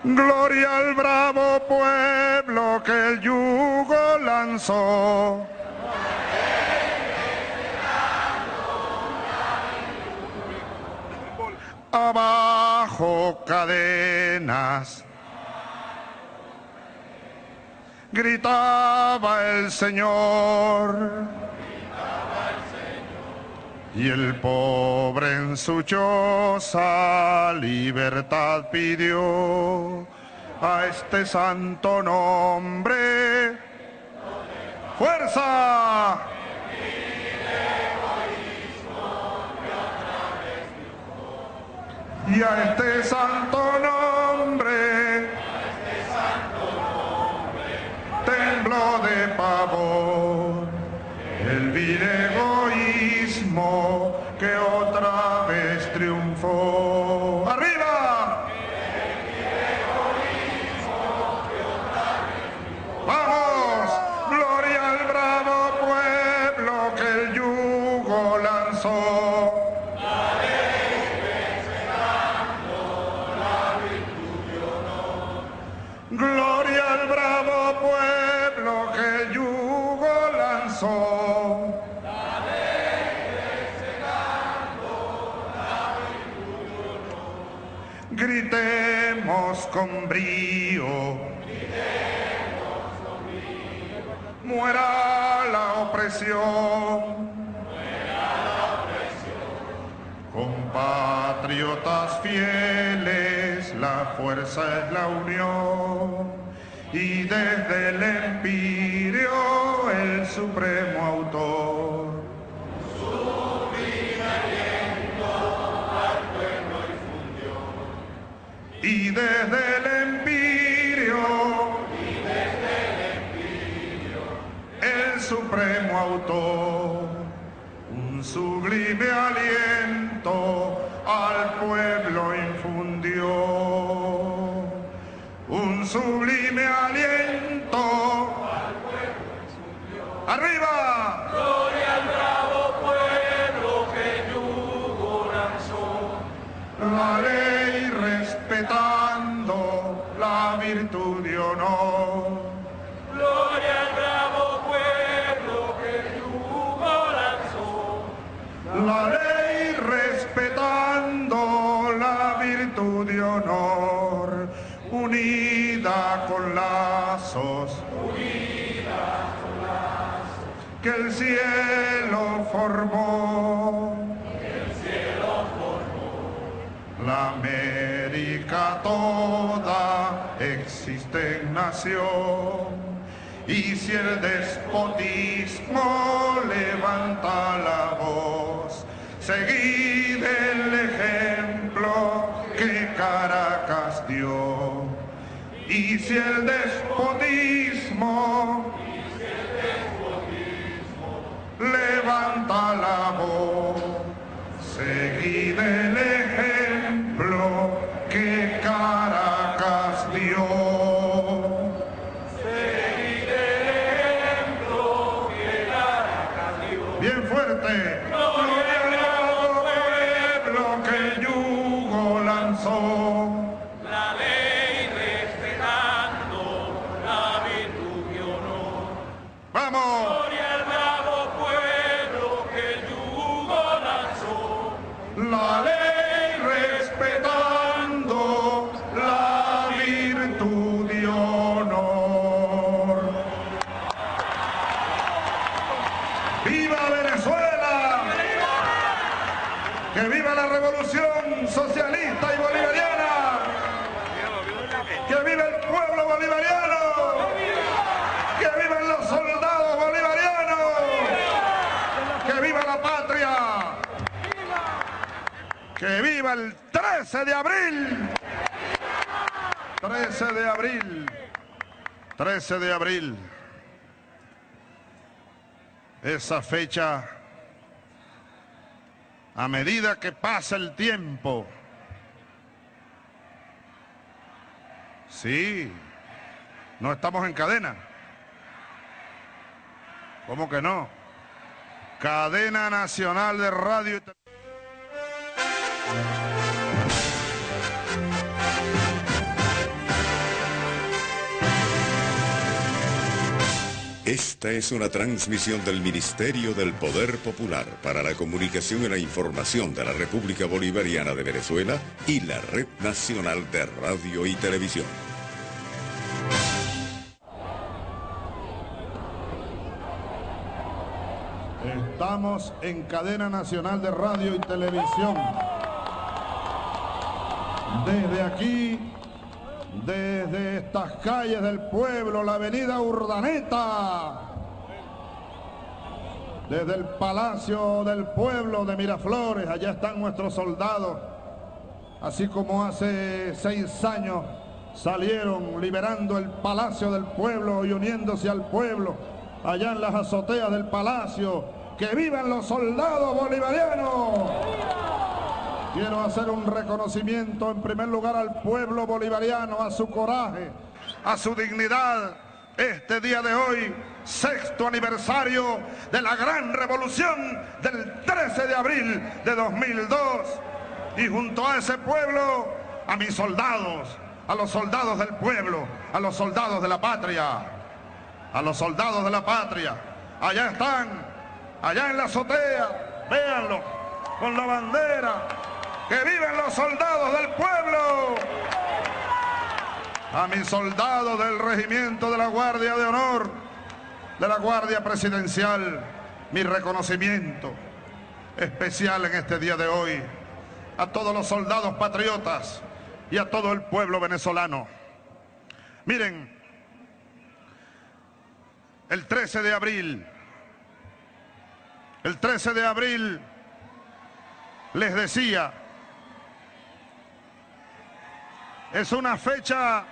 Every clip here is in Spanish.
Gloria al bravo pueblo que el yugo lanzó. Abajo cadenas, gritaba el Señor. Y el pobre en su choza libertad pidió a este santo nombre. ¡Fuerza! Y a este santo nombre tembló de pavor el vil egoísmo que otra vez triunfó. ¡Arriba! ¡Vamos! Gloria al bravo pueblo que el yugo lanzó. Gloria al bravo pueblo que el yugo lanzó. Gritemos con brío. Muera la opresión. Compatriotas fieles, la fuerza es la unión, y desde el empirio el supremo autor. Sublime aliento al pueblo infundió, y desde el empirio el supremo autor. Un sublime aliento al pueblo infundió. Un sublime aliento al pueblo infundió. ¡Arriba! Gloria al bravo pueblo que yugo lanzó. La ley respetando la virtud y honor. Gloria al bravo pueblo que yugo lanzó. La ley respetando la virtud y honor, unida con lazos, que el cielo formó. La América toda existe en nación, y si el despotismo levanta la voz, seguid el ejemplo que Caracas dio. Y si el despotismo levanta la voz, seguid el ejemplo que Caracas dio. Bien fuerte. Gloria al pueblo que el yugo lanzó. La ley respetando la virtud y honor. ¡Vamos! Gloria al bravo pueblo que el yugo lanzó. La ley respetando la virtud y honor. ¡Viva Venezuela! ¡Que viva la revolución socialista y bolivariana! ¡Que viva el pueblo bolivariano! ¡Que vivan los soldados bolivarianos! ¡Que viva la patria! ¡Que viva el 13 de abril! 13 de abril. 13 de abril. Esa fecha, a medida que pasa el tiempo, sí, no estamos en cadena. ¿Cómo que no? Cadena Nacional de Radio y Televisión. Esta es una transmisión del Ministerio del Poder Popular para la Comunicación y la Información de la República Bolivariana de Venezuela y la Red Nacional de Radio y Televisión. Estamos en cadena nacional de radio y televisión. Desde aquí, desde estas calles del pueblo, la avenida Urdaneta, desde el Palacio del Pueblo de Miraflores, allá están nuestros soldados, así como hace 6 años salieron liberando el Palacio del Pueblo y uniéndose al pueblo, allá en las azoteas del Palacio. ¡Que vivan los soldados bolivarianos! Quiero hacer un reconocimiento en primer lugar al pueblo bolivariano, a su coraje, a su dignidad. Este día de hoy, 6º aniversario de la gran revolución del 13 de abril de 2002. Y junto a ese pueblo, a mis soldados, a los soldados del pueblo, a los soldados de la patria, a los soldados de la patria. Allá están, allá en la azotea, véanlo, con la bandera. ¡Que viven los soldados del pueblo! A mis soldados del regimiento de la Guardia de Honor, de la Guardia Presidencial, mi reconocimiento especial en este día de hoy. A todos los soldados patriotas y a todo el pueblo venezolano. Miren, el 13 de abril, les decía, es una fecha,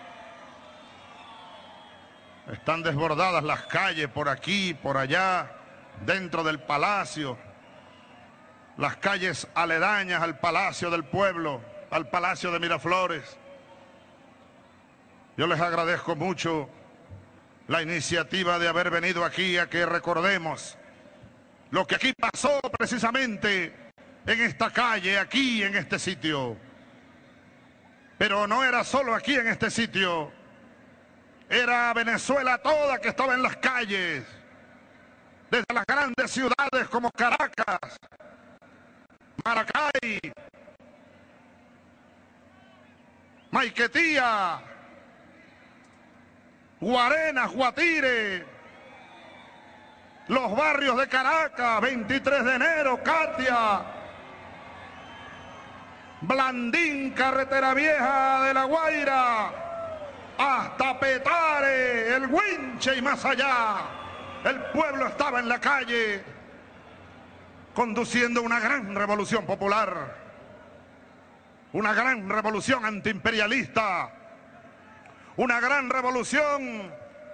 están desbordadas las calles por aquí, por allá, dentro del palacio, las calles aledañas al Palacio del Pueblo, al Palacio de Miraflores. Yo les agradezco mucho la iniciativa de haber venido aquí a que recordemos lo que aquí pasó precisamente en esta calle, aquí en este sitio. Pero no era solo aquí en este sitio, era Venezuela toda que estaba en las calles, desde las grandes ciudades como Caracas, Maracay, Maiquetía, Guarenas, Guatire, los barrios de Caracas, 23 de enero, Katia, Blandín, Carretera Vieja de La Guaira, hasta Petare, el Guinche y más allá. El pueblo estaba en la calle conduciendo una gran revolución popular, una gran revolución antiimperialista, una gran revolución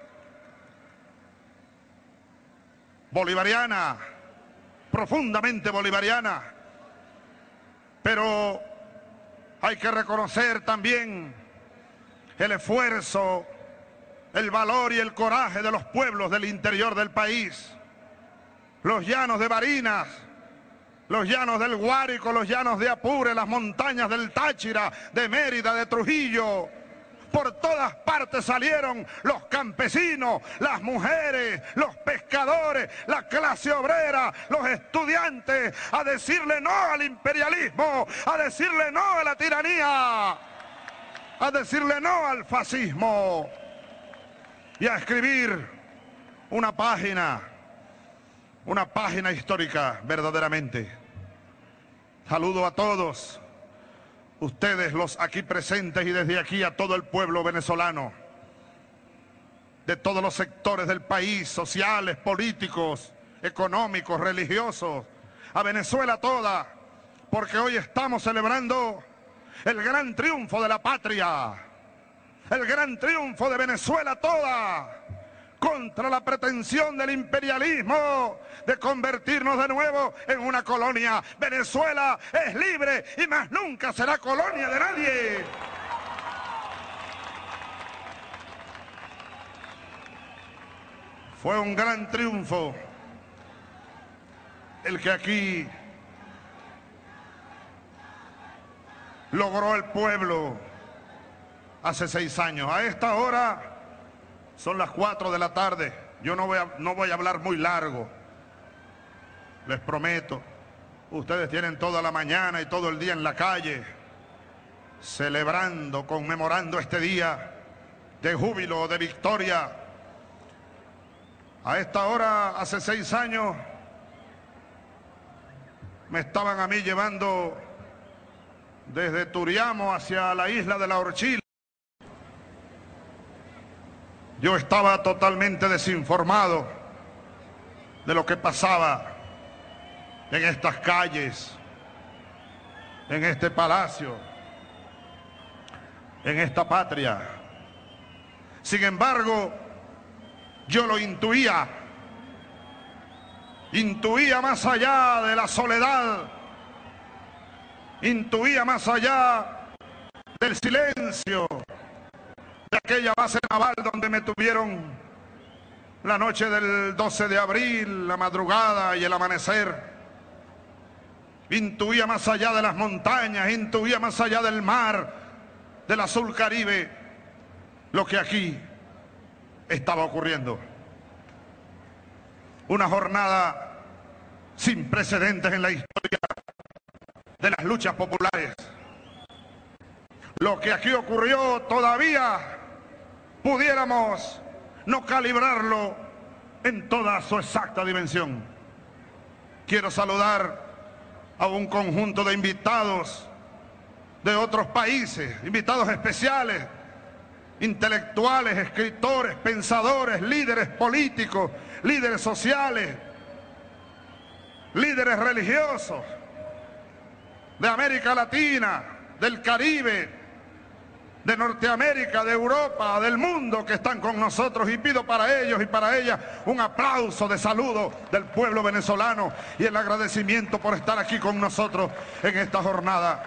bolivariana, profundamente bolivariana. Pero hay que reconocer también el esfuerzo, el valor y el coraje de los pueblos del interior del país. Los llanos de Barinas, los llanos del Guárico, los llanos de Apure, las montañas del Táchira, de Mérida, de Trujillo. Por todas partes salieron los campesinos, las mujeres, los pescadores, la clase obrera, los estudiantes, a decirle no al imperialismo, a decirle no a la tiranía, a decirle no al fascismo y a escribir una página histórica verdaderamente. Saludo a todos ustedes, los aquí presentes, y desde aquí a todo el pueblo venezolano, de todos los sectores del país, sociales, políticos, económicos, religiosos, a Venezuela toda, porque hoy estamos celebrando el gran triunfo de la patria, el gran triunfo de Venezuela toda, contra la pretensión del imperialismo de convertirnos de nuevo en una colonia. Venezuela es libre y más nunca será colonia de nadie. Fue un gran triunfo el que aquí logró el pueblo hace 6 años. A esta hora son las 4 de la tarde, yo no voy a hablar muy largo, les prometo. Ustedes tienen toda la mañana y todo el día en la calle, celebrando, conmemorando este día de júbilo, de victoria. A esta hora, hace 6 años, me estaban a mí llevando desde Turiamo hacia la isla de La Orchila. Yo estaba totalmente desinformado de lo que pasaba en estas calles, en este palacio, en esta patria. Sin embargo, yo lo intuía más allá de la soledad, intuía más allá del silencio de aquella base naval donde me tuvieron la noche del 12 de abril, la madrugada y el amanecer. Intuía más allá de las montañas, intuía más allá del mar, del azul Caribe, lo que aquí estaba ocurriendo. Una jornada sin precedentes en la historia de las luchas populares. Lo que aquí ocurrió todavía pudiéramos no calibrarlo en toda su exacta dimensión. Quiero saludar a un conjunto de invitados de otros países, invitados especiales, intelectuales, escritores, pensadores, líderes políticos, líderes sociales, líderes religiosos de América Latina, del Caribe, de Norteamérica, de Europa, del mundo, que están con nosotros, y pido para ellos y para ellas un aplauso de saludo del pueblo venezolano y el agradecimiento por estar aquí con nosotros en esta jornada.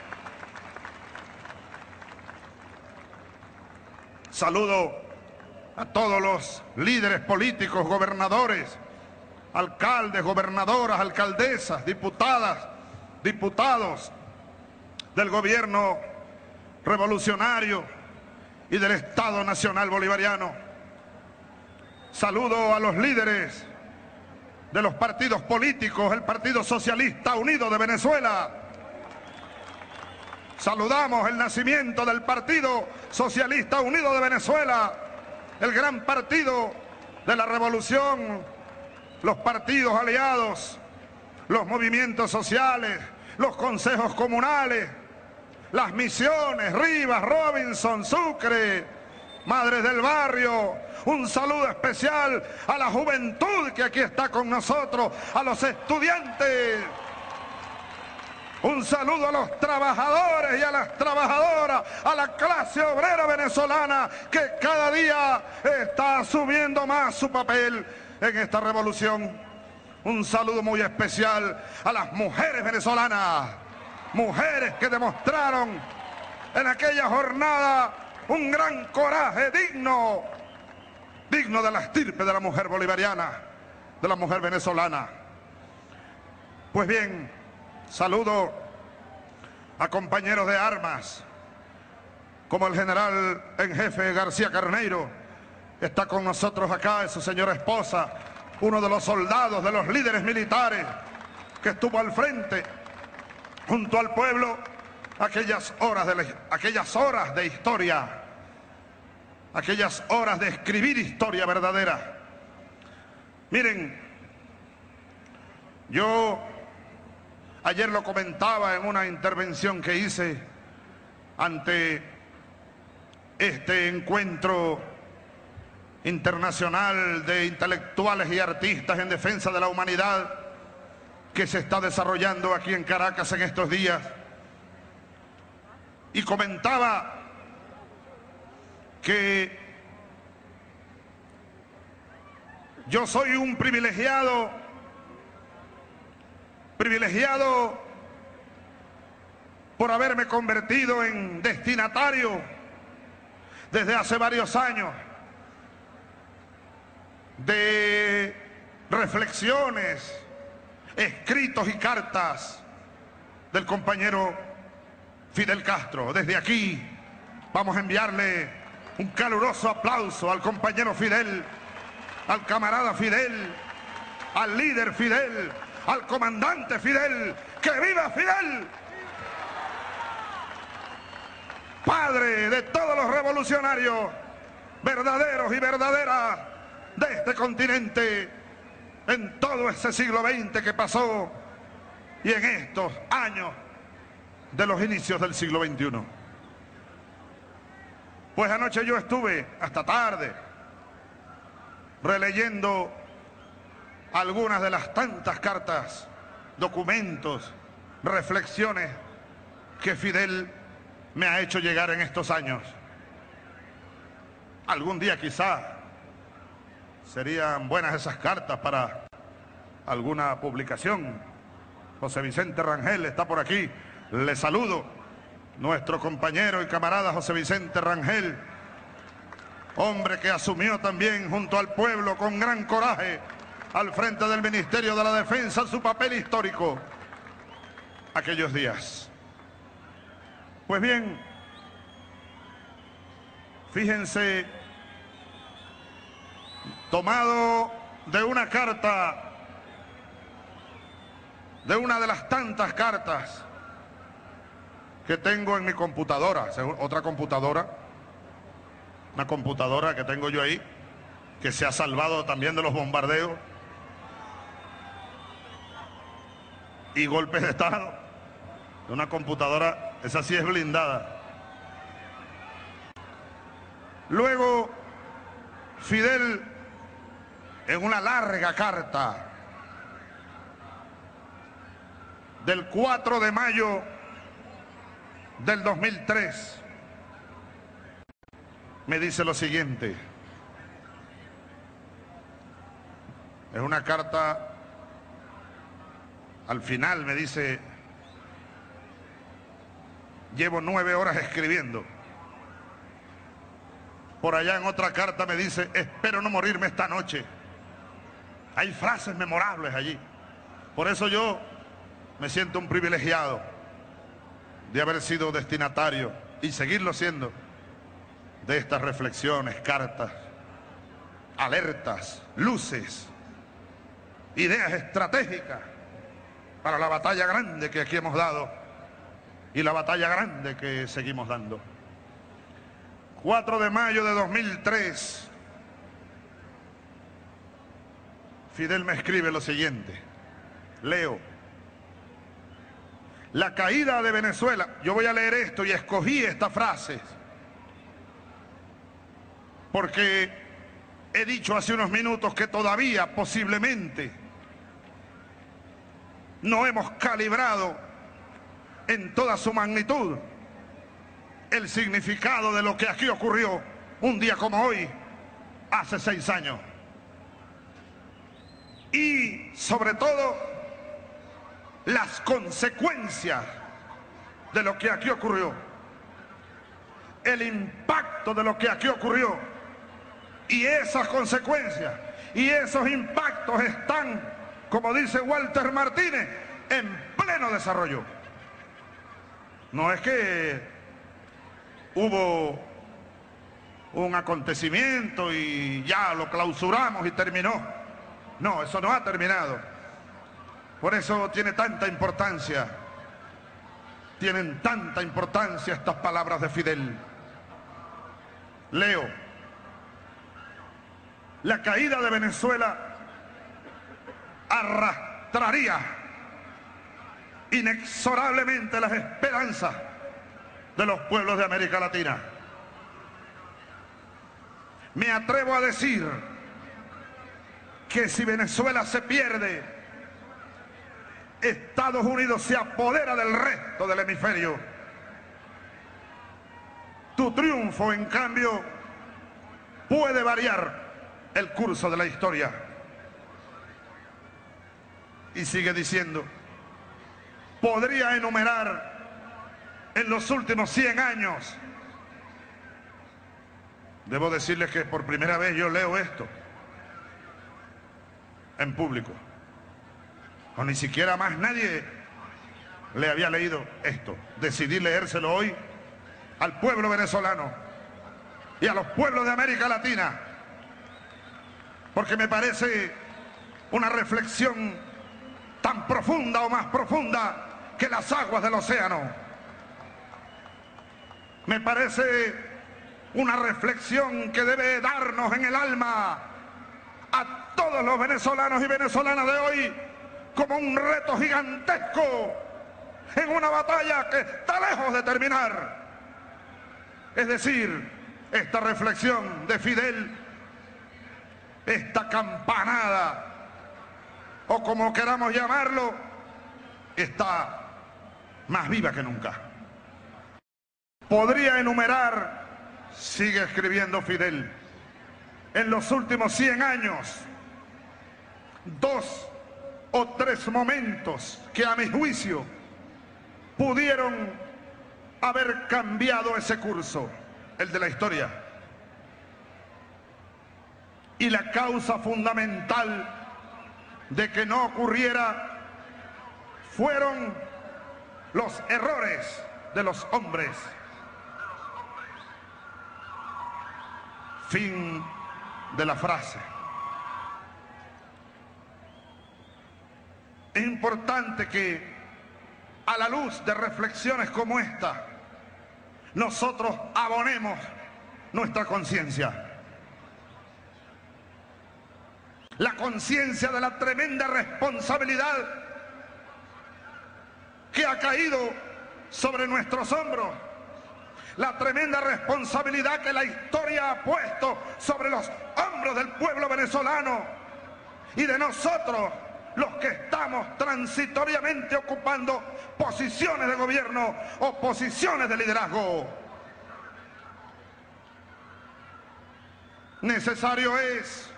Saludo a todos los líderes políticos, gobernadores, alcaldes, gobernadoras, alcaldesas, diputadas, diputados del gobierno revolucionario y del Estado Nacional Bolivariano. Saludo a los líderes de los partidos políticos, el Partido Socialista Unido de Venezuela. Saludamos el nacimiento del Partido Socialista Unido de Venezuela, el gran partido de la revolución, los partidos aliados, los movimientos sociales, los consejos comunales, las misiones, Rivas, Robinson, Sucre, Madres del Barrio. Un saludo especial a la juventud que aquí está con nosotros, a los estudiantes. Un saludo a los trabajadores y a las trabajadoras, a la clase obrera venezolana que cada día está asumiendo más su papel en esta revolución. Un saludo muy especial a las mujeres venezolanas, mujeres que demostraron en aquella jornada un gran coraje digno de la estirpe de la mujer bolivariana, de la mujer venezolana. Pues bien, saludo a compañeros de armas, como el general en jefe García Carneiro, está con nosotros acá, es su señora esposa, uno de los soldados, de los líderes militares que estuvo al frente junto al pueblo aquellas horas de historia, aquellas horas de escribir historia verdadera. Miren, yo ayer lo comentaba en una intervención que hice ante este encuentro internacional de intelectuales y artistas en defensa de la humanidad que se está desarrollando aquí en Caracas en estos días. Y comentaba que yo soy un privilegiado por haberme convertido en destinatario desde hace varios años de reflexiones, escritos y cartas del compañero Fidel Castro. Desde aquí vamos a enviarle un caluroso aplauso al compañero Fidel al camarada Fidel, al líder Fidel, al comandante Fidel. ¡Que viva Fidel! Padre de todos los revolucionarios verdaderos y verdaderas de este continente en todo ese siglo XX que pasó y en estos años de los inicios del siglo XXI. Pues anoche yo estuve hasta tarde releyendo algunas de las tantas cartas, documentos, reflexiones que Fidel me ha hecho llegar en estos años. Algún día quizá serían buenas esas cartas para alguna publicación. José Vicente Rangel está por aquí, le saludo. Nuestro compañero y camarada José Vicente Rangel, hombre que asumió también junto al pueblo con gran coraje al frente del Ministerio de la Defensa su papel histórico aquellos días. Pues bien, fíjense, tomado de una carta, de una de las tantas cartas que tengo en mi computadora, otra computadora, una computadora que tengo yo ahí, que se ha salvado también de los bombardeos y golpes de Estado, de una computadora, esa sí es blindada. Luego, Fidel, en una larga carta del 4 de mayo del 2003, me dice lo siguiente. Es una carta, al final me dice, llevo 9 horas escribiendo. Por allá en otra carta me dice, espero no morirme esta noche. Hay frases memorables allí. Por eso yo me siento un privilegiado de haber sido destinatario y seguirlo siendo de estas reflexiones, cartas, alertas, luces, ideas estratégicas para la batalla grande que aquí hemos dado y la batalla grande que seguimos dando. 4 de mayo de 2003, Fidel me escribe lo siguiente, leo: la caída de Venezuela. Yo voy a leer esto y escogí esta frase porque he dicho hace unos minutos que todavía posiblemente no hemos calibrado en toda su magnitud el significado de lo que aquí ocurrió un día como hoy, hace 6 años. Y sobre todo, las consecuencias de lo que aquí ocurrió, el impacto de lo que aquí ocurrió, y esas consecuencias y esos impactos están, como dice Walter Martínez, en pleno desarrollo. No es que hubo un acontecimiento y ya lo clausuramos y terminó. No, eso no ha terminado. Por eso tiene tanta importancia, tienen tanta importancia estas palabras de Fidel. Leo: la caída de Venezuela arrastraría inexorablemente las esperanzas de los pueblos de América Latina. Me atrevo a decir que si Venezuela se pierde, Estados Unidos se apodera del resto del hemisferio. Tu triunfo, en cambio, puede variar el curso de la historia. Y sigue diciendo, podría enumerar en los últimos 100 años. Debo decirles que por primera vez yo leo esto en público. O ni siquiera más nadie le había leído esto. Decidí leérselo hoy al pueblo venezolano y a los pueblos de América Latina, porque me parece una reflexión tan profunda o más profunda que las aguas del océano. Me parece una reflexión que debe darnos en el alma a todos los venezolanos y venezolanas de hoy como un reto gigantesco en una batalla que está lejos de terminar. Es decir, esta reflexión de Fidel, esta campanada, o como queramos llamarlo, está más viva que nunca. Podría enumerar, sigue escribiendo Fidel, en los últimos 100 años, 2 o 3 momentos que a mi juicio pudieron haber cambiado ese curso, el de la historia. Y la causa fundamental de que no ocurriera fueron los errores de los hombres. Fin de la frase. Es importante que a la luz de reflexiones como esta, nosotros abonemos nuestra conciencia. La conciencia de la tremenda responsabilidad que ha caído sobre nuestros hombros. La tremenda responsabilidad que la historia ha puesto sobre los hombros del pueblo venezolano y de nosotros, los que estamos transitoriamente ocupando posiciones de gobierno o posiciones de liderazgo. Necesario es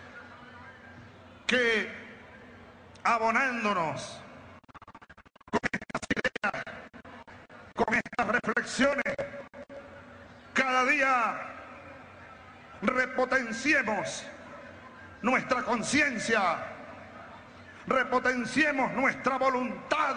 que, abonándonos con estas ideas, con estas reflexiones, cada día repotenciemos nuestra conciencia, repotenciemos nuestra voluntad,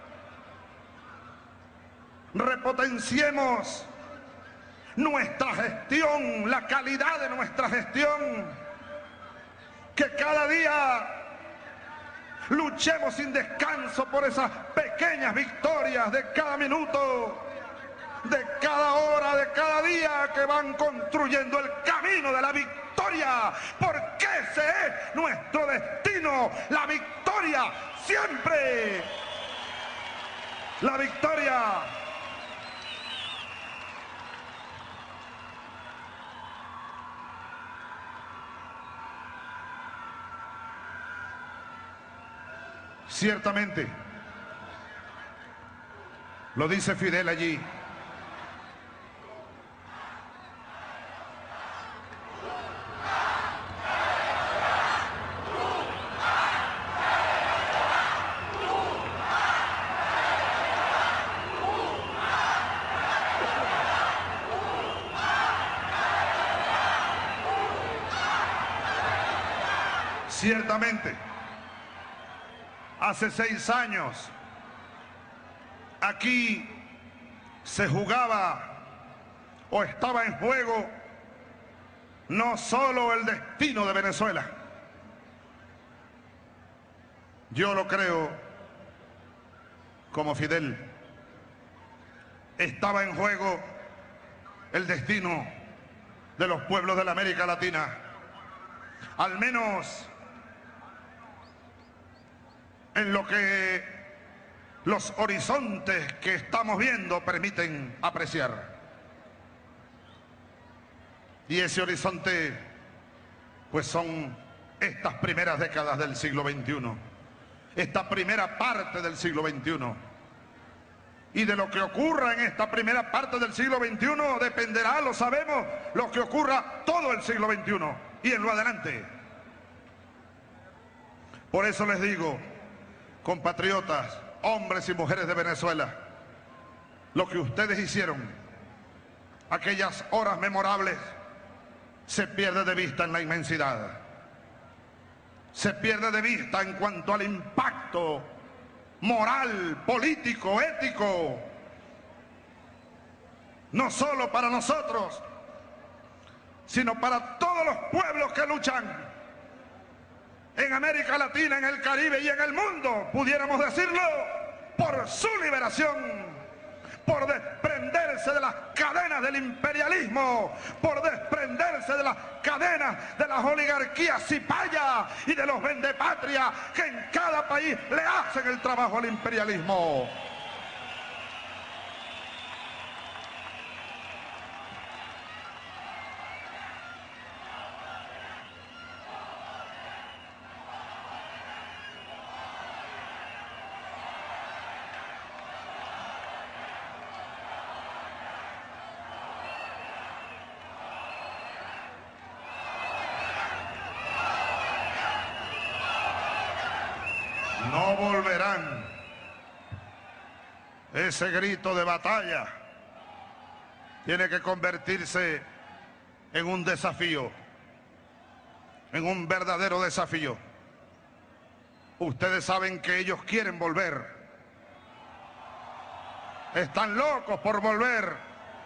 repotenciemos nuestra gestión, la calidad de nuestra gestión, que cada día luchemos sin descanso por esas pequeñas victorias de cada minuto, de cada hora, de cada día, que van construyendo el camino de la victoria, porque ese es nuestro destino, la victoria siempre, la victoria. Ciertamente, lo dice Fidel allí, ciertamente, hace 6 años, aquí se jugaba o estaba en juego no solo el destino de Venezuela. Yo lo creo como Fidel. Estaba en juego el destino de los pueblos de la América Latina. Al menos en lo que los horizontes que estamos viendo permiten apreciar. Y ese horizonte, pues, son estas primeras décadas del siglo XXI, esta primera parte del siglo XXI. Y de lo que ocurra en esta primera parte del siglo XXI dependerá, lo sabemos, lo que ocurra todo el siglo XXI y en lo adelante. Por eso les digo, compatriotas, hombres y mujeres de Venezuela, lo que ustedes hicieron, aquellas horas memorables, se pierde de vista en la inmensidad. Se pierde de vista en cuanto al impacto moral, político, ético, no solo para nosotros, sino para todos los pueblos que luchan en América Latina, en el Caribe y en el mundo, pudiéramos decirlo, por su liberación, por desprenderse de las cadenas del imperialismo, por desprenderse de las cadenas de las oligarquías cipayas y de los vendepatrias que en cada país le hacen el trabajo al imperialismo. No volverán. Ese grito de batalla tiene que convertirse en un desafío, en un verdadero desafío. Ustedes saben que ellos quieren volver. Están locos por volver.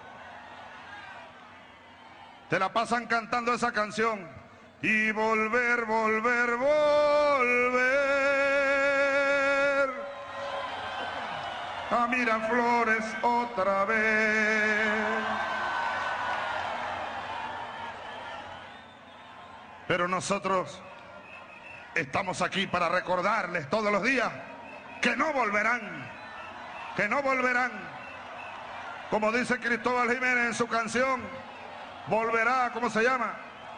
Te la pasan cantando esa canción. Y volver, volver, volver a Miraflores otra vez. Pero nosotros estamos aquí para recordarles todos los días que no volverán, que no volverán. Como dice Cristóbal Jiménez en su canción, volverá, ¿cómo se llama?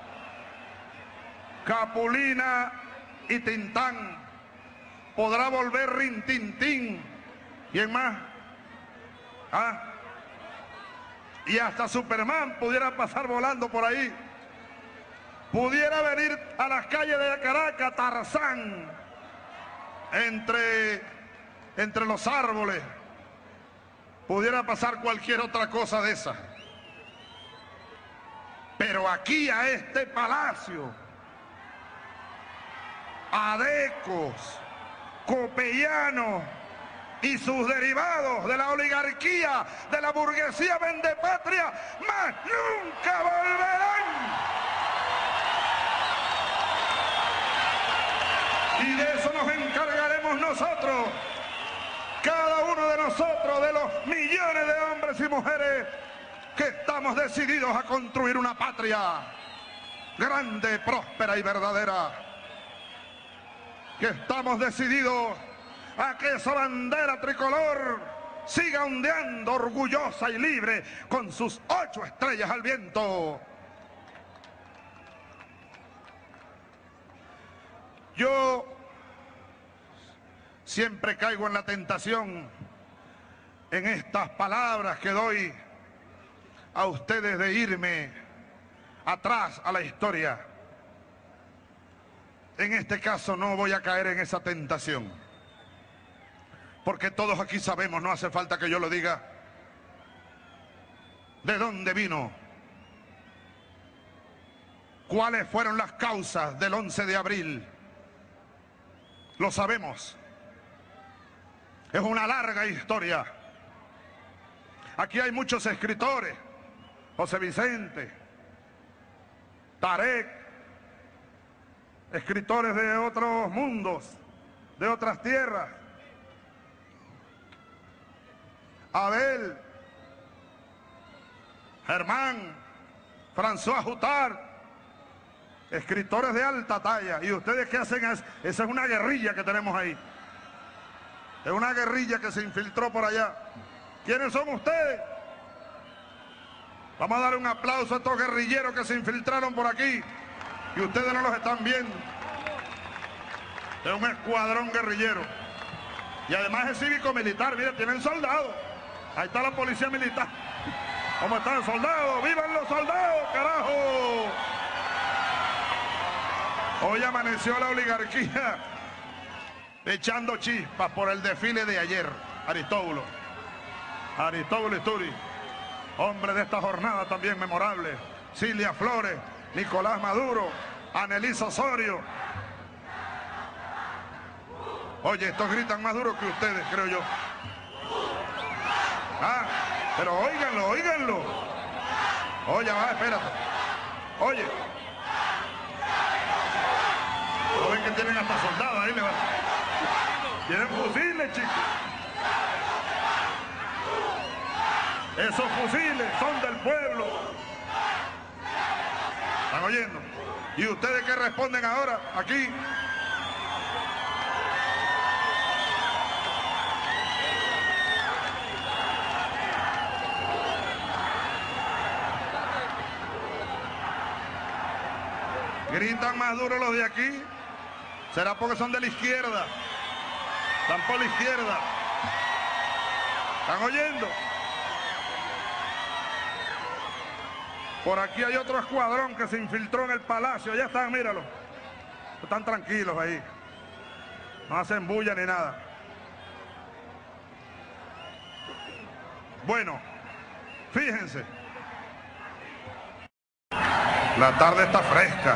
Capulina y Tintán. Podrá volver Rintintín. ¿Quién más? ¿Ah? Y hasta Superman pudiera pasar volando por ahí. Pudiera venir a las calles de Caracas Tarzán entre los árboles. Pudiera pasar cualquier otra cosa de esa. Pero aquí a este palacio, adecos, copellanos y sus derivados de la oligarquía, de la burguesía vendepatria, más nunca volverán. Y de eso nos encargaremos nosotros, cada uno de nosotros, de los millones de hombres y mujeres que estamos decididos a construir una patria grande, próspera y verdadera. Que estamos decididos a que esa bandera tricolor siga ondeando orgullosa y libre con sus 8 estrellas al viento. Yo siempre caigo en la tentación en estas palabras que doy a ustedes de irme atrás a la historia. En este caso no voy a caer en esa tentación, porque todos aquí sabemos, no hace falta que yo lo diga, de dónde vino, cuáles fueron las causas del 11 de abril. Lo sabemos. Es una larga historia. Aquí hay muchos escritores, José Vicente, Tarek, escritores de otros mundos, de otras tierras, Abel, Germán, François Huttard, escritores de alta talla. ¿Y ustedes qué hacen? Esa es una guerrilla que tenemos ahí. Es una guerrilla que se infiltró por allá. ¿Quiénes son ustedes? Vamos a dar un aplauso a estos guerrilleros que se infiltraron por aquí. Y ustedes no los están viendo. Es un escuadrón guerrillero. Y además es cívico-militar. Miren, tienen soldados. Ahí está la policía militar. ¿Cómo están, soldados? ¡Vivan los soldados, carajo! Hoy amaneció la oligarquía echando chispas por el desfile de ayer. Aristóbulo Isturi, hombre de esta jornada también memorable. Cilia Flores, Nicolás Maduro, Anelisa Osorio. Oye, estos gritan más duro que ustedes, creo yo. Ah, pero óiganlo, óiganlo. Oye, va, espérate. Oye. No ven que tienen hasta soldados ahí. Tienen fusiles, chicos. Esos fusiles son del pueblo. ¿Están oyendo? ¿Y ustedes qué responden ahora aquí? Gritan más duro los de aquí. ¿Será porque son de la izquierda? Están por la izquierda. ¿Están oyendo? Por aquí hay otro escuadrón que se infiltró en el palacio. Ya están, míralo. Están tranquilos ahí. No hacen bulla ni nada. Bueno, fíjense. La tarde está fresca.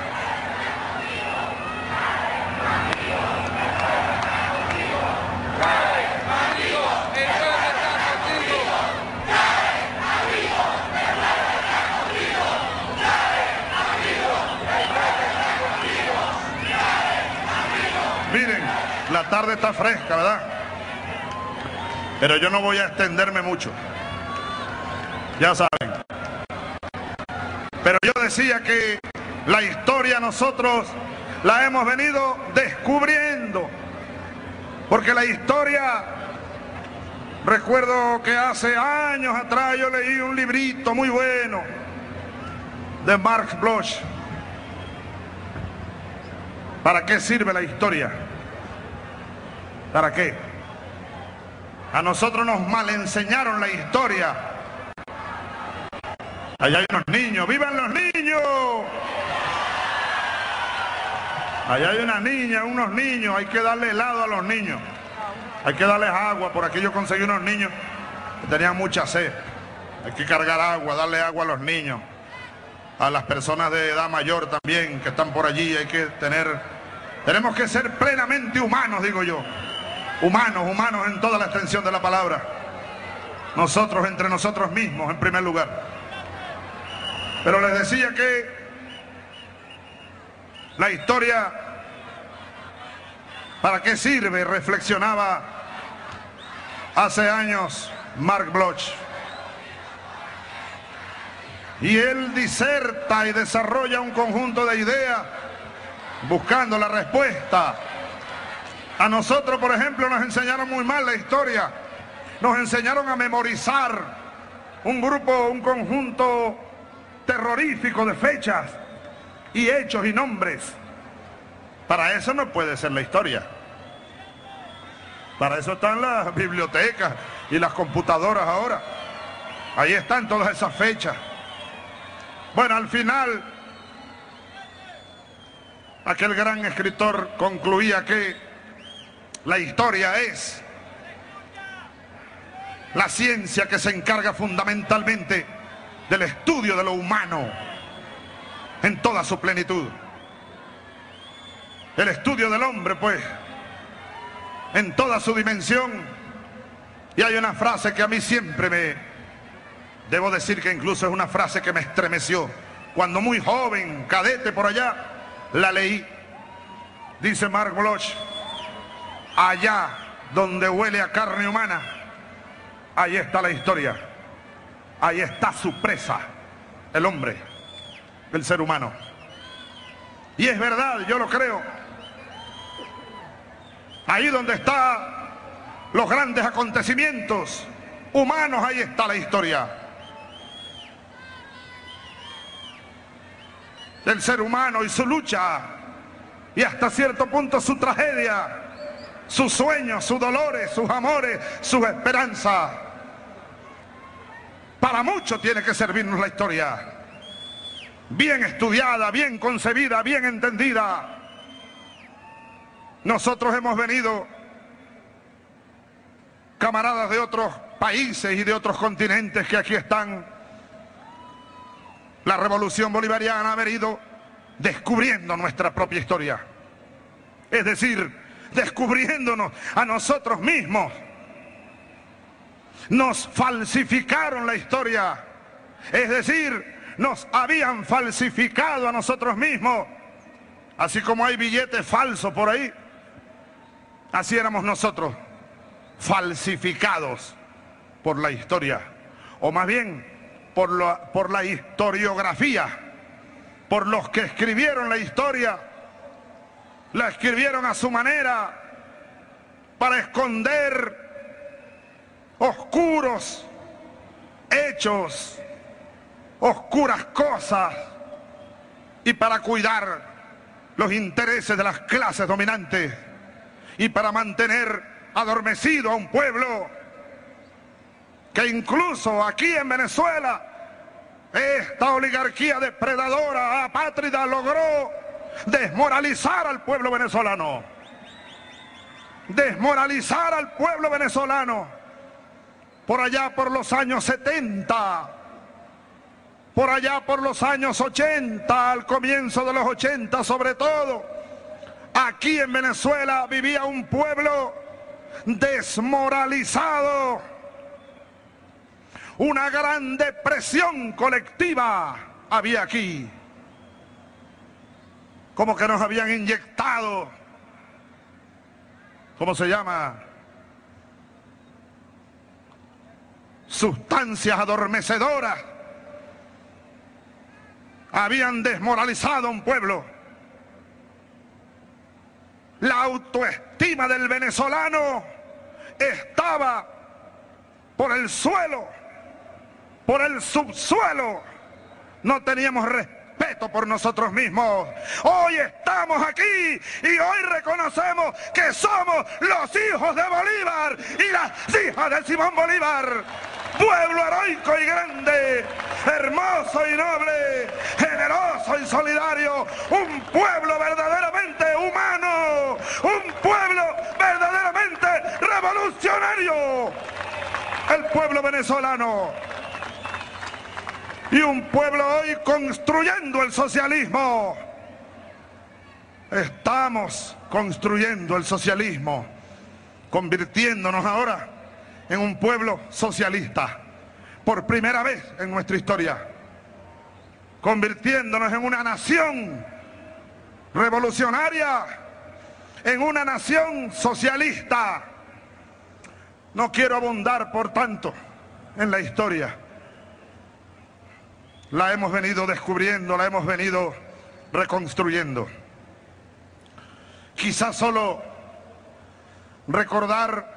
Miren, la tarde está fresca, ¿verdad? Pero yo no voy a extenderme mucho. Ya saben. Pero yo decía que la historia nosotros la hemos venido descubriendo. Porque la historia, recuerdo que hace años atrás yo leí un librito muy bueno de Marx Bloch. ¿Para qué sirve la historia? ¿Para qué? A nosotros nos mal enseñaron la historia. Allá hay unos niños, ¡vivan los niños! Allá hay una niña, unos niños, hay que darle helado a los niños. Hay que darles agua, por aquí yo conseguí unos niños que tenían mucha sed. Hay que cargar agua, darle agua a los niños. A las personas de edad mayor también que están por allí, hay que tenemos que ser plenamente humanos, digo yo. Humanos en toda la extensión de la palabra. Nosotros, entre nosotros mismos, en primer lugar. Pero les decía que la historia, ¿para qué sirve? Reflexionaba hace años Marx Bloch. Y él diserta y desarrolla un conjunto de ideas buscando la respuesta. A nosotros, por ejemplo, nos enseñaron muy mal la historia. Nos enseñaron a memorizar un conjunto terrorífico de fechas y hechos y nombres. Para eso no puede ser la historia. Para eso están las bibliotecas y las computadoras ahora. Ahí están todas esas fechas. Bueno, al final, aquel gran escritor concluía que la historia es la ciencia que se encarga fundamentalmente del estudio de lo humano en toda su plenitud. El estudio del hombre, pues, en toda su dimensión. Y hay una frase que a mí siempre debo decir que incluso es una frase que me estremeció. Cuando muy joven, cadete por allá, la leí. Dice Marx Bloch: allá donde huele a carne humana, ahí está la historia. Ahí está su presa, el hombre, el ser humano. Y es verdad, yo lo creo. Ahí donde están los grandes acontecimientos humanos, ahí está la historia. El ser humano y su lucha, y hasta cierto punto su tragedia, sus sueños, sus dolores, sus amores, sus esperanzas. Para mucho tiene que servirnos la historia. Bien estudiada, bien concebida, bien entendida. Nosotros hemos venido, camaradas de otros países y de otros continentes que aquí están. La revolución bolivariana ha venido descubriendo nuestra propia historia. Es decir, descubriéndonos a nosotros mismos. Nos falsificaron la historia. Es decir, nos habían falsificado a nosotros mismos. Así como hay billetes falsos por ahí, así éramos nosotros, falsificados por la historia, o más bien por la historiografía, por los que escribieron la historia. La escribieron a su manera para esconder oscuros hechos, oscuras cosas, y para cuidar los intereses de las clases dominantes y para mantener adormecido a un pueblo que incluso aquí en Venezuela esta oligarquía depredadora, apátrida, logró desmoralizar al pueblo venezolano. Desmoralizar al pueblo venezolano. Por allá por los años 70, por allá por los años 80, al comienzo de los 80 sobre todo, aquí en Venezuela vivía un pueblo desmoralizado. Una gran depresión colectiva había aquí. Como que nos habían inyectado, ¿cómo se llama? Sustancias adormecedoras. Habían desmoralizado a un pueblo. La autoestima del venezolano estaba por el suelo, por el subsuelo. No teníamos respeto por nosotros mismos. Hoy estamos aquí y hoy reconocemos que somos los hijos de Bolívar y las hijas de Simón Bolívar. Pueblo heroico y grande, hermoso y noble, generoso y solidario, un pueblo verdaderamente humano, un pueblo verdaderamente revolucionario, el pueblo venezolano. Y un pueblo hoy construyendo el socialismo. Estamos construyendo el socialismo, convirtiéndonos ahora en un pueblo socialista, por primera vez en nuestra historia, convirtiéndonos en una nación revolucionaria, en una nación socialista. No quiero abundar, por tanto, en la historia. La hemos venido descubriendo, la hemos venido reconstruyendo. Quizás solo recordar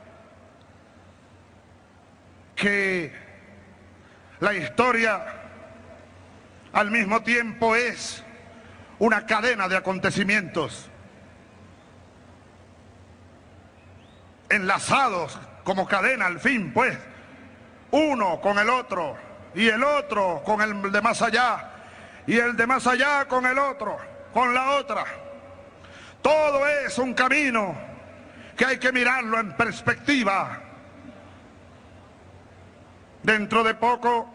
que la historia al mismo tiempo es una cadena de acontecimientos enlazados como cadena al fin, pues, uno con el otro y el otro con el de más allá y el de más allá con el otro, con la otra. Todo es un camino que hay que mirarlo en perspectiva. Dentro de poco,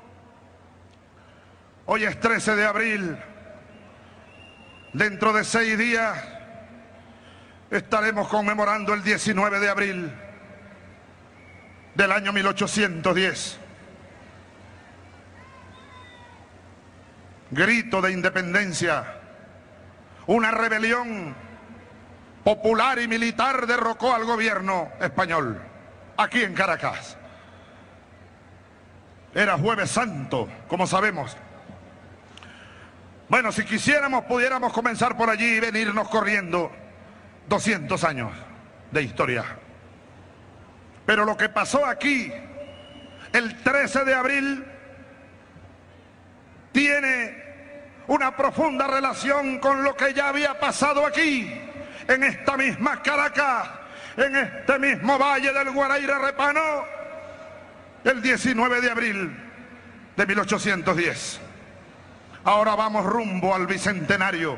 hoy es 13 de abril, dentro de 6 días estaremos conmemorando el 19 de abril del año 1810. Grito de independencia, una rebelión popular y militar derrocó al gobierno español, aquí en Caracas. Era Jueves Santo, como sabemos. Bueno, si quisiéramos, pudiéramos comenzar por allí y venirnos corriendo 200 años de historia. Pero lo que pasó aquí, el 13 de abril, tiene una profunda relación con lo que ya había pasado aquí, en esta misma Caracas, en este mismo valle del Guaraíra Repano, el 19 de abril de 1810. Ahora vamos rumbo al bicentenario.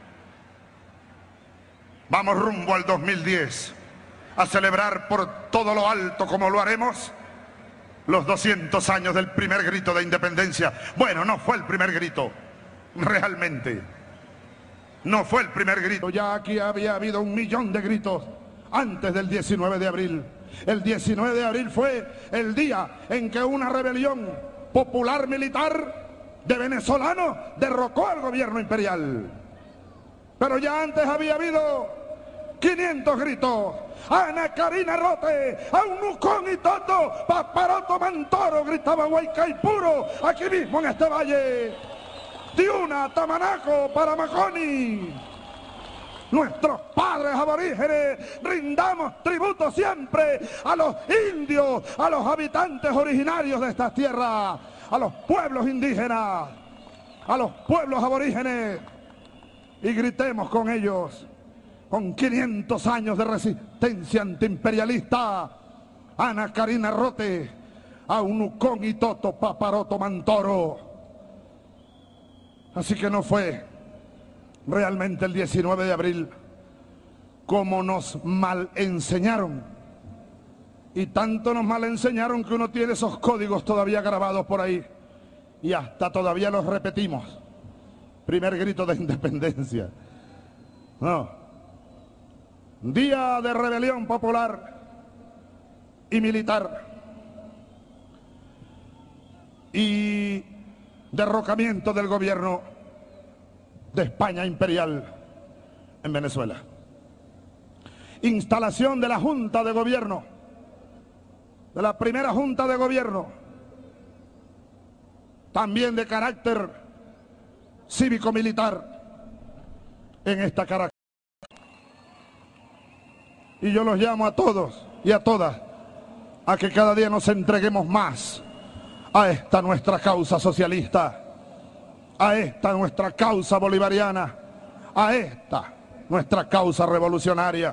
Vamos rumbo al 2010 a celebrar por todo lo alto, como lo haremos, los 200 años del primer grito de independencia. Bueno, no fue el primer grito, realmente. No fue el primer grito. Ya aquí había habido 1 millón de gritos antes del 19 de abril. El 19 de abril fue el día en que una rebelión popular militar de venezolanos derrocó al gobierno imperial. Pero ya antes había habido 500 gritos. Ana Karina Rote, Aunucón y Toto, Paparoto Mantoro, gritaba Huaycaipuro, aquí mismo en este valle. Tiuna, Tamanaco, Paramaconi. Nuestros padres aborígenes, rindamos tributo siempre a los indios, a los habitantes originarios de estas tierras, a los pueblos indígenas, a los pueblos aborígenes, y gritemos con ellos, con 500 años de resistencia antiimperialista. Ana Karina Rote, Aunucón y Toto, Paparoto Mantoro. Así que no fue realmente el 19 de abril como nos mal enseñaron. Y tanto nos mal enseñaron que uno tiene esos códigos todavía grabados por ahí. Y hasta todavía los repetimos. Primer grito de independencia. No. Día de rebelión popular y militar. Y derrocamiento del gobierno de España imperial en Venezuela. Instalación de la Junta de Gobierno, de la primera Junta de Gobierno, también de carácter cívico-militar en esta Caracas. Y yo los llamo a todos y a todas a que cada día nos entreguemos más a esta nuestra causa socialista, a esta nuestra causa bolivariana, a esta nuestra causa revolucionaria.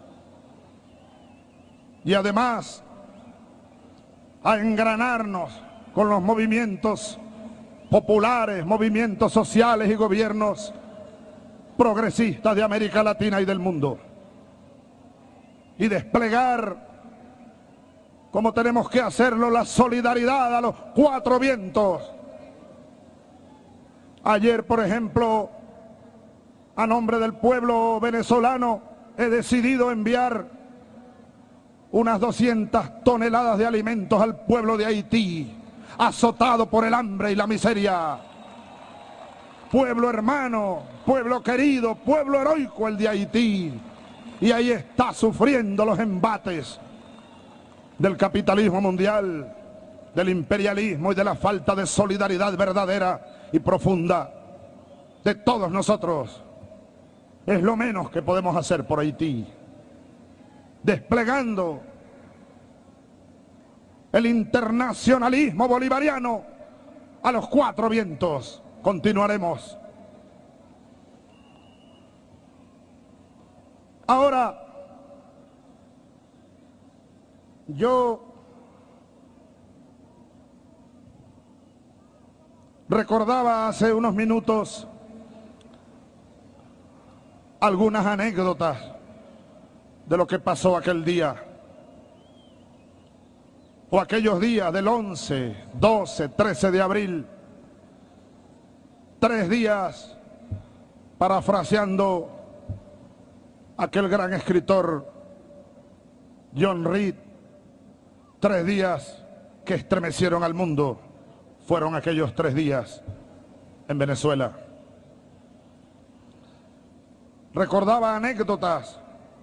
Y además a engranarnos con los movimientos populares, movimientos sociales y gobiernos progresistas de América Latina y del mundo. Y desplegar, como tenemos que hacerlo, la solidaridad a los cuatro vientos. Ayer, por ejemplo, a nombre del pueblo venezolano, he decidido enviar unas 200 toneladas de alimentos al pueblo de Haití, azotado por el hambre y la miseria. Pueblo hermano, pueblo querido, pueblo heroico el de Haití. Y ahí está sufriendo los embates del capitalismo mundial, del imperialismo y de la falta de solidaridad verdadera y profunda de todos nosotros. Es lo menos que podemos hacer por Haití, desplegando el internacionalismo bolivariano a los cuatro vientos. Continuaremos. Ahora, yo recordaba hace unos minutos algunas anécdotas de lo que pasó aquel día, o aquellos días del 11, 12, 13 de abril, 3 días, parafraseando aquel gran escritor John Reed, 3 días que estremecieron al mundo. Fueron aquellos 3 días en Venezuela. Recordaba anécdotas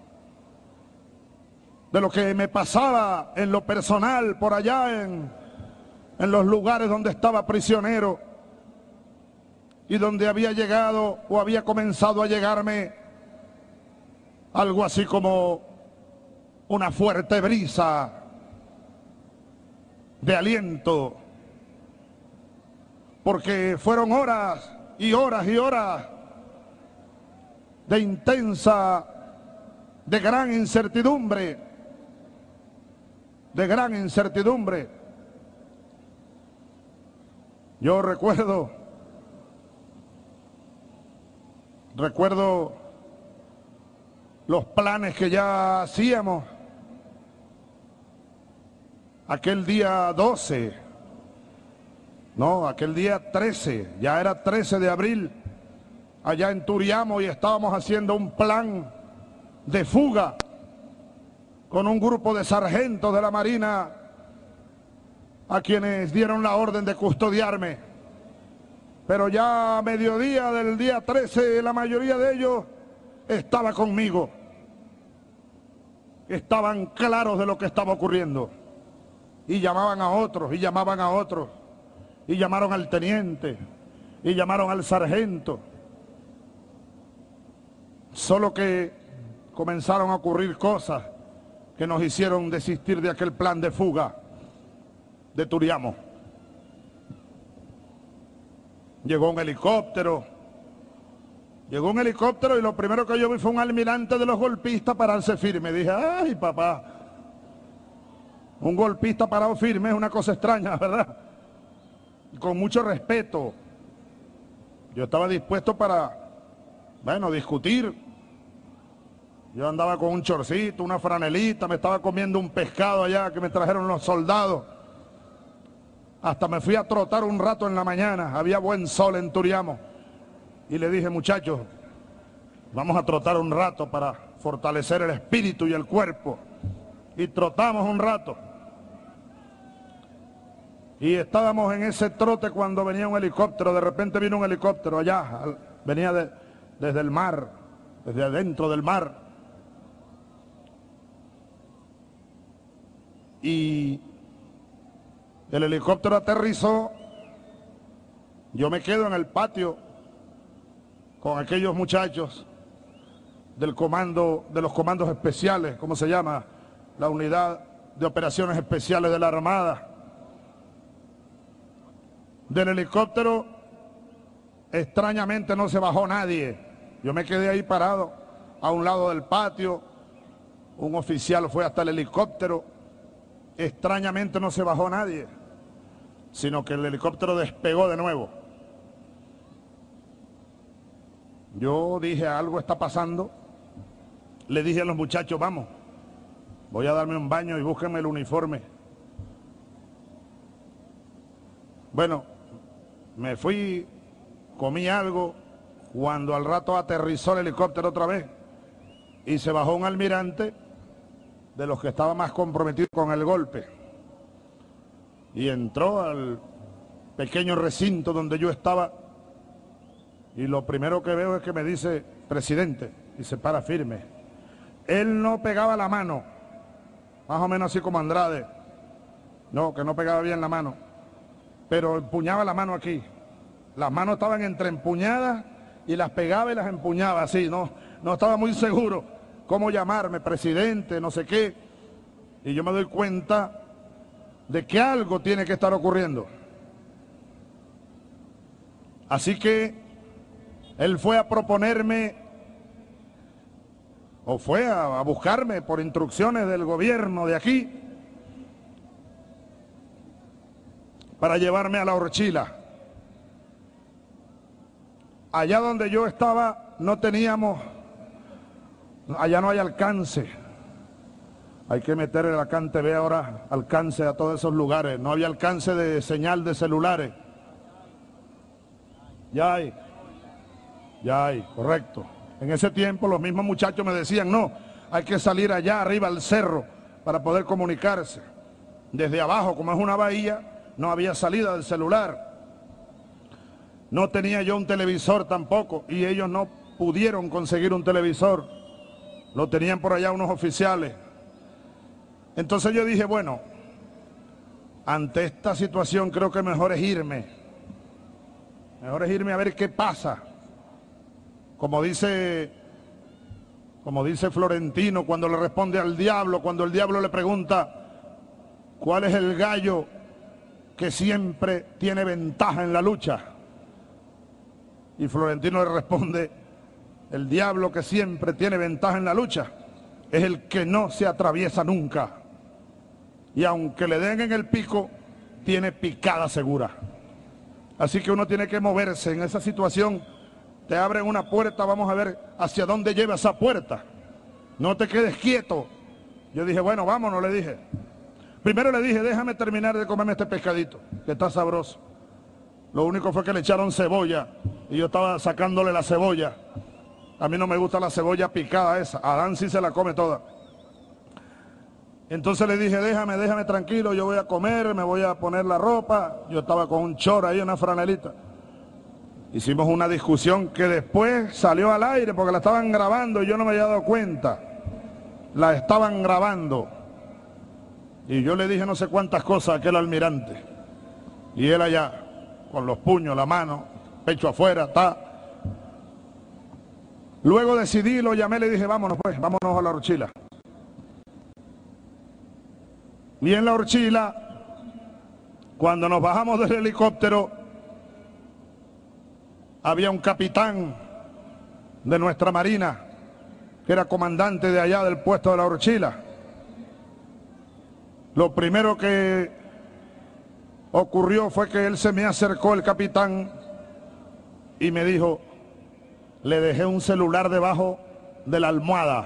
de lo que me pasaba en lo personal por allá en los lugares donde estaba prisionero y donde había llegado o había comenzado a llegarme algo así como una fuerte brisa de aliento, porque fueron horas y horas y horas de intensa, de gran incertidumbre, Yo recuerdo los planes que ya hacíamos aquel día 12, no, aquel día 13, ya era 13 de abril, allá en Turiamo, y estábamos haciendo un plan de fuga con un grupo de sargentos de la Marina a quienes dieron la orden de custodiarme. Pero ya a mediodía del día 13, la mayoría de ellos estaba conmigo. Estaban claros de lo que estaba ocurriendo. Y llamaban a otros, y llamaban a otros. Y llamaron al teniente, y llamaron al sargento. Solo que comenzaron a ocurrir cosas que nos hicieron desistir de aquel plan de fuga de Turiamo. Llegó un helicóptero y lo primero que yo vi fue un almirante de los golpistas pararse firme. Dije, ay papá, un golpista parado firme es una cosa extraña, ¿verdad? Y con mucho respeto. Yo estaba dispuesto para, bueno, discutir. Yo andaba con un chorcito, una franelita, me estaba comiendo un pescado allá que me trajeron los soldados. Hasta me fui a trotar un rato en la mañana, había buen sol en Turiamo. Y le dije, muchachos, vamos a trotar un rato para fortalecer el espíritu y el cuerpo. Y trotamos un rato. Y estábamos en ese trote cuando venía un helicóptero, de repente vino un helicóptero allá, venía desde el mar, desde adentro del mar. Y el helicóptero aterrizó, yo me quedo en el patio con aquellos muchachos del comando, de los comandos especiales, ¿cómo se llama? La unidad de operaciones especiales de la Armada. Del helicóptero, extrañamente no se bajó nadie. Yo me quedé ahí parado, a un lado del patio. Un oficial fue hasta el helicóptero. Extrañamente no se bajó nadie, sino que el helicóptero despegó de nuevo. Yo dije, algo está pasando. Le dije a los muchachos, vamos, voy a darme un baño y búsquenme el uniforme. Bueno, me fui, comí algo, cuando al rato aterrizó el helicóptero otra vez y se bajó un almirante de los que estaba más comprometido con el golpe. Y entró al pequeño recinto donde yo estaba y lo primero que veo es que me dice, presidente, y se para firme. Él no pegaba la mano, más o menos así como Andrade. No, que no pegaba bien la mano, pero empuñaba la mano aquí. Las manos estaban entre empuñadas y las pegaba y las empuñaba así, no estaba muy seguro cómo llamarme, presidente, no sé qué. Y yo me doy cuenta de que algo tiene que estar ocurriendo. Así que él fue a proponerme, o fue a buscarme por instrucciones del gobierno de aquí, para llevarme a la horchila. Allá donde yo estaba no teníamos, allá no hay alcance. Hay que meter el CanTV ahora, alcance a todos esos lugares. No había alcance de señal de celulares. Ya hay, correcto. En ese tiempo los mismos muchachos me decían, no, hay que salir allá arriba al cerro para poder comunicarse. Desde abajo, como es una bahía, no había salida del celular. No tenía yo un televisor tampoco y ellos no pudieron conseguir un televisor. Lo tenían por allá unos oficiales. Entonces yo dije, bueno, ante esta situación creo que mejor es irme. Mejor es irme a ver qué pasa. Como dice Florentino cuando le responde al diablo, cuando el diablo le pregunta cuál es el gallo que siempre tiene ventaja en la lucha. Y Florentino le responde, el diablo que siempre tiene ventaja en la lucha es el que no se atraviesa nunca. Y aunque le den en el pico, tiene picada segura. Así que uno tiene que moverse en esa situación. Te abren una puerta, vamos a ver hacia dónde lleva esa puerta. No te quedes quieto. Yo dije, bueno, vámonos, le dije. Primero le dije, déjame terminar de comerme este pescadito, que está sabroso. Lo único fue que le echaron cebolla y yo estaba sacándole la cebolla. A mí no me gusta la cebolla picada esa. Adán sí se la come toda. Entonces le dije, déjame tranquilo, yo voy a comer, me voy a poner la ropa. Yo estaba con un short ahí, una franelita. Hicimos una discusión que después salió al aire porque la estaban grabando y yo no me había dado cuenta. La estaban grabando. Y yo le dije no sé cuántas cosas a aquel almirante. Y él allá, con los puños, la mano, pecho afuera, está. Luego decidí, lo llamé, le dije, vámonos pues, vámonos a la Horchila. Y en la Horchila, cuando nos bajamos del helicóptero, había un capitán de nuestra marina, que era comandante de allá del puesto de la Horchila. Lo primero que ocurrió fue que él se me acercó, el capitán, y me dijo, le dejé un celular debajo de la almohada.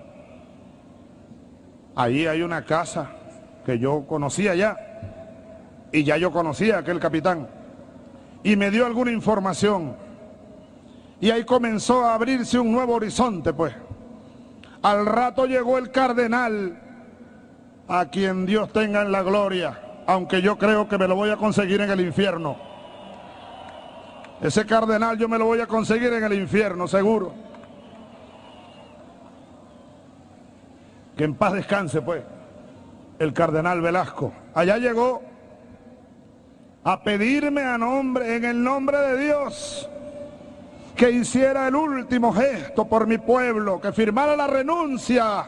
Ahí hay una casa que yo conocía ya, y ya yo conocía a aquel capitán, y me dio alguna información, y ahí comenzó a abrirse un nuevo horizonte, pues. Al rato llegó el cardenal, a quien Dios tenga en la gloria, aunque yo creo que me lo voy a conseguir en el infierno. Ese cardenal yo me lo voy a conseguir en el infierno, seguro. Que en paz descanse, pues, el cardenal Velasco. Allá llegó a pedirme en el nombre de Dios, que hiciera el último gesto por mi pueblo, que firmara la renuncia.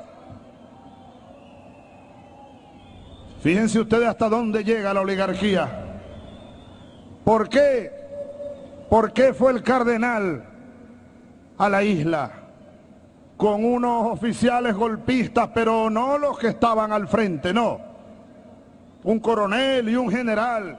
Fíjense ustedes hasta dónde llega la oligarquía. ¿Por qué? ¿Por qué fue el cardenal a la isla? Con unos oficiales golpistas, pero no los que estaban al frente, no. Un coronel y un general.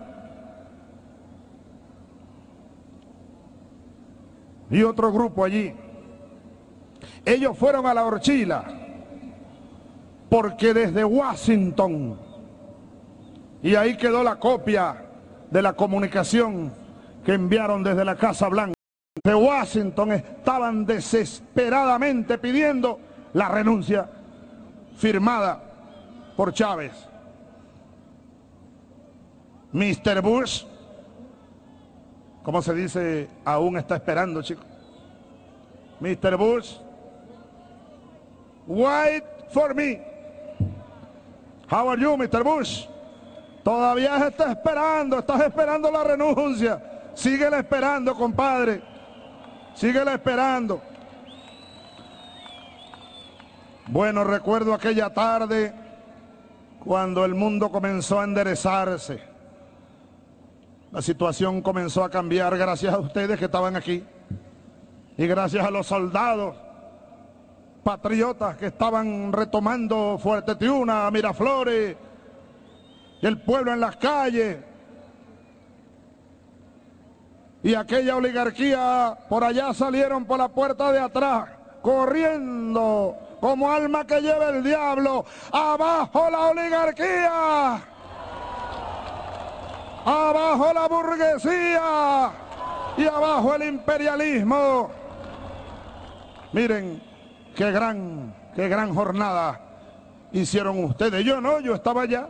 Y otro grupo allí. Ellos fueron a la Horchila porque desde Washington, y ahí quedó la copia de la comunicación que enviaron desde la Casa Blanca, de Washington, estaban desesperadamente pidiendo la renuncia firmada por Chávez. Mr. Bush, ¿cómo se dice? Aún está esperando, chicos. Mr. Bush, wait for me. How are you, Mr. Bush? Todavía estás esperando la renuncia. Síguela esperando, compadre. Síguela esperando. Bueno, recuerdo aquella tarde cuando el mundo comenzó a enderezarse. La situación comenzó a cambiar gracias a ustedes que estaban aquí. Y gracias a los soldados patriotas que estaban retomando Fuerte Tiuna, Miraflores, y el pueblo en las calles. Y aquella oligarquía por allá salieron por la puerta de atrás, corriendo como alma que lleva el diablo. ¡Abajo la oligarquía! ¡Abajo la burguesía! ¡Y abajo el imperialismo! Miren, qué gran jornada hicieron ustedes. Yo no, yo estaba allá.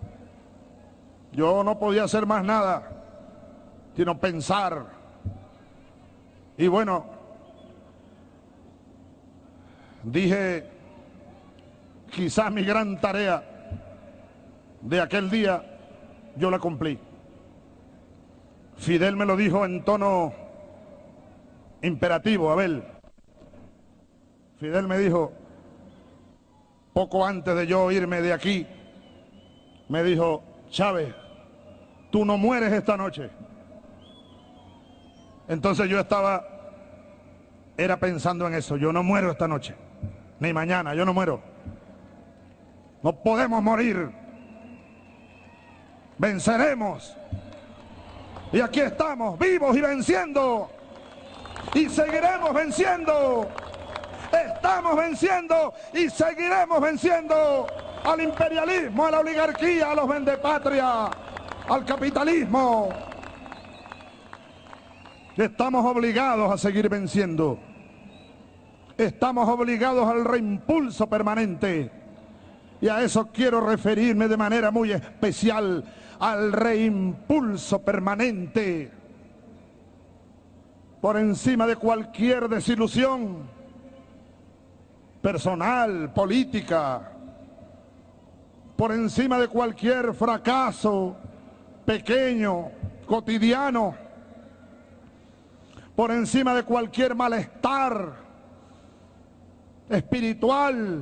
Yo no podía hacer más nada sino pensar. Y bueno, dije, quizás mi gran tarea de aquel día yo la cumplí. Fidel me lo dijo en tono imperativo, Abel. Fidel me dijo, poco antes de yo irme de aquí, me dijo, Chávez, tú no mueres esta noche. Entonces yo era pensando en eso, yo no muero esta noche, ni mañana, yo no muero. No podemos morir. Venceremos. Y aquí estamos, vivos y venciendo. Y seguiremos venciendo. Estamos venciendo y seguiremos venciendo al imperialismo, a la oligarquía, a los vendepatria, al capitalismo. Estamos obligados a seguir venciendo. Estamos obligados al reimpulso permanente. Y a eso quiero referirme de manera muy especial, al reimpulso permanente. por encima de cualquier desilusión personal, política, por encima de cualquier fracaso pequeño, cotidiano, por encima de cualquier malestar espiritual,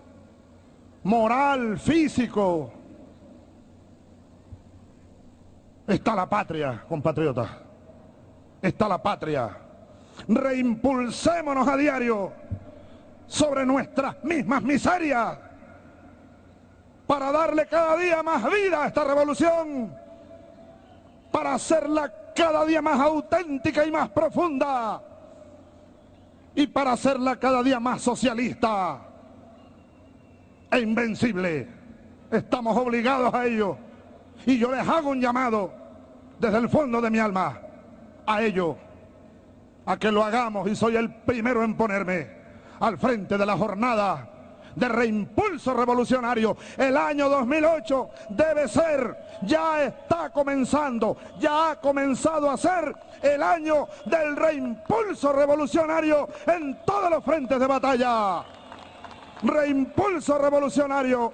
moral, físico, está la patria, compatriotas. Está la patria. Reimpulsémonos a diario sobre nuestras mismas miserias para darle cada día más vida a esta revolución, para hacerla cada día más auténtica y más profunda, y para hacerla cada día más socialista e invencible. Estamos obligados a ello, y yo les hago un llamado desde el fondo de mi alma a ello, a que lo hagamos, y soy el primero en ponerme al frente de la jornada de reimpulso revolucionario. El año 2008 debe ser, ya está comenzando, ya ha comenzado a ser el año del reimpulso revolucionario en todos los frentes de batalla. Reimpulso revolucionario.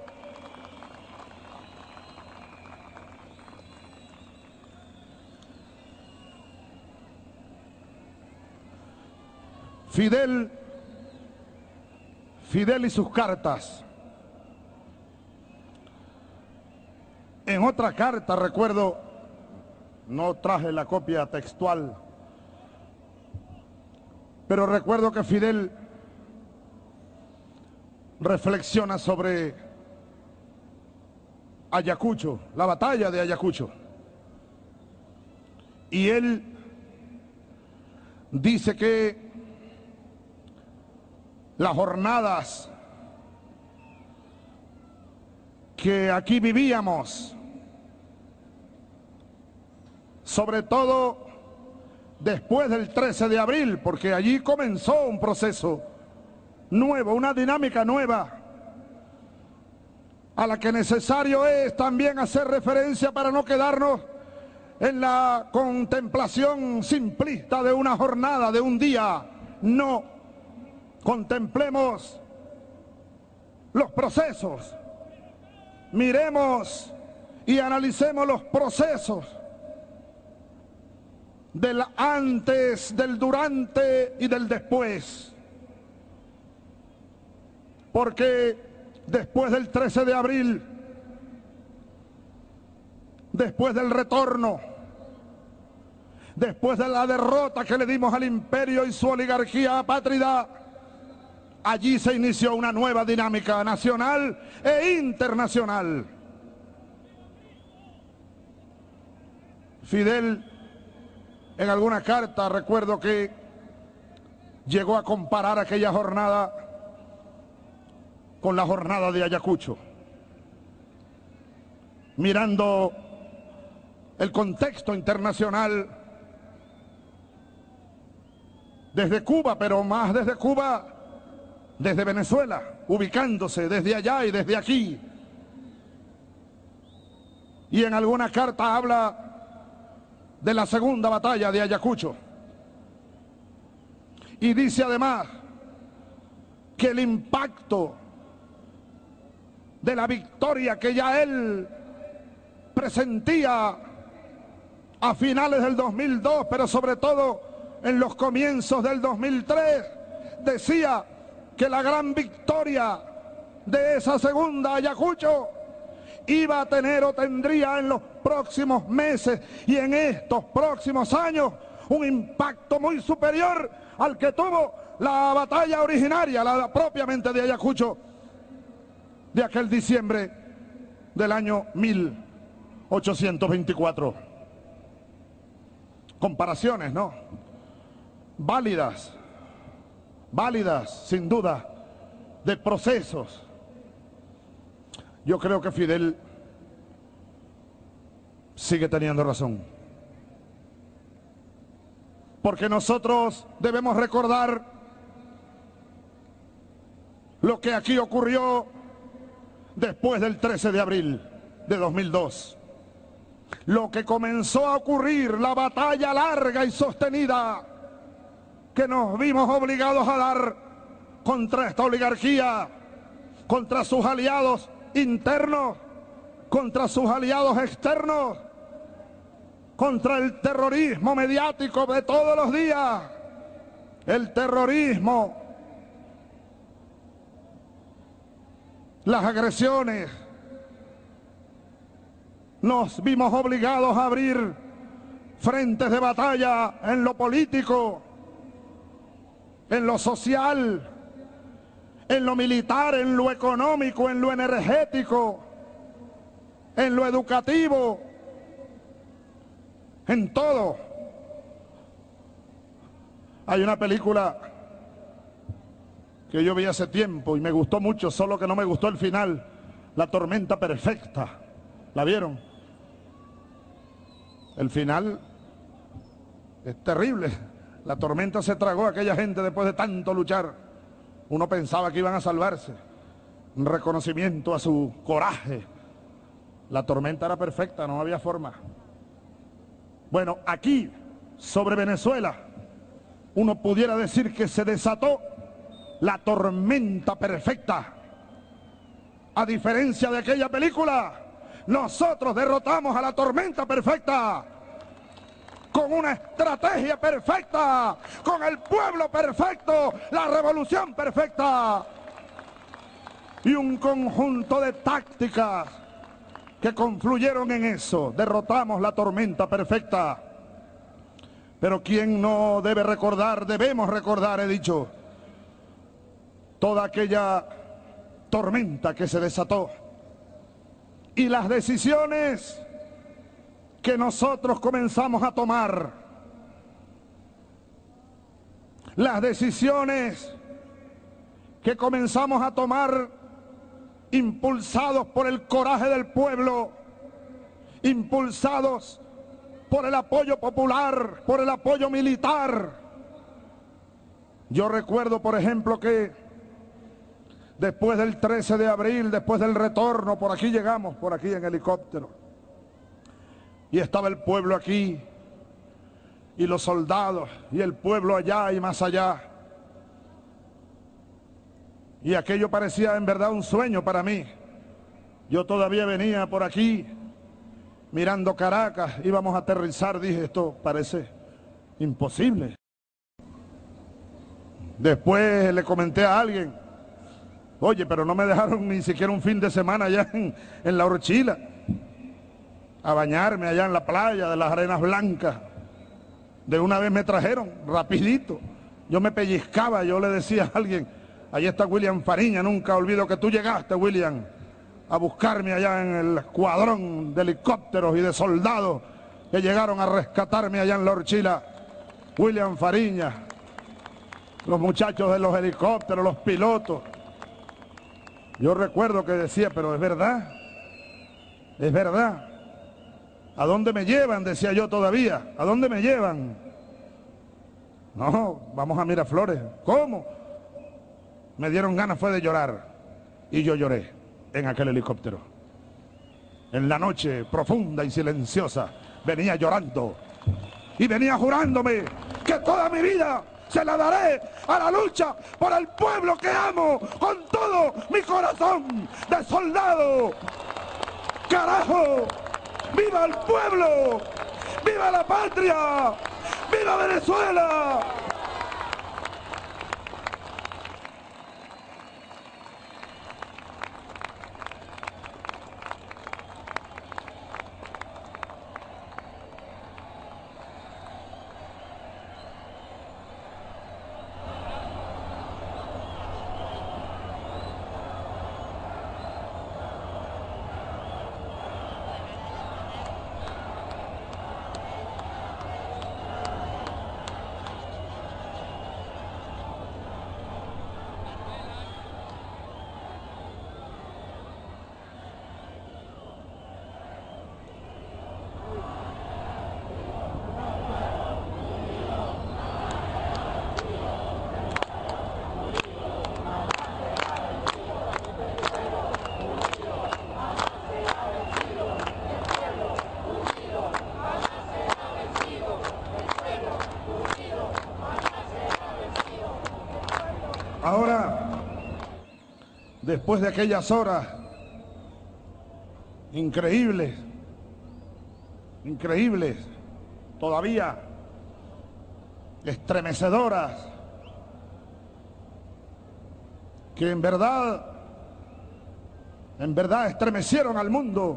Fidel y sus cartas. En otra carta, recuerdo, no traje la copia textual, pero recuerdo que Fidel reflexiona sobre Ayacucho, la batalla de Ayacucho. Y él dice que las jornadas que aquí vivíamos, sobre todo después del 13 de abril, porque allí comenzó un proceso nuevo, una dinámica nueva, a la que necesario es también hacer referencia para no quedarnos en la contemplación simplista de una jornada, de un día. No. Contemplemos los procesos, miremos y analicemos los procesos del antes, del durante y del después. Porque después del 13 de abril, después del retorno, después de la derrota que le dimos al imperio y su oligarquía apátrida, allí se inició una nueva dinámica nacional e internacional. Fidel, en alguna carta, recuerdo que llegó a comparar aquella jornada con la jornada de Ayacucho, mirando el contexto internacional desde Cuba, pero más desde Cuba, desde Venezuela, ubicándose desde allá y desde aquí. Y en alguna carta habla de la segunda batalla de Ayacucho. Y dice además que el impacto de la victoria que ya él presentía a finales del 2002, pero sobre todo en los comienzos del 2003, decía que la gran victoria de esa segunda Ayacucho iba a tener o tendría en los próximos meses y en estos próximos años un impacto muy superior al que tuvo la batalla originaria, la propiamente de Ayacucho, de aquel diciembre del año 1824. Comparaciones, ¿no? Válidas, sin duda, de procesos. Yo creo que Fidel sigue teniendo razón. Porque nosotros debemos recordar lo que aquí ocurrió después del 13 de abril de 2002. Lo que comenzó a ocurrir, la batalla larga y sostenida que nos vimos obligados a dar contra esta oligarquía, contra sus aliados internos, contra sus aliados externos, contra el terrorismo mediático de todos los días, el terrorismo, las agresiones. Nos vimos obligados a abrir frentes de batalla en lo político, en lo social, en lo militar, en lo económico, en lo energético, en lo educativo, en todo. Hay una película que yo vi hace tiempo y me gustó mucho, solo que no me gustó el final, La tormenta perfecta. ¿La vieron? El final es terrible. La tormenta se tragó a aquella gente después de tanto luchar. Uno pensaba que iban a salvarse. Un reconocimiento a su coraje. La tormenta era perfecta, no había forma. Bueno, aquí, sobre Venezuela, uno pudiera decir que se desató la tormenta perfecta. A diferencia de aquella película, nosotros derrotamos a la tormenta perfecta con una estrategia perfecta, con el pueblo perfecto, la revolución perfecta y un conjunto de tácticas que confluyeron en eso. Derrotamos la tormenta perfecta. Pero ¿quién no debe recordar? Debemos recordar, he dicho, toda aquella tormenta que se desató y las decisiones que nosotros comenzamos a tomar, las decisiones que comenzamos a tomar impulsados por el coraje del pueblo, impulsados por el apoyo popular, por el apoyo militar. Yo recuerdo, por ejemplo, que después del 13 de abril, después del retorno, por aquí llegamos, por aquí en helicóptero, y estaba el pueblo aquí, y los soldados, y el pueblo allá y más allá. Y aquello parecía en verdad un sueño para mí. Yo todavía venía por aquí, mirando Caracas, íbamos a aterrizar, dije, esto parece imposible. Después le comenté a alguien, oye, pero no me dejaron ni siquiera un fin de semana allá en La Horchila, a bañarme allá en la playa de las arenas blancas. De una vez me trajeron, rapidito. Yo me pellizcaba, yo le decía a alguien, ahí está William Fariña, nunca olvido que tú llegaste, William, a buscarme allá en el escuadrón de helicópteros y de soldados que llegaron a rescatarme allá en La Horchila. William Fariña, los muchachos de los helicópteros, los pilotos. Yo recuerdo que decía, pero es verdad, es verdad. ¿A dónde me llevan? Decía yo todavía. ¿A dónde me llevan? No, vamos a Miraflores. ¿Cómo? Me dieron ganas fue de llorar. Y yo lloré en aquel helicóptero. En la noche profunda y silenciosa venía llorando. Y venía jurándome que toda mi vida se la daré a la lucha por el pueblo que amo con todo mi corazón de soldado. ¡Carajo! ¡Viva el pueblo! ¡Viva la patria! ¡Viva Venezuela! después de aquellas horas increíbles, increíbles, todavía estremecedoras, que en verdad estremecieron al mundo.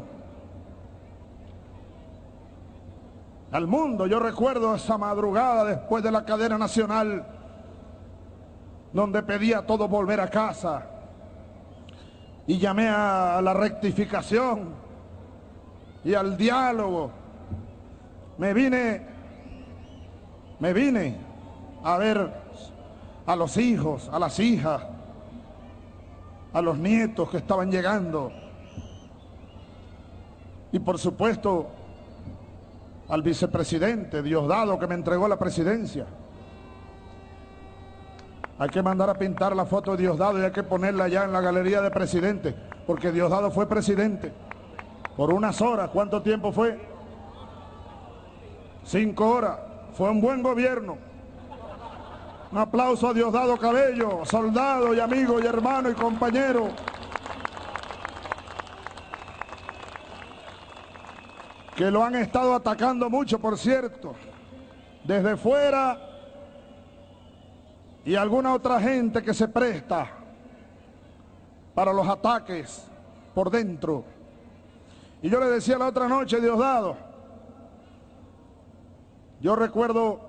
Al mundo. Yo recuerdo esa madrugada después de la cadena nacional, donde pedía a todos volver a casa, y llamé a la rectificación y al diálogo. Me vine a ver a los hijos, a las hijas, a los nietos que estaban llegando, y por supuesto al vicepresidente Diosdado, que me entregó la presidencia. Hay que mandar a pintar la foto de Diosdado y hay que ponerla allá en la galería de presidente, porque Diosdado fue presidente por unas horas. ¿Cuánto tiempo fue? 5 horas. Fue un buen gobierno. Un aplauso a Diosdado Cabello, soldado y amigo y hermano y compañero. Que lo han estado atacando mucho, por cierto, desde fuera, y alguna otra gente que se presta para los ataques por dentro. Y yo le decía la otra noche, Diosdado, yo recuerdo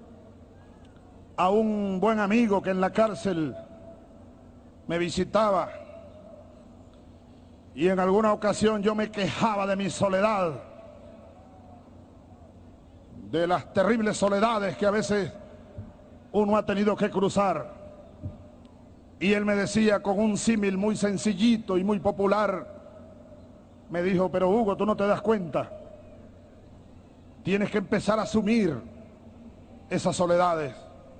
a un buen amigo que en la cárcel me visitaba, y en alguna ocasión yo me quejaba de mi soledad, de las terribles soledades que a veces uno ha tenido que cruzar. Y él me decía con un símil muy sencillito y muy popular, me dijo: pero Hugo, tú no te das cuenta, tienes que empezar a asumir esas soledades,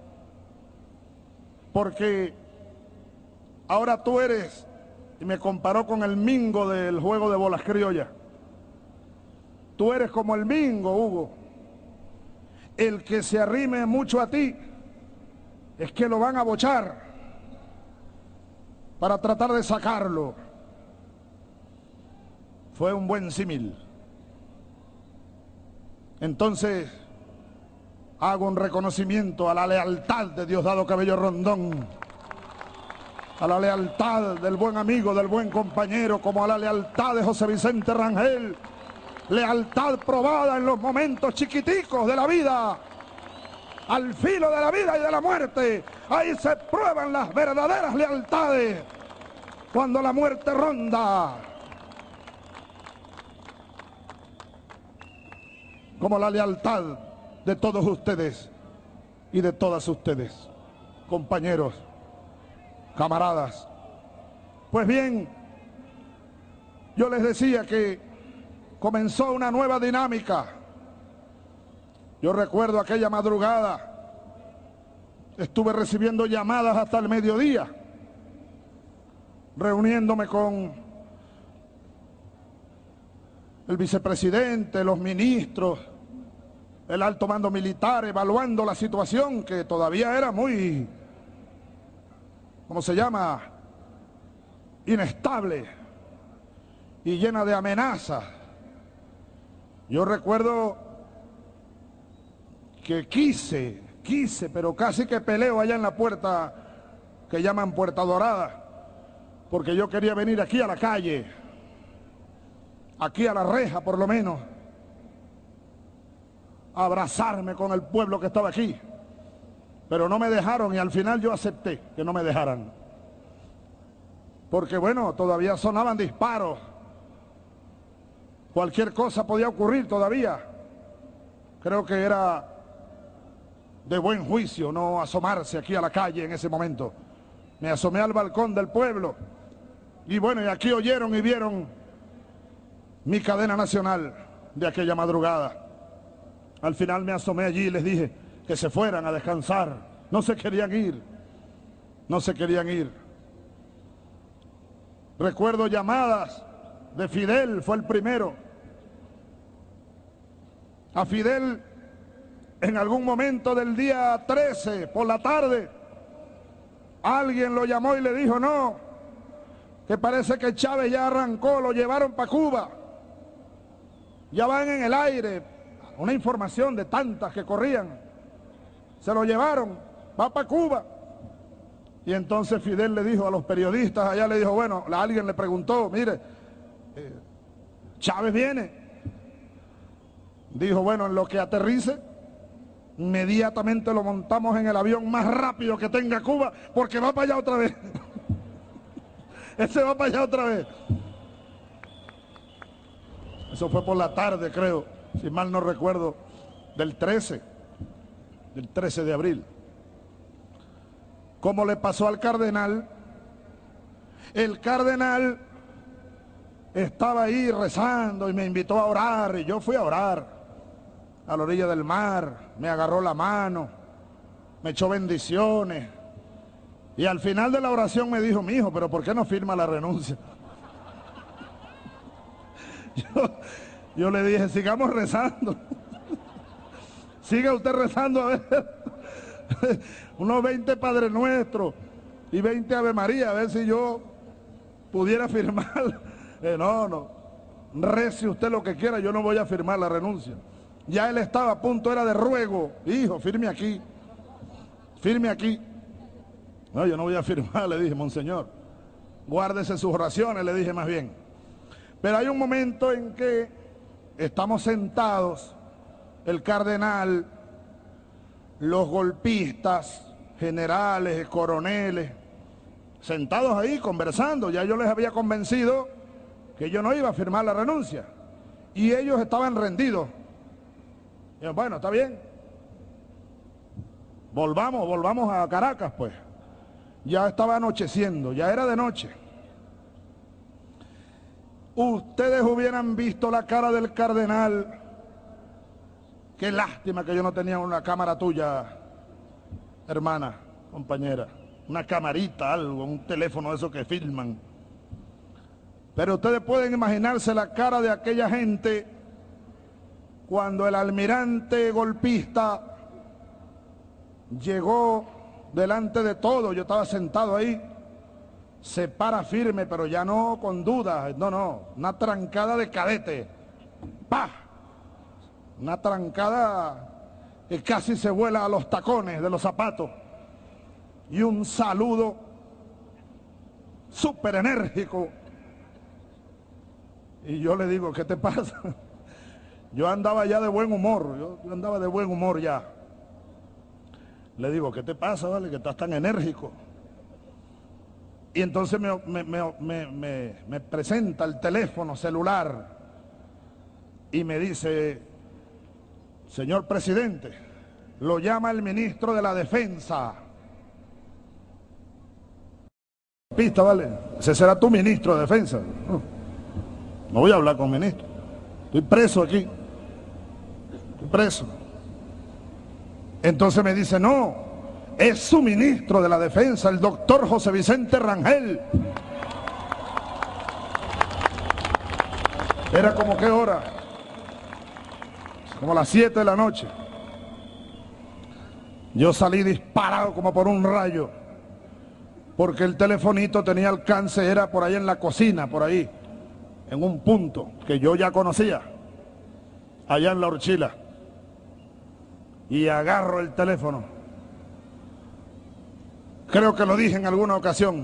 porque ahora tú eres, y me comparó con el Mingo del juego de bolas criollas, tú eres como el Mingo, Hugo. El que se arrime mucho a ti es que lo van a bochar para tratar de sacarlo. Fue un buen símil. Entonces hago un reconocimiento a la lealtad de Diosdado Cabello Rondón, a la lealtad del buen amigo, del buen compañero, como a la lealtad de José Vicente Rangel. Lealtad probada en los momentos chiquiticos de la vida, al filo de la vida y de la muerte. Ahí se prueban las verdaderas lealtades, cuando la muerte ronda. Como la lealtad de todos ustedes y de todas ustedes, compañeros, camaradas. Pues bien, yo les decía que comenzó una nueva dinámica. Yo recuerdo aquella madrugada, estuve recibiendo llamadas hasta el mediodía, reuniéndome con el vicepresidente, los ministros, el alto mando militar, evaluando la situación que todavía era muy, ¿cómo se llama?, inestable y llena de amenazas. Yo recuerdo que quise, pero casi que peleo allá en la puerta que llaman Puerta Dorada, porque yo quería venir aquí a la calle, aquí a la reja por lo menos, a abrazarme con el pueblo que estaba aquí. Pero no me dejaron, y al final yo acepté que no me dejaran. Porque bueno, todavía sonaban disparos. Cualquier cosa podía ocurrir todavía. Creo que era de buen juicio no asomarse aquí a la calle en ese momento. Me asomé al balcón del pueblo. Y bueno, y aquí oyeron y vieron mi cadena nacional de aquella madrugada. Al final me asomé allí y les dije que se fueran a descansar. No se querían ir. No se querían ir. Recuerdo llamadas de Fidel, fue el primero. A Fidel, en algún momento del día 13, por la tarde, alguien lo llamó y le dijo: no, que parece que Chávez ya arrancó, lo llevaron para Cuba. Ya van en el aire, una información de tantas que corrían. Se lo llevaron, va para Cuba. Y entonces Fidel le dijo a los periodistas allá, le dijo, bueno, alguien le preguntó, mire, Chávez viene. Dijo, bueno, en lo que aterrice, inmediatamente lo montamos en el avión más rápido que tenga Cuba, porque va para allá otra vez. Ese va para allá otra vez. Eso fue por la tarde, creo, si mal no recuerdo, del 13 de abril. Como le pasó al cardenal, el cardenal estaba ahí rezando y me invitó a orar, y yo fui a orar a la orilla del mar, me agarró la mano, me echó bendiciones, y al final de la oración me dijo, mi hijo, pero ¿por qué no firma la renuncia? Yo le dije, sigamos rezando. Siga usted rezando, a ver. Unos 20 Padre Nuestro y 20 Ave María, a ver si yo pudiera firmar. No, rece usted lo que quiera, yo no voy a firmar la renuncia. Ya él estaba a punto, era de ruego, hijo, firme aquí, firme aquí. No, yo no voy a firmar, le dije, monseñor, guárdese sus oraciones, le dije más bien. Pero hay un momento en que estamos sentados, el cardenal, los golpistas, generales, coroneles, sentados ahí conversando. Ya yo les había convencido que yo no iba a firmar la renuncia. Y ellos estaban rendidos. Y yo, bueno, está bien. Volvamos a Caracas, pues. Ya estaba anocheciendo, ya era de noche. Ustedes hubieran visto la cara del cardenal. Qué lástima que yo no tenía una cámara tuya, hermana, compañera. Una camarita, algo, un teléfono de esos que filman. Pero ustedes pueden imaginarse la cara de aquella gente cuando el almirante golpista llegó delante de todo. Yo estaba sentado ahí, se para firme, pero ya no con dudas, no, una trancada de cadete. ¡Pah! Una trancada que casi se vuela a los tacones de los zapatos. Y un saludo súper enérgico. Y yo le digo, ¿qué te pasa? Yo andaba ya de buen humor, yo andaba de buen humor ya. Le digo, ¿qué te pasa, vale, que estás tan enérgico? Y entonces me presenta el teléfono celular y me dice, señor presidente, lo llama el ministro de la Defensa. Pista, vale, ese será tu ministro de Defensa. No voy a hablar con ministro. Estoy preso aquí. Estoy preso. Entonces me dice, no, es su ministro de la Defensa, el doctor José Vicente Rangel. Era como qué hora, como las 7 de la noche. Yo salí disparado como por un rayo, porque el telefonito tenía alcance, era por ahí en la cocina, por ahí, en un punto que yo ya conocía, allá en La Horchila. Y agarro el teléfono. Creo que lo dije en alguna ocasión.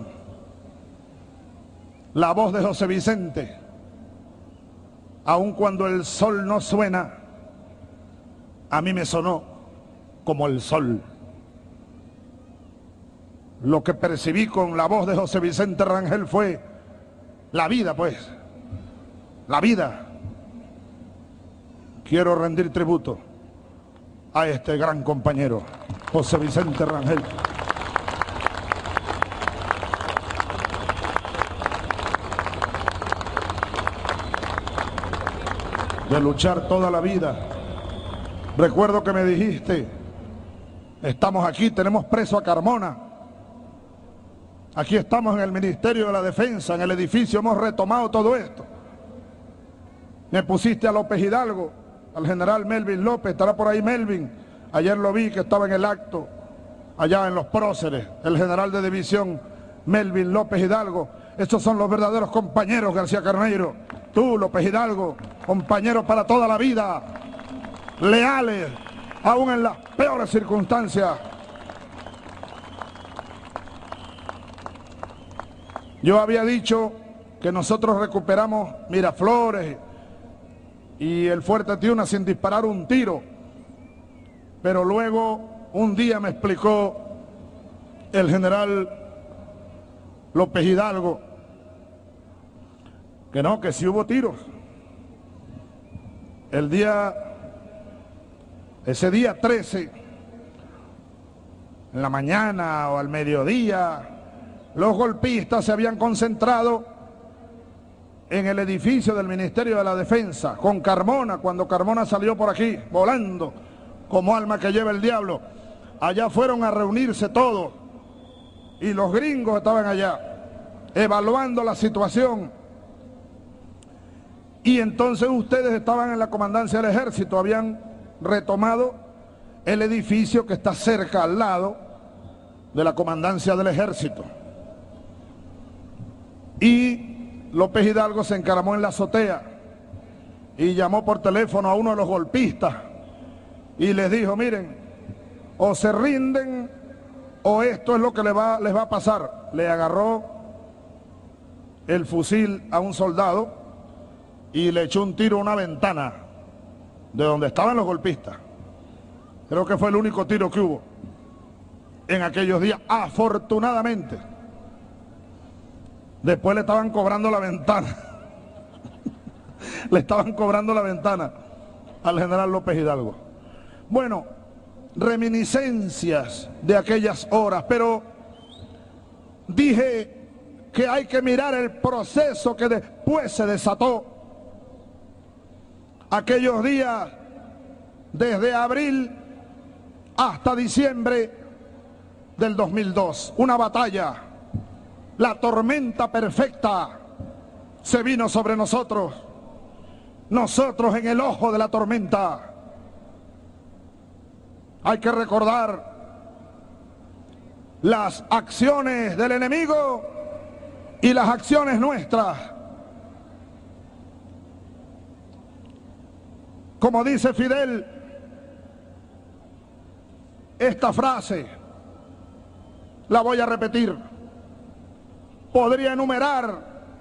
La voz de José Vicente, aun cuando el sol no suena, a mí me sonó como el sol. Lo que percibí con la voz de José Vicente Rangel fue la vida, pues. La vida. Quiero rendir tributo a este gran compañero, José Vicente Rangel. De luchar toda la vida. Recuerdo que me dijiste, estamos aquí, tenemos preso a Carmona. Aquí estamos en el Ministerio de la Defensa, en el edificio, hemos retomado todo esto. Me pusiste a López Hidalgo, al general Melvin López, estará por ahí Melvin. Ayer lo vi que estaba en el acto, allá en Los Próceres, el general de división Melvin López Hidalgo. Estos son los verdaderos compañeros, García Carneiro. Tú, López Hidalgo, compañeros para toda la vida, leales, aún en las peores circunstancias. Yo había dicho que nosotros recuperamos Miraflores y el Fuerte Tiuna sin disparar un tiro, pero luego un día me explicó el general López Hidalgo que no, que sí hubo tiros. Ese día 13, en la mañana o al mediodía, los golpistas se habían concentrado en el edificio del Ministerio de la Defensa, con Carmona, cuando Carmona salió por aquí, volando como alma que lleva el diablo. Allá fueron a reunirse todos, y los gringos estaban allá, evaluando la situación. Y entonces ustedes estaban en la comandancia del ejército, habían retomado el edificio que está cerca, al lado de la comandancia del ejército. Y López Hidalgo se encaramó en la azotea y llamó por teléfono a uno de los golpistas y les dijo: miren, o se rinden o esto es lo que les va a pasar. Le agarró el fusil a un soldado y le echó un tiro a una ventana de donde estaban los golpistas. Creo que fue el único tiro que hubo en aquellos días, afortunadamente. Después le estaban cobrando la ventana. Le estaban cobrando la ventana al general López Hidalgo. Bueno, reminiscencias de aquellas horas, pero dije que hay que mirar el proceso que después se desató. Aquellos días, desde abril hasta diciembre del 2002, una batalla, la tormenta perfecta se vino sobre nosotros, nosotros en el ojo de la tormenta. Hay que recordar las acciones del enemigo y las acciones nuestras. Como dice Fidel, esta frase la voy a repetir. Podría enumerar,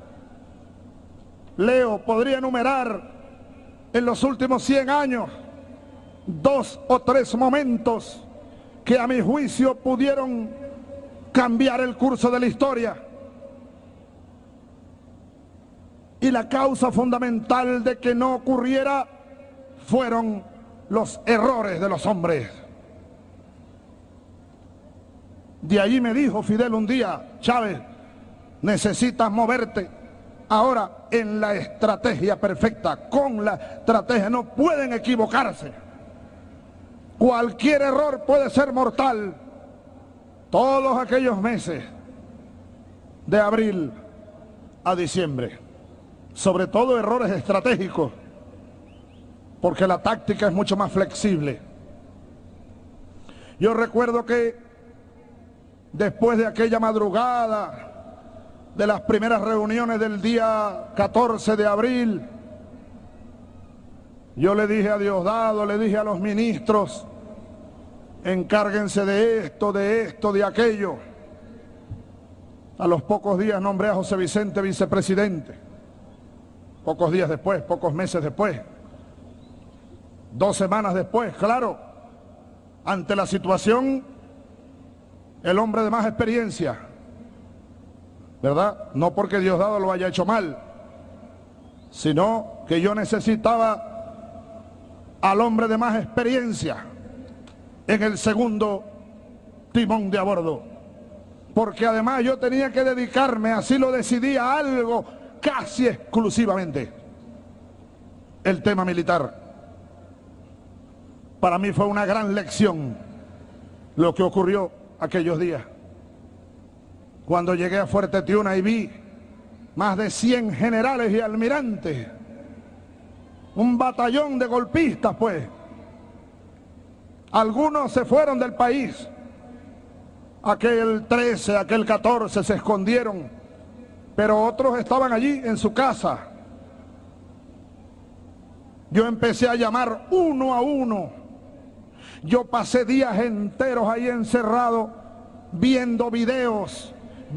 Leo, podría enumerar en los últimos 100 años 2 o 3 momentos que a mi juicio pudieron cambiar el curso de la historia. Y la causa fundamental de que no ocurriera fueron los errores de los hombres. De allí me dijo Fidel un día: Chávez, necesitas moverte ahora en la estrategia perfecta, con la estrategia, no pueden equivocarse. Cualquier error puede ser mortal. Todos aquellos meses de abril a diciembre, sobre todo errores estratégicos, porque la táctica es mucho más flexible. Yo recuerdo que después de aquella madrugada de las primeras reuniones del día 14 de abril, yo le dije a Diosdado, le dije a los ministros: encárguense de esto, de aquello. A los pocos días nombré a José Vicente vicepresidente. Pocos días después, pocos meses después, 2 semanas después, claro, ante la situación, el hombre de más experiencia, ¿verdad? No porque Diosdado lo haya hecho mal, sino que yo necesitaba al hombre de más experiencia en el segundo timón de a bordo, porque además yo tenía que dedicarme, así lo decidí, a algo casi exclusivamente: el tema militar. Para mí fue una gran lección lo que ocurrió aquellos días, cuando llegué a Fuerte Tiuna y vi más de 100 generales y almirantes, un batallón de golpistas, pues. Algunos se fueron del país, aquel 13, aquel 14 se escondieron pero otros estaban allí en su casa. Yo empecé a llamar uno a uno. Yo pasé días enteros ahí encerrado viendo videos,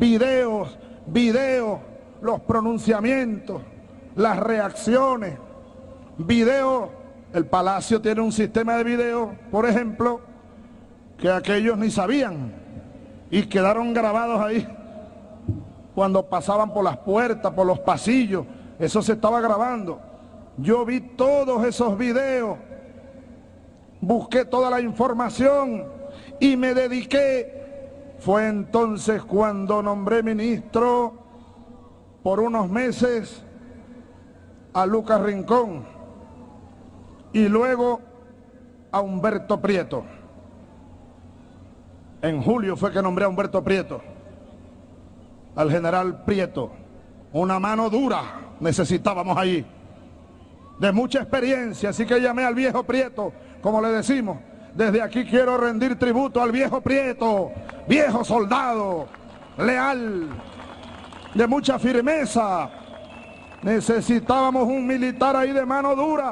los pronunciamientos, las reacciones, videos. El Palacio tiene un sistema de videos, por ejemplo, que aquellos ni sabían y quedaron grabados ahí cuando pasaban por las puertas, por los pasillos. Eso se estaba grabando. Yo vi todos esos videos, busqué toda la información y me dediqué. Fue entonces cuando nombré ministro por unos meses a Lucas Rincón y luego a Humberto Prieto. En julio fue que nombré a Humberto Prieto, al general Prieto. Una mano dura necesitábamos allí, de mucha experiencia, así que llamé al viejo Prieto, como le decimos. Desde aquí quiero rendir tributo al viejo Prieto, viejo soldado, leal, de mucha firmeza. Necesitábamos un militar ahí de mano dura,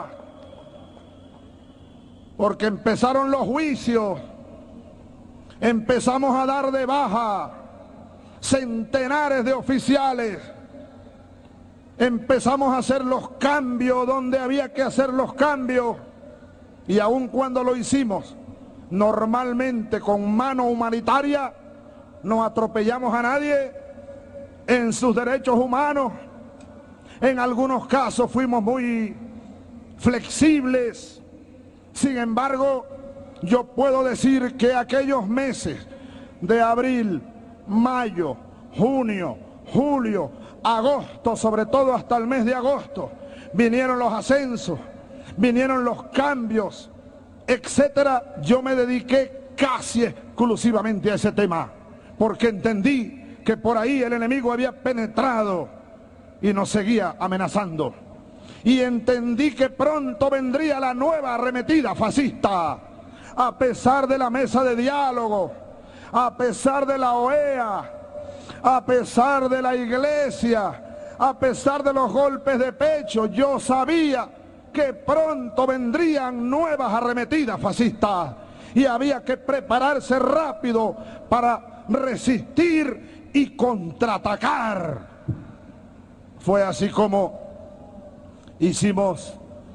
porque empezaron los juicios, empezamos a dar de baja centenares de oficiales, empezamos a hacer los cambios donde había que hacer los cambios, y aun cuando lo hicimos normalmente con mano humanitaria, no atropellamos a nadie en sus derechos humanos. En algunos casos fuimos muy flexibles. Sin embargo, yo puedo decir que aquellos meses de abril, mayo, junio, julio, agosto, sobre todo hasta el mes de agosto, vinieron los ascensos, vinieron los cambios, etcétera. Yo me dediqué casi exclusivamente a ese tema, porque entendí que por ahí el enemigo había penetrado y nos seguía amenazando. Y entendí que pronto vendría la nueva arremetida fascista, a pesar de la mesa de diálogo, a pesar de la OEA, a pesar de la iglesia, a pesar de los golpes de pecho. Yo sabía que pronto vendrían nuevas arremetidas fascistas y había que prepararse rápido para resistir y contraatacar. Fue así como hicimos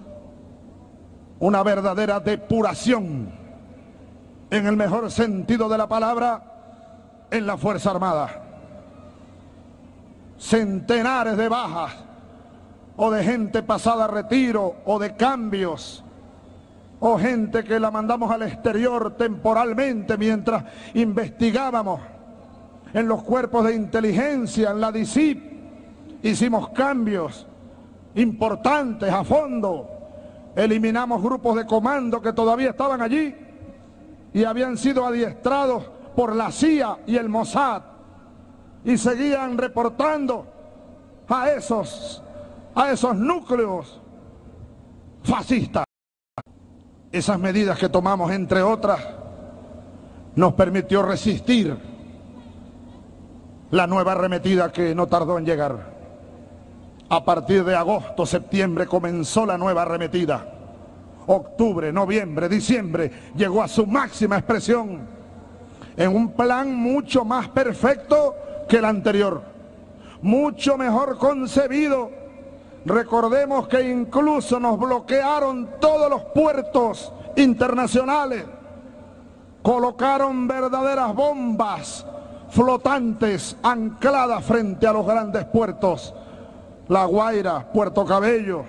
una verdadera depuración, en el mejor sentido de la palabra, en la Fuerza Armada. Centenares de bajas, o de gente pasada a retiro, o de cambios, o gente que la mandamos al exterior temporalmente mientras investigábamos en los cuerpos de inteligencia, en la DICIP. Hicimos cambios importantes a fondo, eliminamos grupos de comando que todavía estaban allí y habían sido adiestrados por la CIA y el Mossad y seguían reportando a esos núcleos fascistas. Esas medidas que tomamos, entre otras, nos permitió resistir la nueva arremetida que no tardó en llegar. A partir de agosto, septiembre comenzó la nueva arremetida. Octubre, noviembre, diciembre llegó a su máxima expresión en un plan mucho más perfecto que el anterior, mucho mejor concebido. Recordemos que incluso nos bloquearon todos los puertos internacionales, colocaron verdaderas bombas flotantes ancladas frente a los grandes puertos. La Guaira, Puerto Cabello,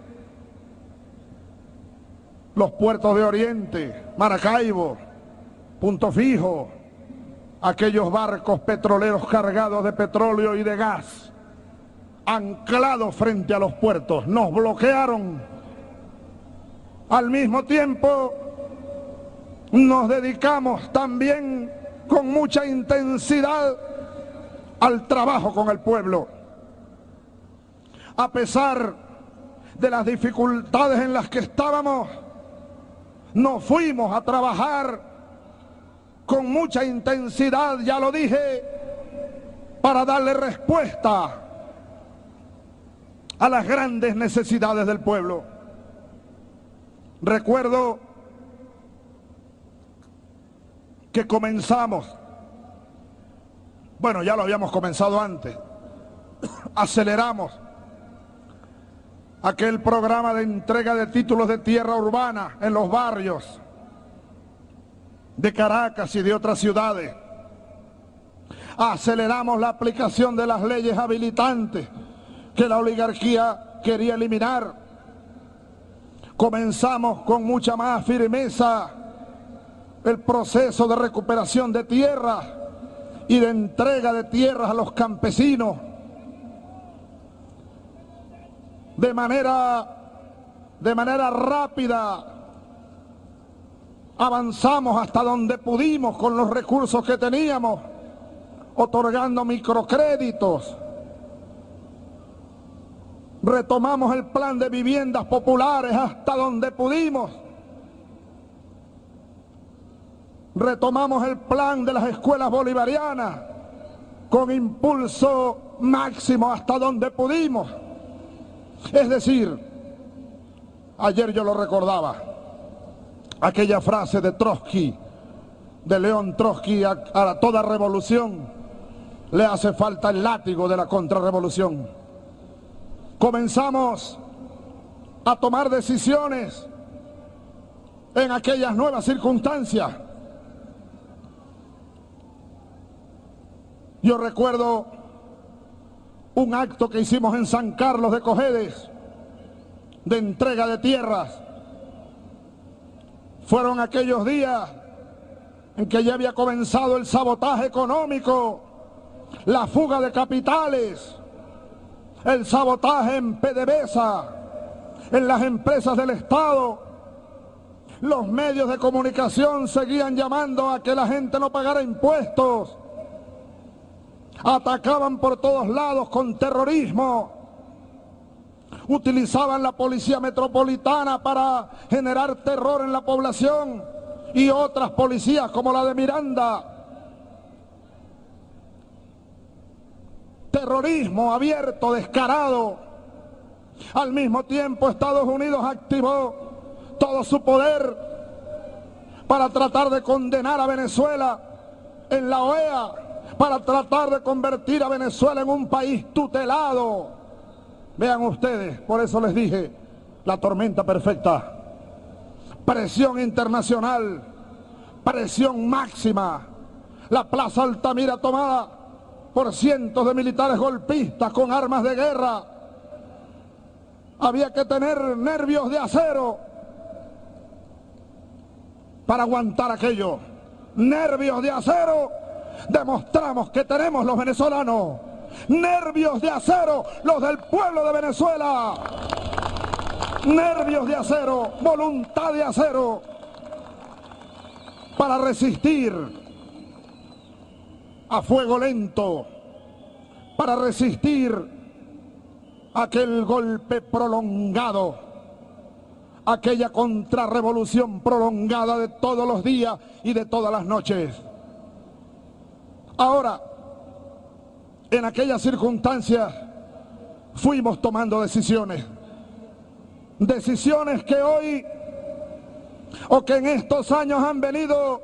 los puertos de Oriente, Maracaibo, Punto Fijo, aquellos barcos petroleros cargados de petróleo y de gas, anclados frente a los puertos, nos bloquearon. Al mismo tiempo, nos dedicamos también con mucha intensidad al trabajo con el pueblo. A pesar de las dificultades en las que estábamos, nos fuimos a trabajar con mucha intensidad, ya lo dije, para darle respuesta a las grandes necesidades del pueblo. Recuerdo que comenzamos, bueno, ya lo habíamos comenzado antes, aceleramos aquel programa de entrega de títulos de tierra urbana en los barrios de Caracas y de otras ciudades. Aceleramos la aplicación de las leyes habilitantes que la oligarquía quería eliminar. Comenzamos con mucha más firmeza el proceso de recuperación de tierras y de entrega de tierras a los campesinos. De manera rápida avanzamos hasta donde pudimos con los recursos que teníamos, otorgando microcréditos. Retomamos el plan de viviendas populares hasta donde pudimos. Retomamos el plan de las escuelas bolivarianas con impulso máximo hasta donde pudimos. Es decir, ayer yo lo recordaba, aquella frase de Trotsky, de León Trotsky: a toda revolución le hace falta el látigo de la contrarrevolución. Comenzamos a tomar decisiones en aquellas nuevas circunstancias. Yo recuerdo un acto que hicimos en San Carlos de Cojedes de entrega de tierras. Fueron aquellos días en que ya había comenzado el sabotaje económico, la fuga de capitales, el sabotaje en PDVSA, en las empresas del Estado. Los medios de comunicación seguían llamando a que la gente no pagara impuestos. Atacaban por todos lados con terrorismo. Utilizaban la policía metropolitana para generar terror en la población y otras policías como la de Miranda. Terrorismo abierto, descarado. Al mismo tiempo, Estados Unidos activó todo su poder para tratar de condenar a Venezuela en la OEA, para tratar de convertir a Venezuela en un país tutelado. Vean ustedes, por eso les dije, la tormenta perfecta. Presión internacional, presión máxima. La Plaza Altamira tomada por cientos de militares golpistas con armas de guerra. Había que tener nervios de acero para aguantar aquello. Nervios de acero demostramos que tenemos los venezolanos. Nervios de acero los del pueblo de Venezuela. Nervios de acero, voluntad de acero para resistir a fuego lento, para resistir aquel golpe prolongado, aquella contrarrevolución prolongada de todos los días y de todas las noches. Ahora, en aquellas circunstancias fuimos tomando decisiones. Decisiones que hoy o que en estos años han venido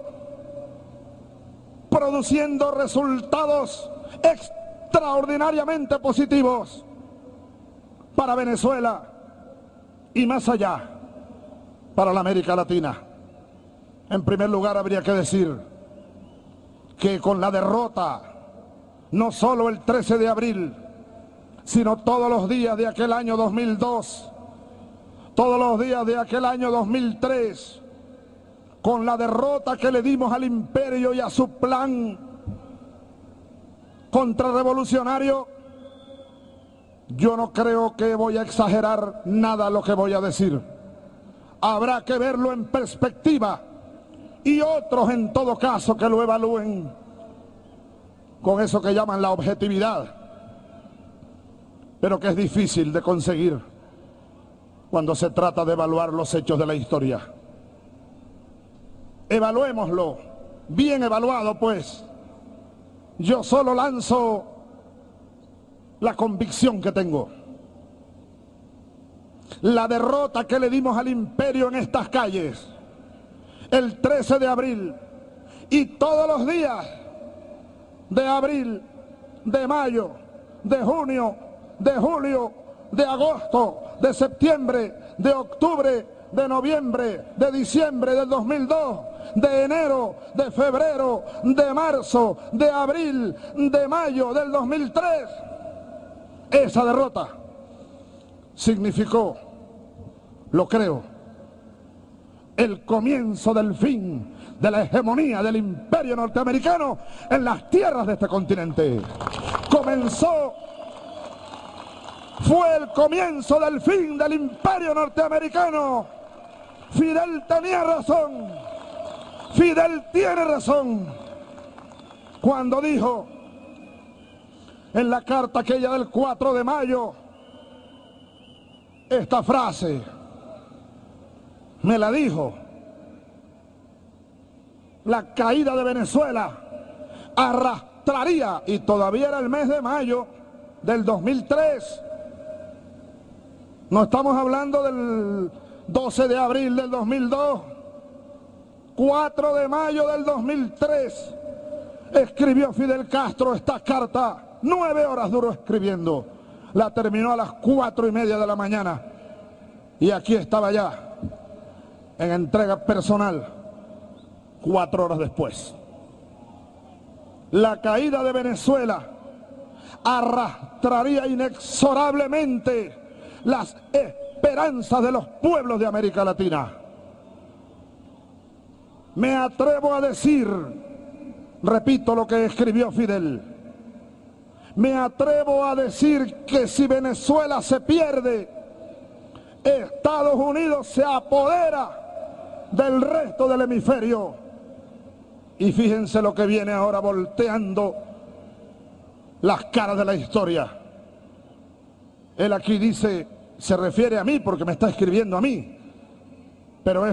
produciendo resultados extraordinariamente positivos para Venezuela y más allá, para la América Latina. En primer lugar, habría que decir que con la derrota, no solo el 13 de abril, sino todos los días de aquel año 2002, todos los días de aquel año 2003, con la derrota que le dimos al imperio y a su plan contrarrevolucionario, yo no creo que voy a exagerar nada lo que voy a decir. Habrá que verlo en perspectiva y otros en todo caso que lo evalúen con eso que llaman la objetividad, pero que es difícil de conseguir cuando se trata de evaluar los hechos de la historia. Evaluémoslo, bien evaluado pues. Yo solo lanzo la convicción que tengo. la derrota que le dimos al imperio en estas calles el 13 de abril y todos los días de abril, de mayo, de junio, de julio, de agosto, de septiembre, de octubre, de noviembre, de diciembre del 2002, de enero, de febrero, de marzo, de abril, de mayo del 2003. Esa derrota significó, lo creo, el comienzo del fin de la hegemonía del imperio norteamericano en las tierras de este continente. Fue el comienzo del fin del imperio norteamericano. Fidel tenía razón, Fidel tiene razón, cuando dijo en la carta aquella del 4 de mayo, esta frase, me la dijo: la caída de Venezuela arrastraría, y todavía era el mes de mayo del 2003, no estamos hablando del 12 de abril del 2002, 4 de mayo del 2003, escribió Fidel Castro esta carta, 9 horas duró escribiendo, la terminó a las 4:30 de la mañana, y aquí estaba ya, en entrega personal, 4 horas después. La caída de Venezuela arrastraría inexorablemente las esperanzas de los pueblos de América Latina. Me atrevo a decir, repito lo que escribió Fidel, me atrevo a decir que si Venezuela se pierde, Estados Unidos se apodera del resto del hemisferio. Y fíjense lo que viene ahora volteando las caras de la historia. Él aquí dice, se refiere a mí porque me está escribiendo a mí, pero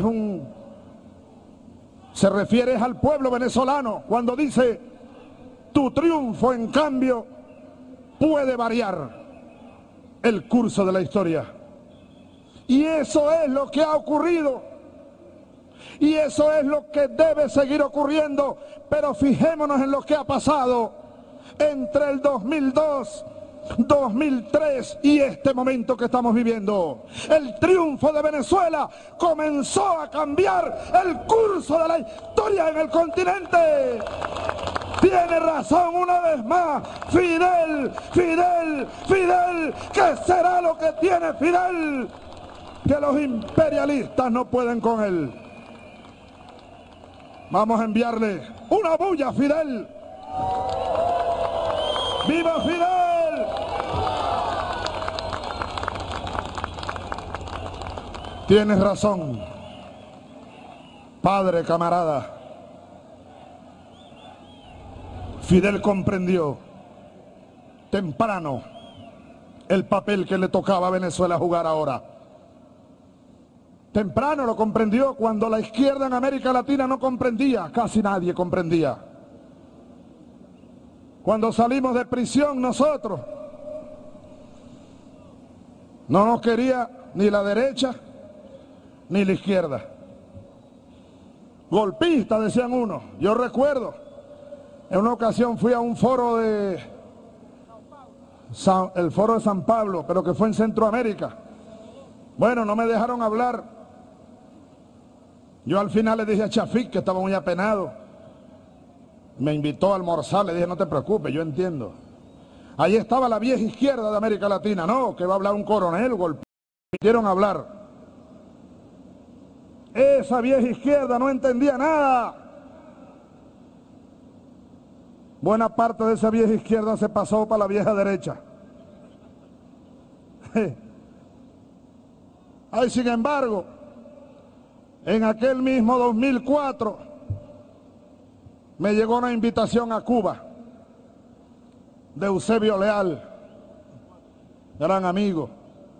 se refiere al pueblo venezolano cuando dice: tu triunfo, en cambio, puede variar el curso de la historia. Y eso es lo que ha ocurrido. Y eso es lo que debe seguir ocurriendo. Pero fijémonos en lo que ha pasado entre el 2002, 2003 y este momento que estamos viviendo. El triunfo de Venezuela comenzó a cambiar el curso de la historia en el continente. Tiene razón una vez más Fidel, Fidel, Fidel. ¿Qué será lo que tiene Fidel? Que los imperialistas no pueden con él. Vamos a enviarle una bulla a Fidel. ¡Viva Fidel! Tienes razón, padre, camarada. Fidel comprendió temprano el papel que le tocaba a Venezuela jugar ahora. Temprano lo comprendió cuando la izquierda en América Latina no comprendía, casi nadie comprendía. Cuando salimos de prisión nosotros, no nos quería ni la derecha ni la izquierda. Golpistas, decían unos. Yo recuerdo, en una ocasión fui a un foro el foro de San Pablo, pero que fue en Centroamérica. Bueno, no me dejaron hablar. Yo al final le dije a Chafik, que estaba muy apenado, me invitó a almorzar, le dije: no te preocupes, yo entiendo. Ahí estaba la vieja izquierda de América Latina, no, que va a hablar un coronel, golpearon, quisieron hablar. Esa vieja izquierda no entendía nada. Buena parte de esa vieja izquierda se pasó para la vieja derecha. Ay, sin embargo, en aquel mismo 2004 me llegó una invitación a Cuba de Eusebio Leal, gran amigo,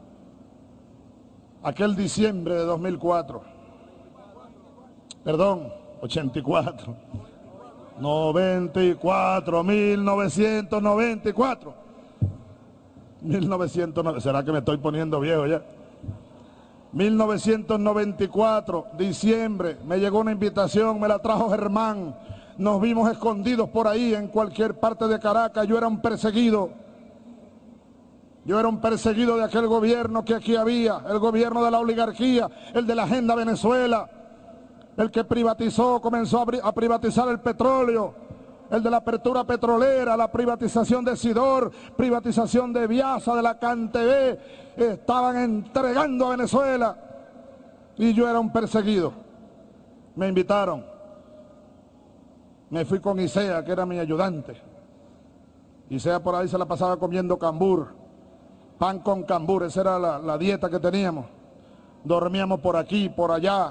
aquel diciembre de 2004, perdón, 84, 1994, 1909, ¿será que me estoy poniendo viejo ya? 1994, diciembre, me llegó una invitación, me la trajo Germán. Nos vimos escondidos por ahí en cualquier parte de Caracas. Yo era un perseguido. Yo era un perseguido de aquel gobierno que aquí había, el gobierno de la oligarquía, el de la Agenda Venezuela, el que privatizó, comenzó a privatizar el petróleo, el de la apertura petrolera, la privatización de Sidor, privatización de Viasa, de la CanTV, estaban entregando a Venezuela y yo era un perseguido. Me invitaron, me fui con Isea, que era mi ayudante. Isea por ahí se la pasaba comiendo cambur, pan con cambur, esa era la dieta que teníamos. Dormíamos por aquí, por allá,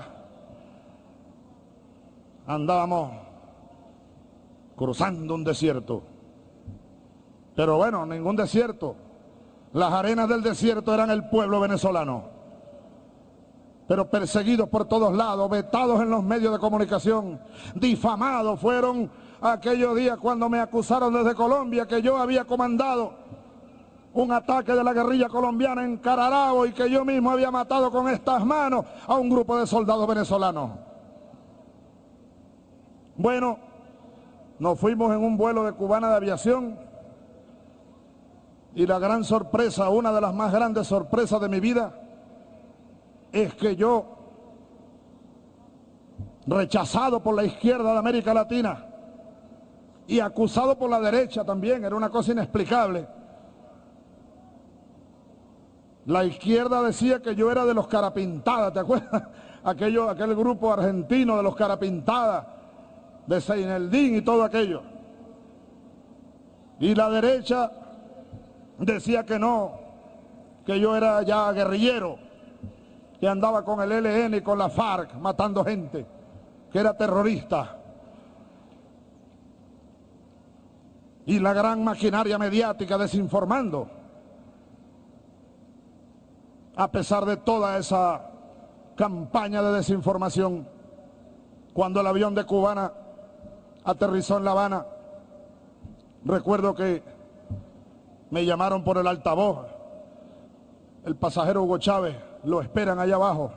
andábamos cruzando un desierto. Pero bueno, ningún desierto. Las arenas del desierto eran el pueblo venezolano. Pero perseguidos por todos lados, vetados en los medios de comunicación, difamados. Fueron aquellos días cuando me acusaron desde Colombia que yo había comandado un ataque de la guerrilla colombiana en Cararabo y que yo mismo había matado con estas manos a un grupo de soldados venezolanos. Bueno, nos fuimos en un vuelo de Cubana de Aviación y la gran sorpresa, una de las más grandes sorpresas de mi vida, es que yo, rechazado por la izquierda de América Latina y acusado por la derecha también, era una cosa inexplicable. La izquierda decía que yo era de los Carapintadas, ¿te acuerdas? Aquel grupo argentino de los Carapintadas, de Seineldín y todo aquello. Y la derecha decía que no, que yo era ya guerrillero, que andaba con el ELN y con la FARC matando gente, que era terrorista. Y la gran maquinaria mediática desinformando. A pesar de toda esa campaña de desinformación, cuando el avión de Cubana aterrizó en La Habana, recuerdo que me llamaron por el altavoz. El pasajero Hugo Chávez, lo esperan allá abajo.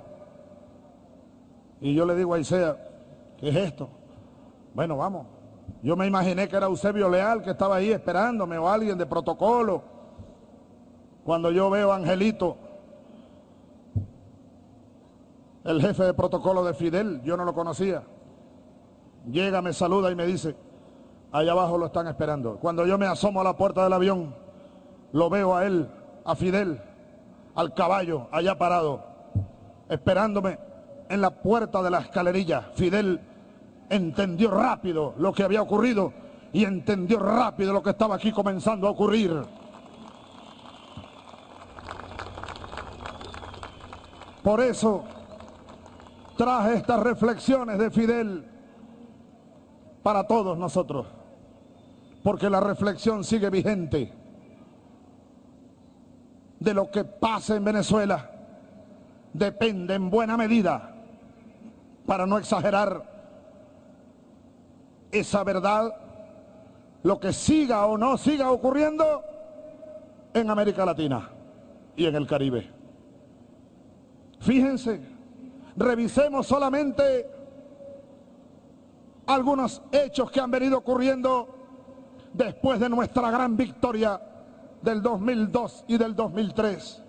Y yo le digo a Isea, ¿qué es esto? Bueno, vamos. Yo me imaginé que era Eusebio Leal que estaba ahí esperándome o alguien de protocolo. Cuando yo veo a Angelito, el jefe de protocolo de Fidel, yo no lo conocía. Llega, me saluda y me dice, allá abajo lo están esperando. Cuando yo me asomo a la puerta del avión, lo veo a él, a Fidel, al caballo, allá parado, esperándome en la puerta de la escalerilla. Fidel entendió rápido lo que había ocurrido y entendió rápido lo que estaba aquí comenzando a ocurrir. Por eso traje estas reflexiones de Fidel para todos nosotros, porque la reflexión sigue vigente. De lo que pase en Venezuela depende en buena medida, para no exagerar, esa verdad, lo que siga o no siga ocurriendo en América Latina y en el Caribe. Fíjense, revisemos solamente algunos hechos que han venido ocurriendo después de nuestra gran victoria del 2002 y del 2003.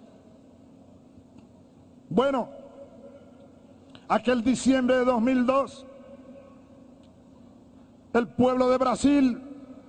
Bueno, aquel diciembre de 2002, el pueblo de Brasil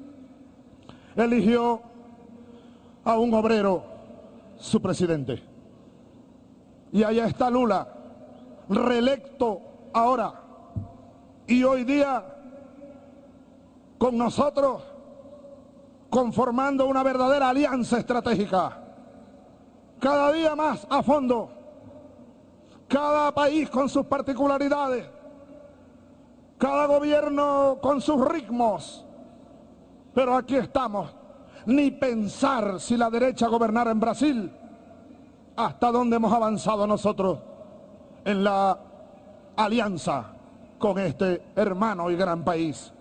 eligió a un obrero su presidente. Y allá está Lula, reelecto ahora. Y hoy día, con nosotros, conformando una verdadera alianza estratégica. Cada día más a fondo. Cada país con sus particularidades. Cada gobierno con sus ritmos. Pero aquí estamos. Ni pensar si la derecha gobernara en Brasil. Hasta dónde hemos avanzado nosotros en la alianza con este hermano y gran país.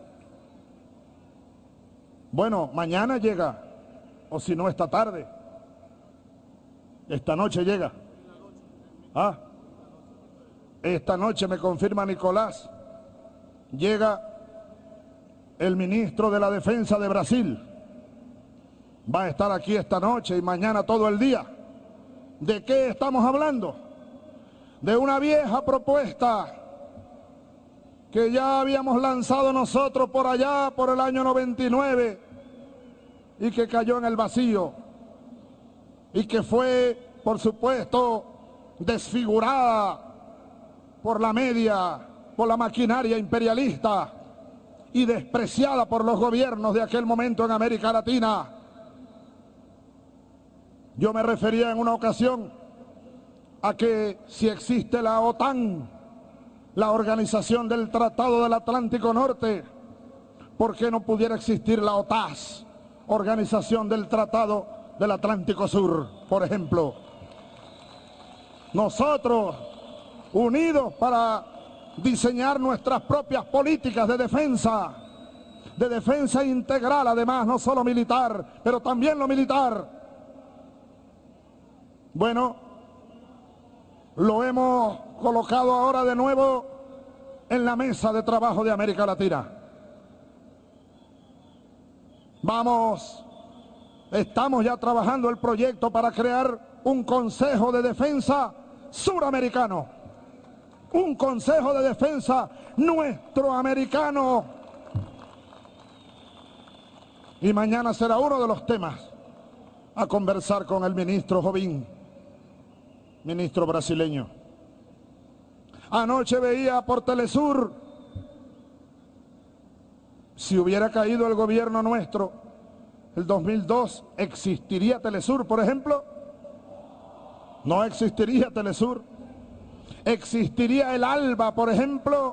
Bueno, mañana llega, o si no esta tarde, esta noche llega. Esta noche me confirma Nicolás, llega el ministro de la Defensa de Brasil. Va a estar aquí esta noche y mañana todo el día. ¿De qué estamos hablando? De una vieja propuesta que ya habíamos lanzado nosotros por allá, por el año 99, y que cayó en el vacío, y que fue, por supuesto, desfigurada por la media, por la maquinaria imperialista, y despreciada por los gobiernos de aquel momento en América Latina. Yo me refería en una ocasión a que si existe la OTAN, la Organización del Tratado del Atlántico Norte, ¿por qué no pudiera existir la OTAS, Organización del Tratado del Atlántico Sur, por ejemplo? Nosotros, unidos para diseñar nuestras propias políticas de defensa integral, además, no solo militar, pero también lo militar. Bueno, lo hemos colocado ahora de nuevo en la mesa de trabajo de América Latina. Estamos ya trabajando el proyecto para crear un Consejo de Defensa suramericano, un Consejo de Defensa nuestro americano. Y mañana será uno de los temas a conversar con el ministro Jobim, ministro brasileño. Anoche veía por Telesur, si hubiera caído el gobierno nuestro, el 2002, ¿existiría Telesur, por ejemplo? No existiría Telesur. ¿Existiría el ALBA, por ejemplo?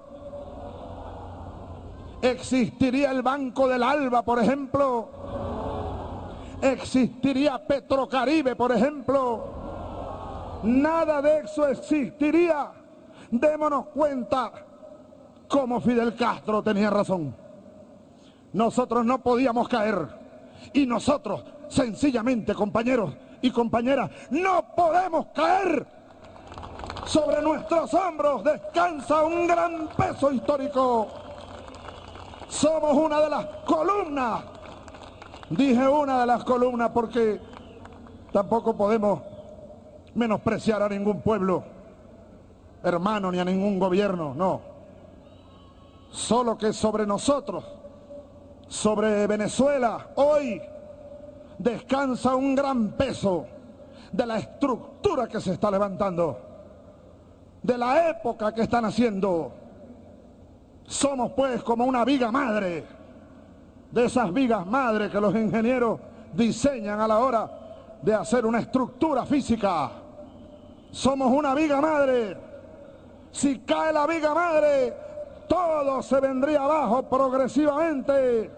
¿Existiría el Banco del ALBA, por ejemplo? ¿Existiría Petrocaribe, por ejemplo? Nada de eso existiría. Démonos cuenta cómo Fidel Castro tenía razón. Nosotros no podíamos caer. Y nosotros, sencillamente, compañeros y compañeras, no podemos caer. Sobre nuestros hombros descansa un gran peso histórico. Somos una de las columnas. Dije una de las columnas porque tampoco podemos menospreciar a ningún pueblo hermano ni a ningún gobierno, no. Solo que sobre nosotros, sobre Venezuela, hoy descansa un gran peso de la estructura que se está levantando, de la época que están haciendo. Somos pues como una viga madre, de esas vigas madre que los ingenieros diseñan a la hora de hacer una estructura física. Somos una viga madre. Si cae la viga madre, todo se vendría abajo progresivamente.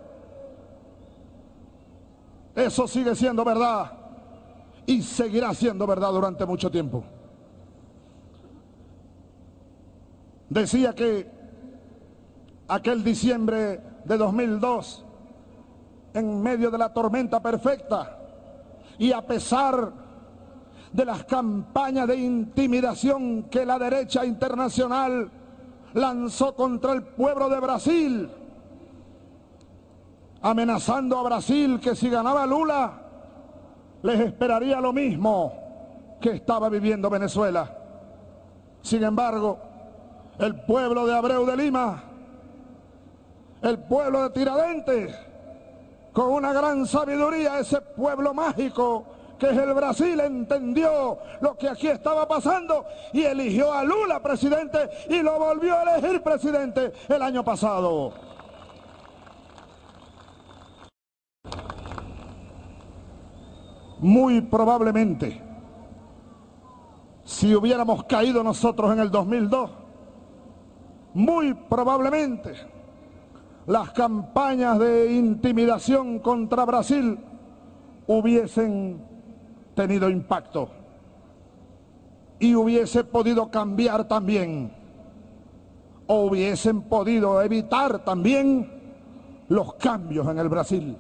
Eso sigue siendo verdad y seguirá siendo verdad durante mucho tiempo. Decía que aquel diciembre de 2002, en medio de la tormenta perfecta y a pesar de las campañas de intimidación que la derecha internacional lanzó contra el pueblo de Brasil, amenazando a Brasil que si ganaba Lula les esperaría lo mismo que estaba viviendo Venezuela. Sin embargo, el pueblo de Abreu de Lima, el pueblo de Tiradentes, con una gran sabiduría, ese pueblo mágico que es el Brasil, entendió lo que aquí estaba pasando y eligió a Lula presidente y lo volvió a elegir presidente el año pasado. Muy probablemente, si hubiéramos caído nosotros en el 2002, muy probablemente las campañas de intimidación contra Brasil hubiesen tenido impacto y hubiese podido cambiar también, o hubiesen podido evitar también los cambios en el Brasil.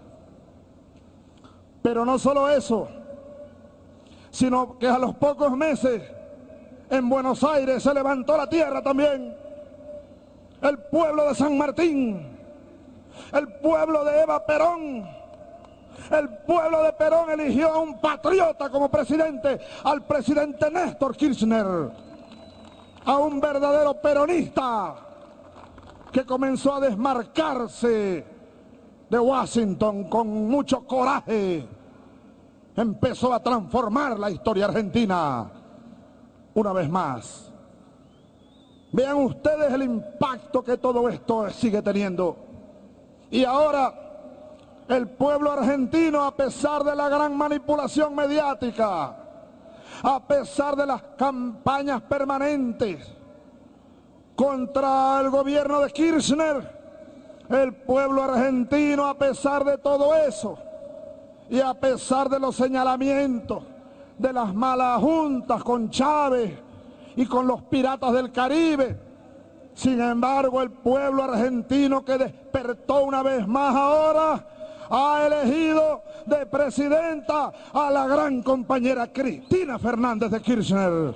Pero no solo eso, sino que a los pocos meses En Buenos Aires se levantó la tierra también. El pueblo de San Martín, el pueblo de Eva Perón, el pueblo de Perón eligió a un patriota como presidente, al presidente Néstor Kirchner, a un verdadero peronista que comenzó a desmarcarse de Washington con mucho coraje. Empezó a transformar la historia argentina una vez más. Vean ustedes el impacto que todo esto sigue teniendo. Y ahora el pueblo argentino, a pesar de la gran manipulación mediática, a pesar de las campañas permanentes contra el gobierno de Kirchner, el pueblo argentino, a pesar de todo eso, y a pesar de los señalamientos de las malas juntas con Chávez y con los piratas del Caribe, sin embargo, el pueblo argentino, que despertó una vez más ahora, ha elegido de presidenta a la gran compañera Cristina Fernández de Kirchner,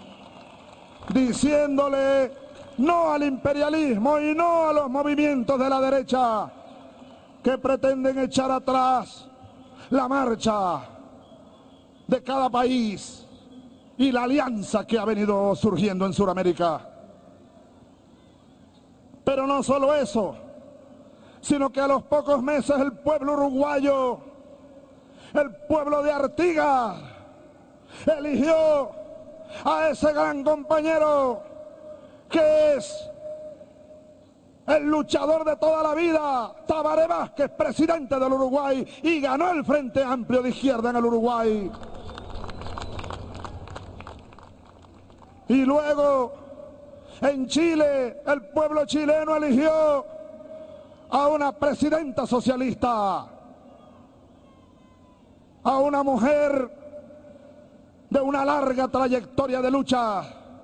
diciéndole no al imperialismo y no a los movimientos de la derecha que pretenden echar atrás la marcha de cada país y la alianza que ha venido surgiendo en Sudamérica. Pero no solo eso, sino que a los pocos meses el pueblo uruguayo, el pueblo de Artigas, eligió a ese gran compañero que es el luchador de toda la vida, Tabaré Vázquez, presidente del Uruguay, y ganó el Frente Amplio de Izquierda en el Uruguay. Y luego, en Chile, el pueblo chileno eligió a una presidenta socialista, a una mujer de una larga trayectoria de lucha.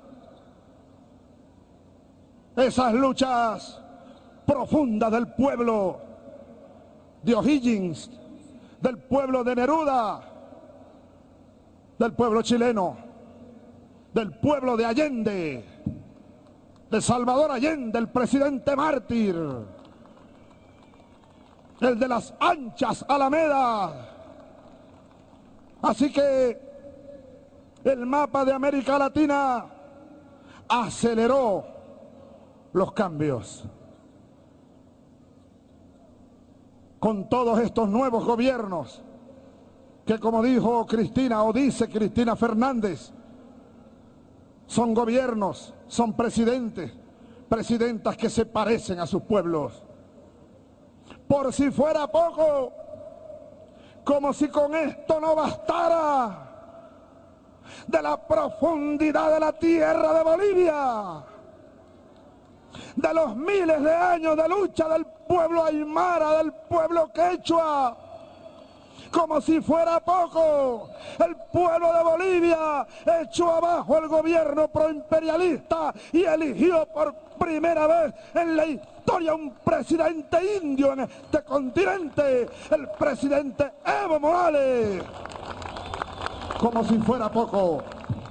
Esas luchas profundas del pueblo de O'Higgins, del pueblo de Neruda, del pueblo chileno, del pueblo de Allende, de Salvador Allende, el presidente mártir, el de las anchas alamedas. Así que el mapa de América Latina aceleró los cambios. Con todos estos nuevos gobiernos que, como dijo Cristina, o dice Cristina Fernández, son gobiernos, son presidentes, presidentas que se parecen a sus pueblos. Por si fuera poco, como si con esto no bastara, de la profundidad de la tierra de Bolivia, de los miles de años de lucha del pueblo aymara, del pueblo quechua, como si fuera poco, el pueblo de Bolivia echó abajo el gobierno proimperialista y eligió por primera vez en la historia un presidente indio en este continente, el presidente Evo Morales. Como si fuera poco.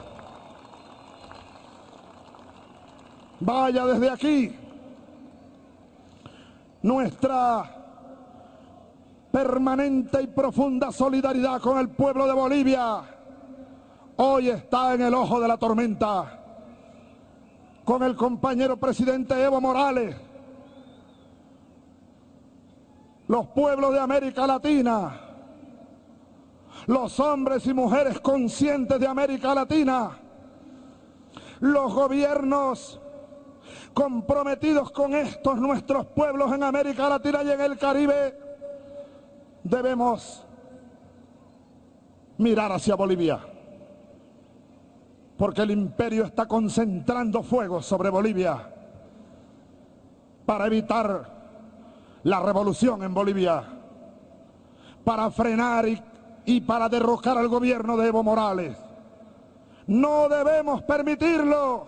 Vaya desde aquí nuestra permanente y profunda solidaridad con el pueblo de Bolivia. Hoy está en el ojo de la tormenta con el compañero presidente Evo Morales. Los pueblos de América Latina, los hombres y mujeres conscientes de América Latina, los gobiernos comprometidos con estos nuestros pueblos en América Latina y en el Caribe, debemos mirar hacia Bolivia, porque el imperio está concentrando fuego sobre Bolivia para evitar la revolución en Bolivia, para frenar y para derrocar al gobierno de Evo Morales. No debemos permitirlo,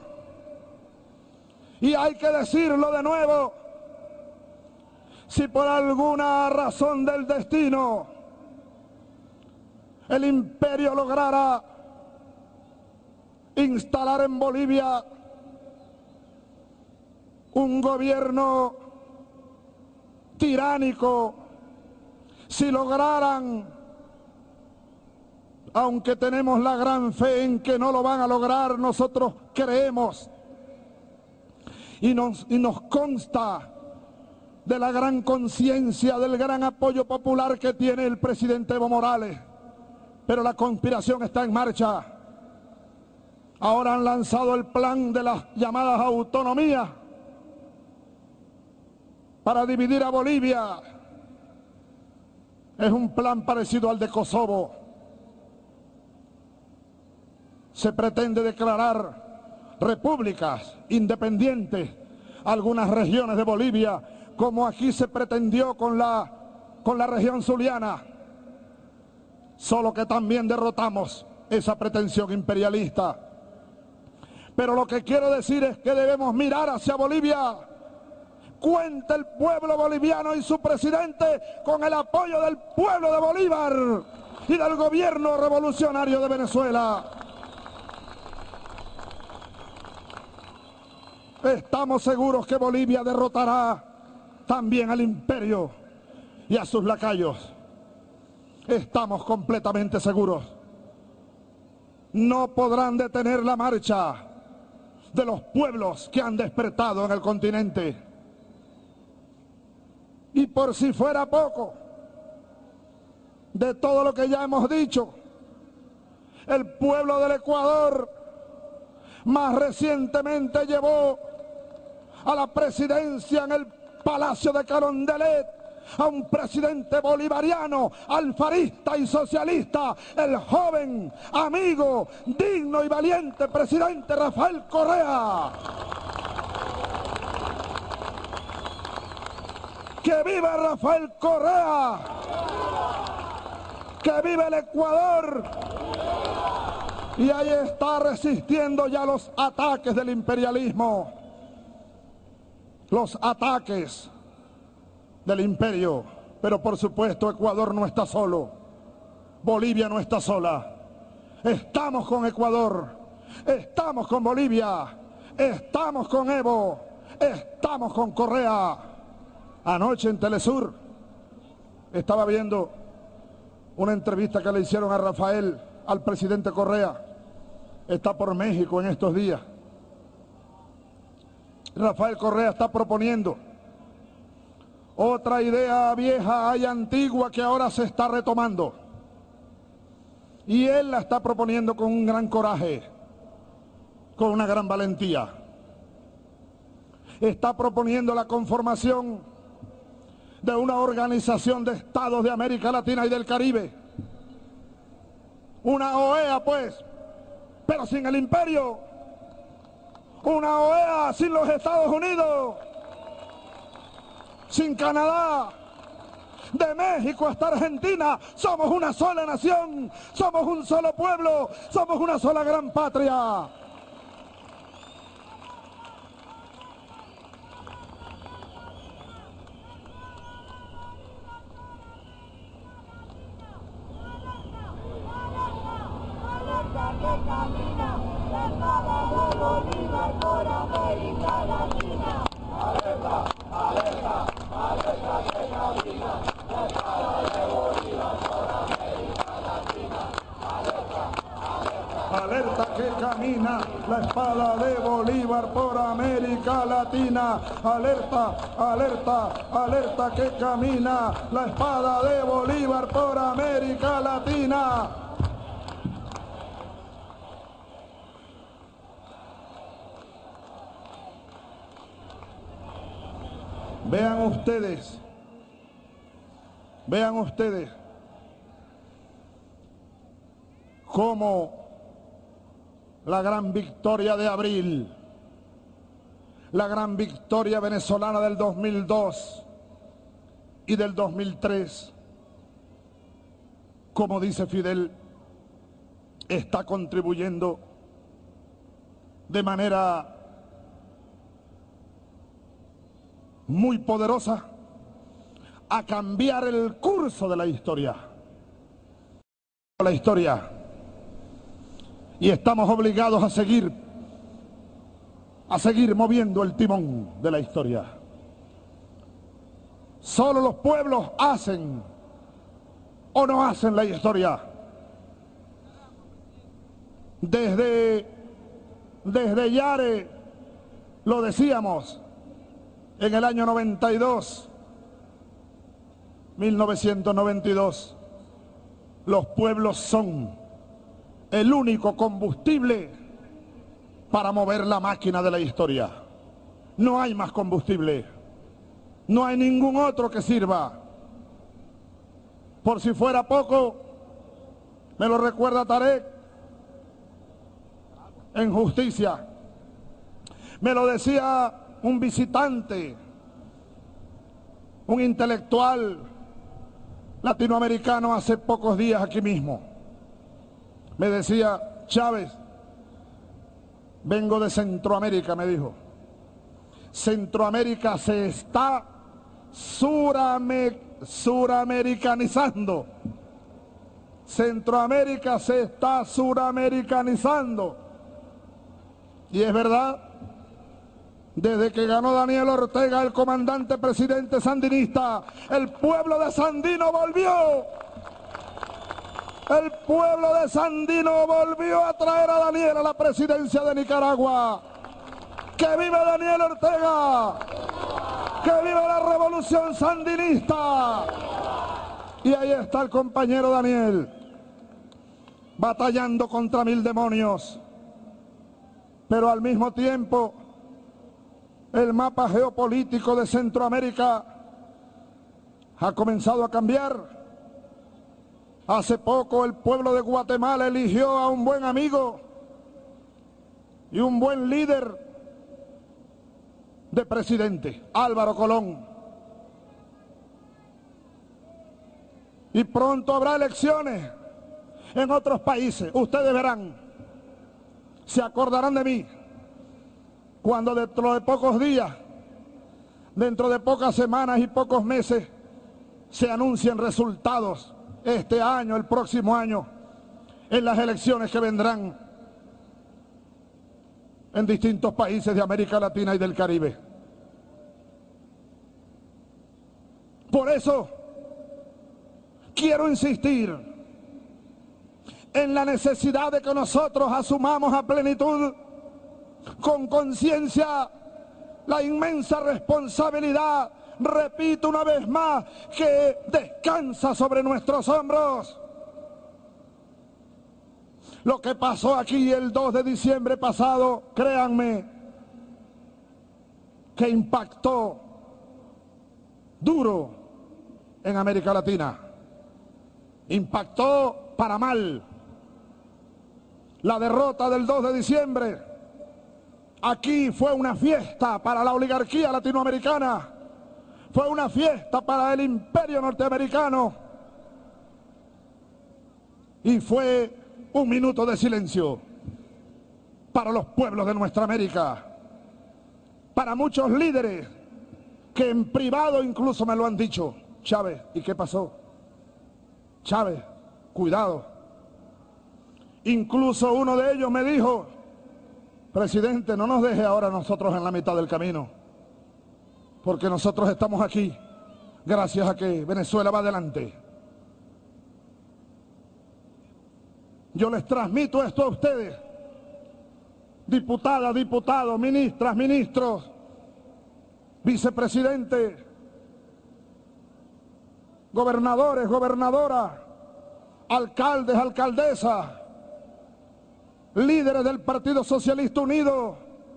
y hay que decirlo de nuevo. Si por alguna razón del destino el imperio lograra instalar en Bolivia un gobierno tiránico, si lograran, aunque tenemos la gran fe en que no lo van a lograr, nosotros creemos y nos consta de la gran conciencia, del gran apoyo popular que tiene el presidente Evo Morales. Pero la conspiración está en marcha. Ahora han lanzado el plan de las llamadas autonomías para dividir a Bolivia. Es un plan parecido al de Kosovo. Se pretende declarar repúblicas independientes algunas regiones de Bolivia, como aquí se pretendió con la región zuliana, solo que también derrotamos esa pretensión imperialista. Pero lo que quiero decir es que debemos mirar hacia Bolivia. Cuenta el pueblo boliviano y su presidente con el apoyo del pueblo de Bolívar y del gobierno revolucionario de Venezuela. Estamos seguros que Bolivia derrotará también al imperio y a sus lacayos. Estamos completamente seguros. No podrán detener la marcha de los pueblos que han despertado en el continente. Y por si fuera poco, de todo lo que ya hemos dicho, el pueblo del Ecuador más recientemente llevó a la presidencia en el Palacio de Carondelet a un presidente bolivariano, alfarista y socialista, el joven, amigo, digno y valiente presidente Rafael Correa. ¡Que viva Rafael Correa! ¡Que viva el Ecuador! Y ahí está resistiendo ya los ataques del imperialismo, los ataques del imperio. Pero por supuesto Ecuador no está solo, Bolivia no está sola. Estamos con Ecuador, estamos con Bolivia, estamos con Evo, estamos con Correa. Anoche en Telesur estaba viendo una entrevista que le hicieron a Rafael, al presidente Correa. Está por México en estos días. Rafael Correa está proponiendo otra idea vieja y antigua que ahora se está retomando. Y él la está proponiendo con un gran coraje, con una gran valentía. Está proponiendo la conformación de una organización de estados de América Latina y del Caribe. Una OEA, pues, pero sin el imperio. Una OEA sin los Estados Unidos, sin Canadá. De México hasta Argentina, somos una sola nación, somos un solo pueblo, somos una sola gran patria. Alerta que camina la espada de Bolívar por América Latina. Alerta, alerta, alerta que camina la espada de Bolívar por América Latina. Vean ustedes cómo la gran victoria de abril, la gran victoria venezolana del 2002 y del 2003, como dice Fidel, está contribuyendo de manera muy poderosa a cambiar el curso de la historia. Y estamos obligados a seguir moviendo el timón de la historia. Solo los pueblos hacen o no hacen la historia. Desde Yare lo decíamos en el año 1992, los pueblos son el único combustible para mover la máquina de la historia. No hay más combustible, no hay ningún otro que sirva. Por si fuera poco, me lo recuerda Tarek en Justicia. Me lo decía un visitante, un intelectual latinoamericano hace pocos días aquí mismo. Me decía: Chávez, vengo de Centroamérica, me dijo. Centroamérica se está suramericanizando. Centroamérica se está suramericanizando. Y es verdad, desde que ganó Daniel Ortega, el comandante presidente sandinista, el pueblo de Sandino volvió. El pueblo de Sandino volvió a traer a Daniel a la presidencia de Nicaragua. ¡Que viva Daniel Ortega! ¡Que viva la revolución sandinista! Y ahí está el compañero Daniel, batallando contra 1000 demonios. Pero al mismo tiempo, el mapa geopolítico de Centroamérica ha comenzado a cambiar. Hace poco el pueblo de Guatemala eligió a un buen amigo y un buen líder de presidente, Álvaro Colón. Y pronto habrá elecciones en otros países. Ustedes verán, se acordarán de mí cuando dentro de pocos días, dentro de pocas semanas y pocos meses, se anuncien resultados este año, el próximo año, en las elecciones que vendrán en distintos países de América Latina y del Caribe. Por eso quiero insistir en la necesidad de que nosotros asumamos a plenitud, con conciencia, la inmensa responsabilidad, repito una vez más, que descansa sobre nuestros hombros. Lo que pasó aquí el 2 de diciembre pasado, créanme, que impactó duro en América Latina. Impactó para mal. La derrota del 2 de diciembre aquí fue una fiesta para la oligarquía latinoamericana. Fue una fiesta para el imperio norteamericano. Y fue un minuto de silencio para los pueblos de nuestra América. Para muchos líderes que en privado incluso me lo han dicho. Chávez, ¿y qué pasó? Chávez, cuidado. Incluso uno de ellos me dijo: presidente, no nos deje ahora nosotros en la mitad del camino, porque nosotros estamos aquí gracias a que Venezuela va adelante. Yo les transmito esto a ustedes, diputadas, diputados, ministras, ministros, vicepresidente, gobernadores, gobernadoras, alcaldes, alcaldesas, líderes del Partido Socialista Unido,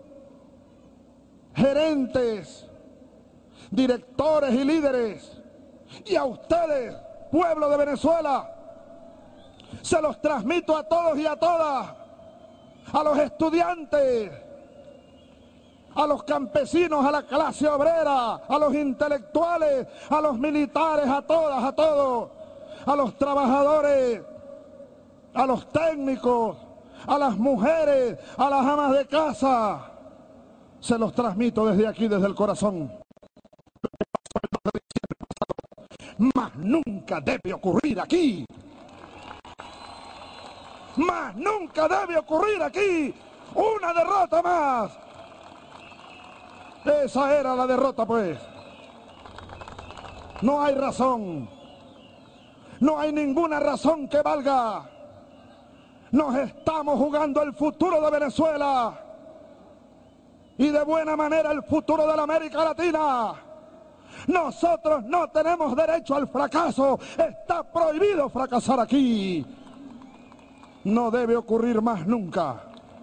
gerentes, directores y líderes, y a ustedes, pueblo de Venezuela, se los transmito a todos y a todas, a los estudiantes, a los campesinos, a la clase obrera, a los intelectuales, a los militares, a todas, a todos, a los trabajadores, a los técnicos, a las mujeres, a las amas de casa. Se los transmito desde aquí, desde el corazón. Mas nunca debe ocurrir aquí. Más nunca debe ocurrir aquí una derrota más. Esa era la derrota, pues. No hay razón. No hay ninguna razón que valga. Nos estamos jugando el futuro de Venezuela. Y de buena manera el futuro de la América Latina. Nosotros no tenemos derecho al fracaso. Está prohibido fracasar aquí. No debe ocurrir más nunca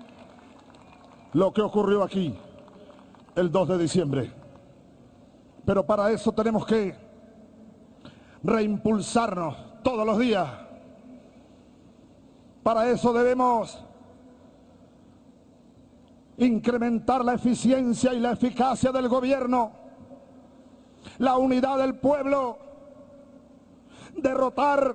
lo que ocurrió aquí el 2 de diciembre. Pero para eso tenemos que reimpulsarnos todos los días. Para eso debemos incrementar la eficiencia y la eficacia del gobierno, la unidad del pueblo, derrotar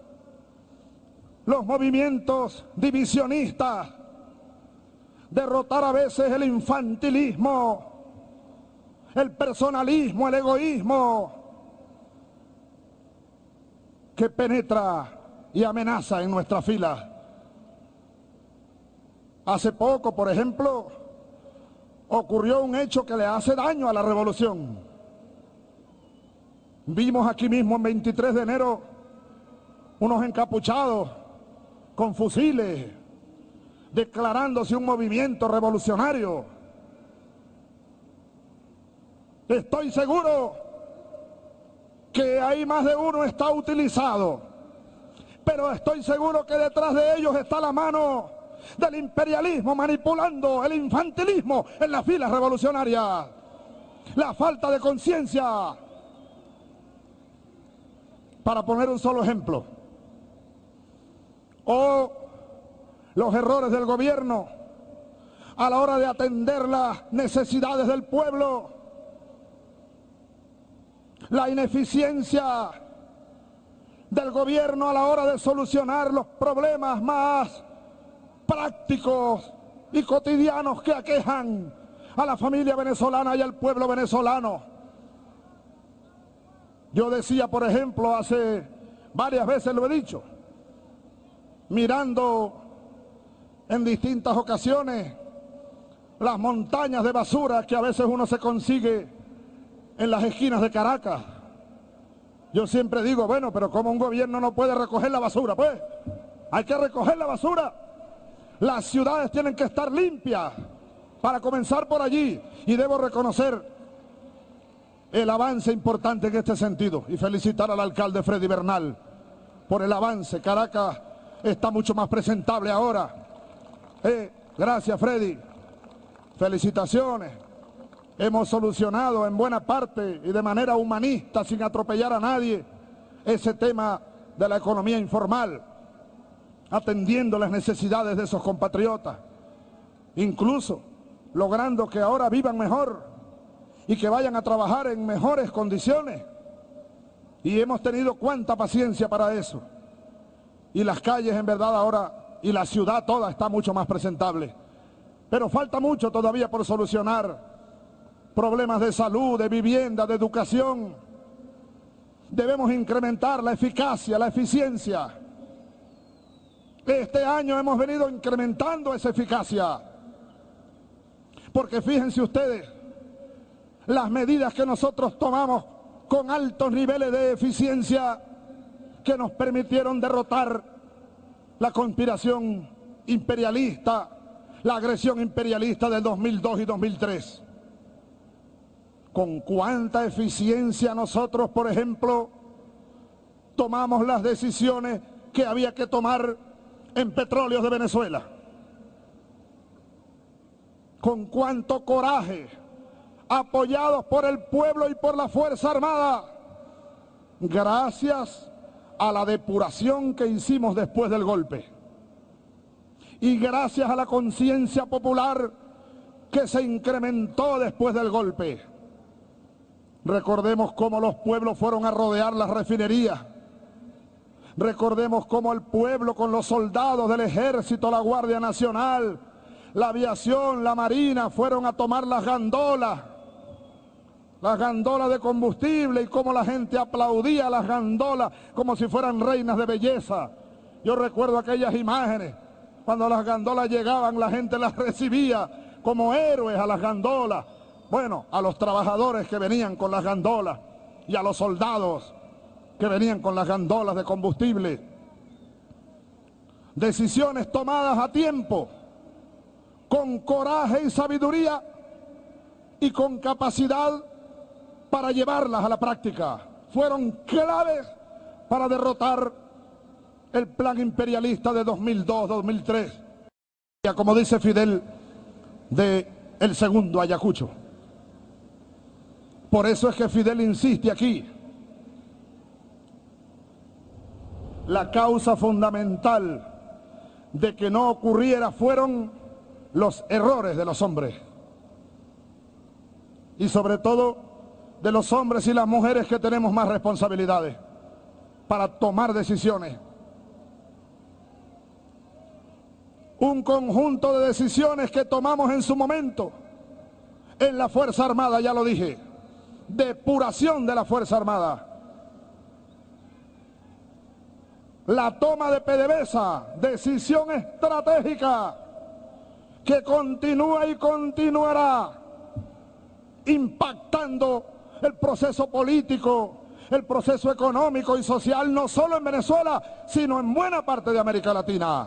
los movimientos divisionistas, derrotar a veces el infantilismo, el personalismo, el egoísmo que penetra y amenaza en nuestras filas. Hace poco, por ejemplo, ocurrió un hecho que le hace daño a la revolución. Vimos aquí mismo en 23 de enero unos encapuchados con fusiles declarándose un movimiento revolucionario. Estoy seguro que ahí más de uno está utilizado, pero estoy seguro que detrás de ellos está la mano del imperialismo manipulando el infantilismo en las filas revolucionarias, la falta de conciencia. Para poner un solo ejemplo, o los errores del gobierno a la hora de atender las necesidades del pueblo, la ineficiencia del gobierno a la hora de solucionar los problemas más prácticos y cotidianos que aquejan a la familia venezolana y al pueblo venezolano. Yo decía, por ejemplo, hace varias veces lo he dicho, mirando en distintas ocasiones las montañas de basura que a veces uno se consigue en las esquinas de Caracas. Yo siempre digo, bueno, pero ¿cómo un gobierno no puede recoger la basura? Pues hay que recoger la basura. Las ciudades tienen que estar limpias, para comenzar por allí. Y debo reconocer el avance importante en este sentido y felicitar al alcalde Freddy Bernal por el avance. Caracas está mucho más presentable ahora. Gracias, Freddy. Felicitaciones. Hemos solucionado en buena parte y de manera humanista, sin atropellar a nadie, ese tema de la economía informal, atendiendo las necesidades de esos compatriotas, incluso logrando que ahora vivan mejor y que vayan a trabajar en mejores condiciones. Y hemos tenido cuánta paciencia para eso. Y las calles en verdad ahora, y la ciudad toda está mucho más presentable. Pero falta mucho todavía por solucionar. Problemas de salud, de vivienda, de educación. Debemos incrementar la eficacia, la eficiencia. Este año hemos venido incrementando esa eficacia. Porque fíjense ustedes, las medidas que nosotros tomamos con altos niveles de eficiencia que nos permitieron derrotar la conspiración imperialista, la agresión imperialista del 2002 y 2003. Con cuánta eficiencia nosotros, por ejemplo, tomamos las decisiones que había que tomar en Petróleos de Venezuela. Con cuánto coraje, apoyados por el pueblo y por la Fuerza Armada, gracias a la depuración que hicimos después del golpe y gracias a la conciencia popular que se incrementó después del golpe. Recordemos cómo los pueblos fueron a rodear las refinerías. Recordemos cómo el pueblo con los soldados del ejército, la Guardia Nacional, la aviación, la marina, fueron a tomar las gandolas de combustible, y cómo la gente aplaudía las gandolas como si fueran reinas de belleza. Yo recuerdo aquellas imágenes Cuando las gandolas llegaban, la gente las recibía como héroes a las gandolas. Bueno, a los trabajadores que venían con las gandolas y a los soldados que venían con las gandolas de combustible. Decisiones tomadas a tiempo, con coraje y sabiduría y con capacidad para llevarlas a la práctica. Fueron claves para derrotar el plan imperialista de 2002-2003, como dice Fidel, de el segundo Ayacucho. Por eso es que Fidel insiste aquí. La causa fundamental de que no ocurriera fueron los errores de los hombres. Y sobre todo de los hombres y las mujeres que tenemos más responsabilidades para tomar decisiones. Un conjunto de decisiones que tomamos en su momento en la Fuerza Armada, ya lo dije, depuración de la Fuerza Armada. La toma de PDVSA, decisión estratégica que continúa y continuará impactando el proceso político, el proceso económico y social, no solo en Venezuela, sino en buena parte de América Latina.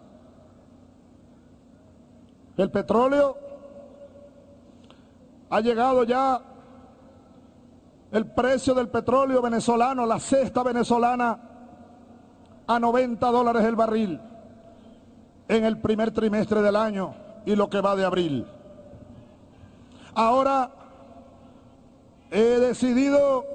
El petróleo ha llegado ya, el precio del petróleo venezolano, la cesta venezolana, a $90 el barril en el primer trimestre del año y lo que va de abril. Ahora he decidido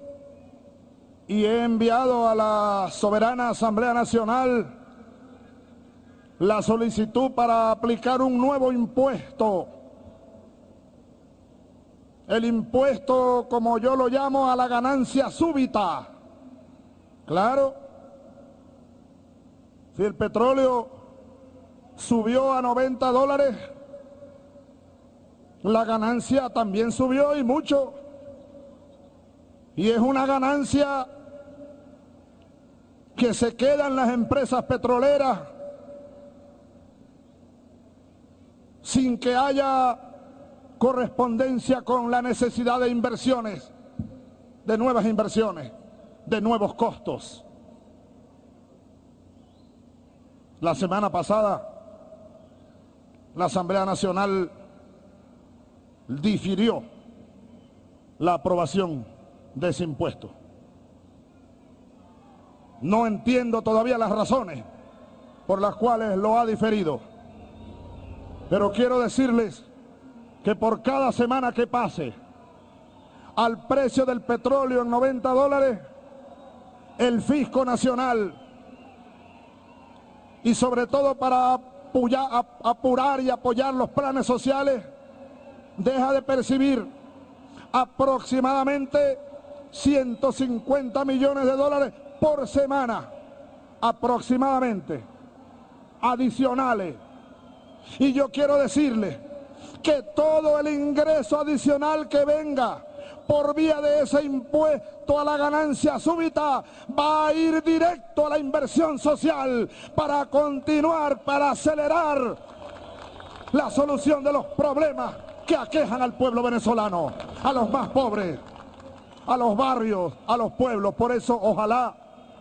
y he enviado a la soberana Asamblea Nacional la solicitud para aplicar un nuevo impuesto. El impuesto, como yo lo llamo, a la ganancia súbita. Claro. Si el petróleo subió a $90, la ganancia también subió y mucho. Y es una ganancia que se queda en las empresas petroleras sin que haya correspondencia con la necesidad de inversiones, de nuevas inversiones, de nuevos costos. La semana pasada, la Asamblea Nacional difirió la aprobación de ese impuesto. No entiendo todavía las razones por las cuales lo ha diferido, pero quiero decirles que por cada semana que pase, al precio del petróleo en $90, el Fisco Nacional, y sobre todo para apurar y apoyar los planes sociales, deja de percibir aproximadamente $150 millones por semana, aproximadamente, adicionales. Y yo quiero decirles que todo el ingreso adicional que venga por vía de ese impuesto a la ganancia súbita va a ir directo a la inversión social para continuar, para acelerar la solución de los problemas que aquejan al pueblo venezolano, a los más pobres, a los barrios, a los pueblos. Por eso ojalá,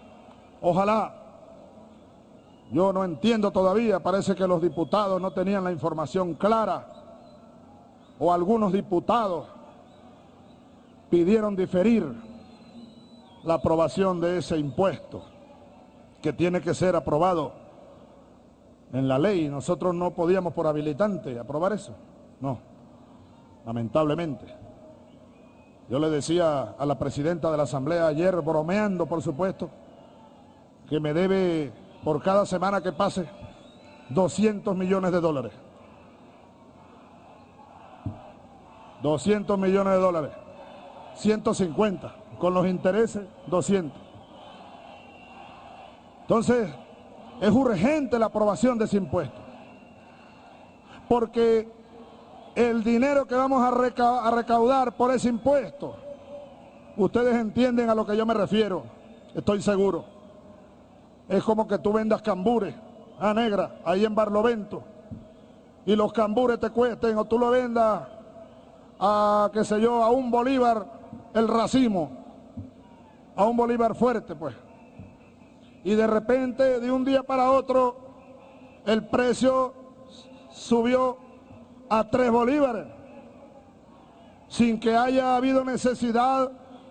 yo no entiendo todavía, parece que los diputados no tenían la información clara, o algunos diputados pidieron diferir la aprobación de ese impuesto, que tiene que ser aprobado en la ley. Nosotros no podíamos por habilitante aprobar eso, no, lamentablemente. Yo le decía a la presidenta de la Asamblea ayer, bromeando por supuesto, que me debe por cada semana que pase $200 millones. 200 millones de dólares. 150, con los intereses 200. Entonces, es urgente la aprobación de ese impuesto, porque el dinero que vamos a recaudar por ese impuesto, ustedes entienden a lo que yo me refiero, estoy seguro. Es como que tú vendas cambures a negra, ahí en Barlovento, y los cambures te cuesten, o tú lo vendas a, qué sé yo, a un bolívar el racimo, a un bolívar fuerte, pues. Y de repente, de un día para otro, el precio subió a 3 bolívares, sin que haya habido necesidad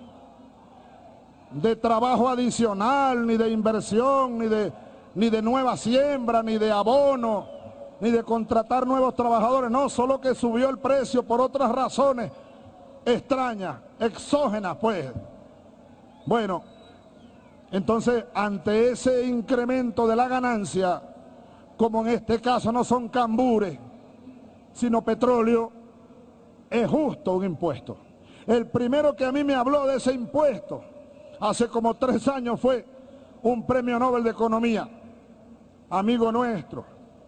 de trabajo adicional, ni de inversión, ni de nueva siembra, ni de abono, ni de contratar nuevos trabajadores. No, solo que subió el precio por otras razones extrañas, exógenas, pues. Bueno, entonces, ante ese incremento de la ganancia, como en este caso no son cambures, sino petróleo, es justo un impuesto. El primero que a mí me habló de ese impuesto hace como 3 años fue un premio Nobel de Economía, amigo nuestro,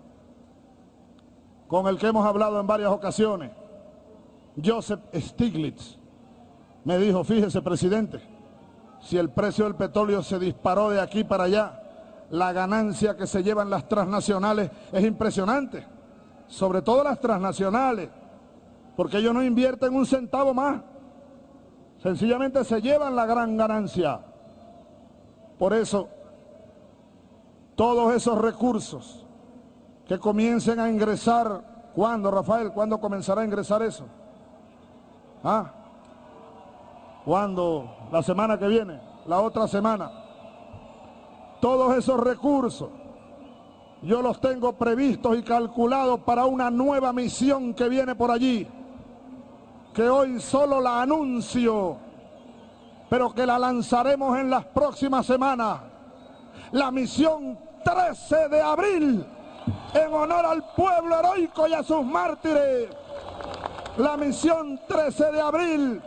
con el que hemos hablado en varias ocasiones, Joseph Stiglitz. Me dijo, fíjese, presidente, si el precio del petróleo se disparó de aquí para allá, la ganancia que se llevan las transnacionales es impresionante, sobre todo las transnacionales, porque ellos no invierten un centavo más, sencillamente se llevan la gran ganancia. Por eso, todos esos recursos que comiencen a ingresar, ¿cuándo, Rafael? ¿Cuándo comenzará a ingresar eso? ¿Ah? ¿Cuándo? La semana que viene, la otra semana. Todos esos recursos yo los tengo previstos y calculados para una nueva misión que viene por allí, que hoy solo la anuncio, pero que la lanzaremos en las próximas semanas. La misión 13 de abril, en honor al pueblo heroico y a sus mártires. La misión 13 de abril.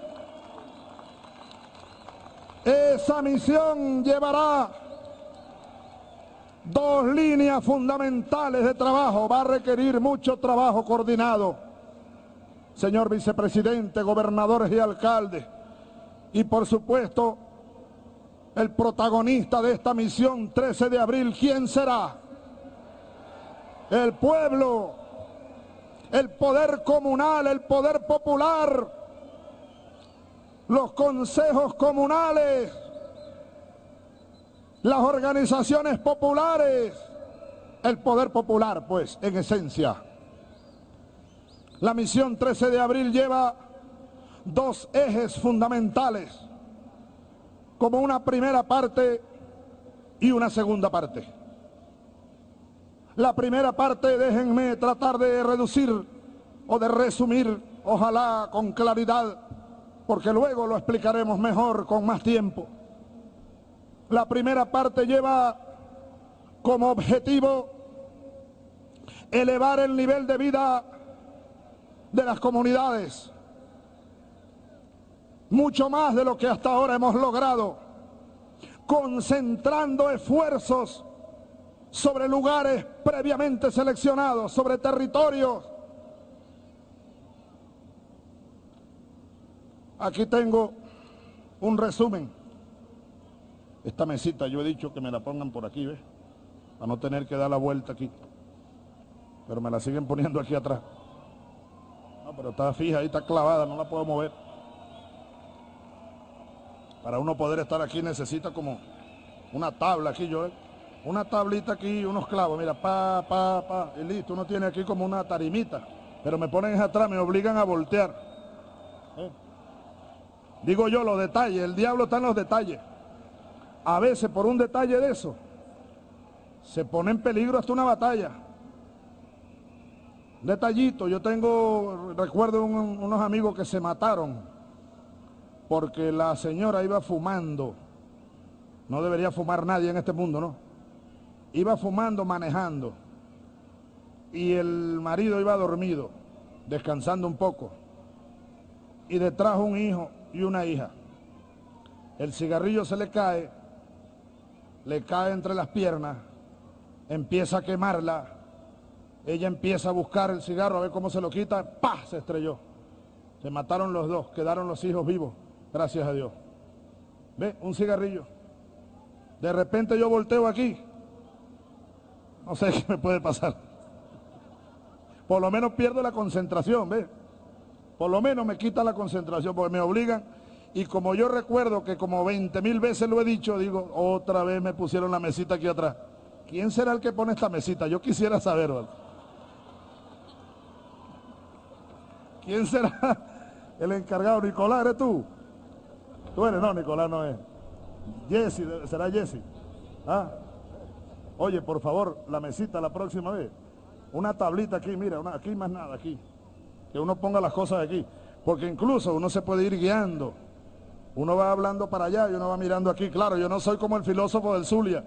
Esa misión llevará 2 líneas fundamentales de trabajo. Va a requerir mucho trabajo coordinado, señor vicepresidente, gobernadores y alcaldes. Y por supuesto, el protagonista de esta misión 13 de abril, ¿quién será? El pueblo, el poder comunal, el poder popular, los consejos comunales, las organizaciones populares, el poder popular, pues, en esencia. La misión 13 de abril lleva 2 ejes fundamentales, como una primera parte y una segunda parte. La primera parte, déjenme tratar de reducir o de resumir, ojalá con claridad, porque luego lo explicaremos mejor con más tiempo. La primera parte lleva como objetivo elevar el nivel de vida de las comunidades, mucho más de lo que hasta ahora hemos logrado, concentrando esfuerzos sobre lugares previamente seleccionados, sobre territorios. Aquí tengo un resumen. Esta mesita yo he dicho que me la pongan por aquí, ¿ves? Para no tener que dar la vuelta aquí. Pero me la siguen poniendo aquí atrás. No, pero está fija, ahí está clavada, no la puedo mover. Para uno poder estar aquí necesita como una tabla aquí, yo, una tablita aquí, unos clavos, mira, y listo. Uno tiene aquí como una tarimita, pero me ponen atrás, me obligan a voltear. Digo yo, los detalles, el diablo está en los detalles. A veces por un detalle de eso se pone en peligro hasta una batalla. Detallito, yo recuerdo unos amigos que se mataron porque la señora iba fumando. No debería fumar nadie en este mundo, ¿no? Iba fumando, manejando, y el marido iba dormido, descansando un poco, y detrás un hijo y una hija. El cigarrillo se le cae entre las piernas, empieza a quemarla, ella empieza a buscar el cigarro a ver cómo se lo quita, ¡pah!, se estrelló. Se mataron los dos, quedaron los hijos vivos, gracias a Dios. ¿Ve? Un cigarrillo. De repente yo volteo aquí No sé qué me puede pasar. Por lo menos pierdo la concentración, ¿ves? Por lo menos me quita la concentración, porque me obligan. Y como yo recuerdo que como 20.000 veces lo he dicho, digo, otra vez me pusieron la mesita aquí atrás. ¿Quién será el que pone esta mesita? Yo quisiera saber, ¿vale? ¿Quién será el encargado? ¿Nicolás, eres tú? ¿Tú eres? No, Nicolás no es. Jesse, ¿será Jesse? ¿Ah? Oye, por favor, la mesita la próxima vez. Una tablita aquí, mira, aquí más nada, aquí. Que uno ponga las cosas aquí. Porque incluso uno se puede ir guiando. Uno va hablando para allá y uno va mirando aquí. Claro, yo no soy como el filósofo del Zulia.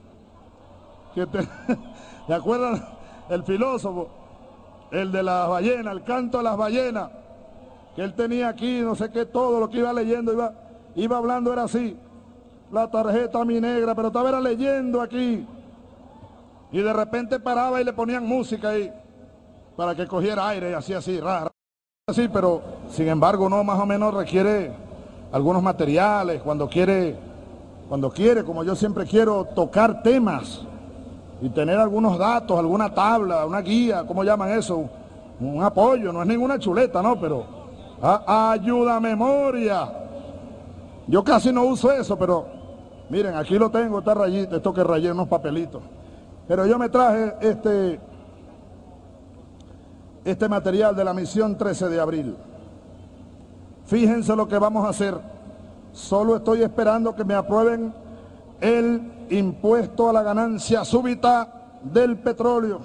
¿Te acuerdas? El filósofo, el de las ballenas, el canto de las ballenas. Que él tenía aquí, no sé qué, todo lo que iba leyendo, iba hablando, era así. La tarjeta mi negra, pero estaba leyendo aquí. Y de repente paraba y le ponían música ahí para que cogiera aire y así, raro. Así, pero sin embargo uno más o menos requiere algunos materiales cuando quiere, como yo siempre quiero, tocar temas y tener algunos datos, alguna tabla, una guía, ¿cómo llaman eso? Un apoyo, no es ninguna chuleta, ¿no? Pero ayuda a memoria. Yo casi no uso eso, pero miren, aquí lo tengo, esta rayita, esto que rayé unos papelitos. Pero yo me traje este material de la misión 13 de abril. Fíjense lo que vamos a hacer. Solo estoy esperando que me aprueben el impuesto a la ganancia súbita del petróleo.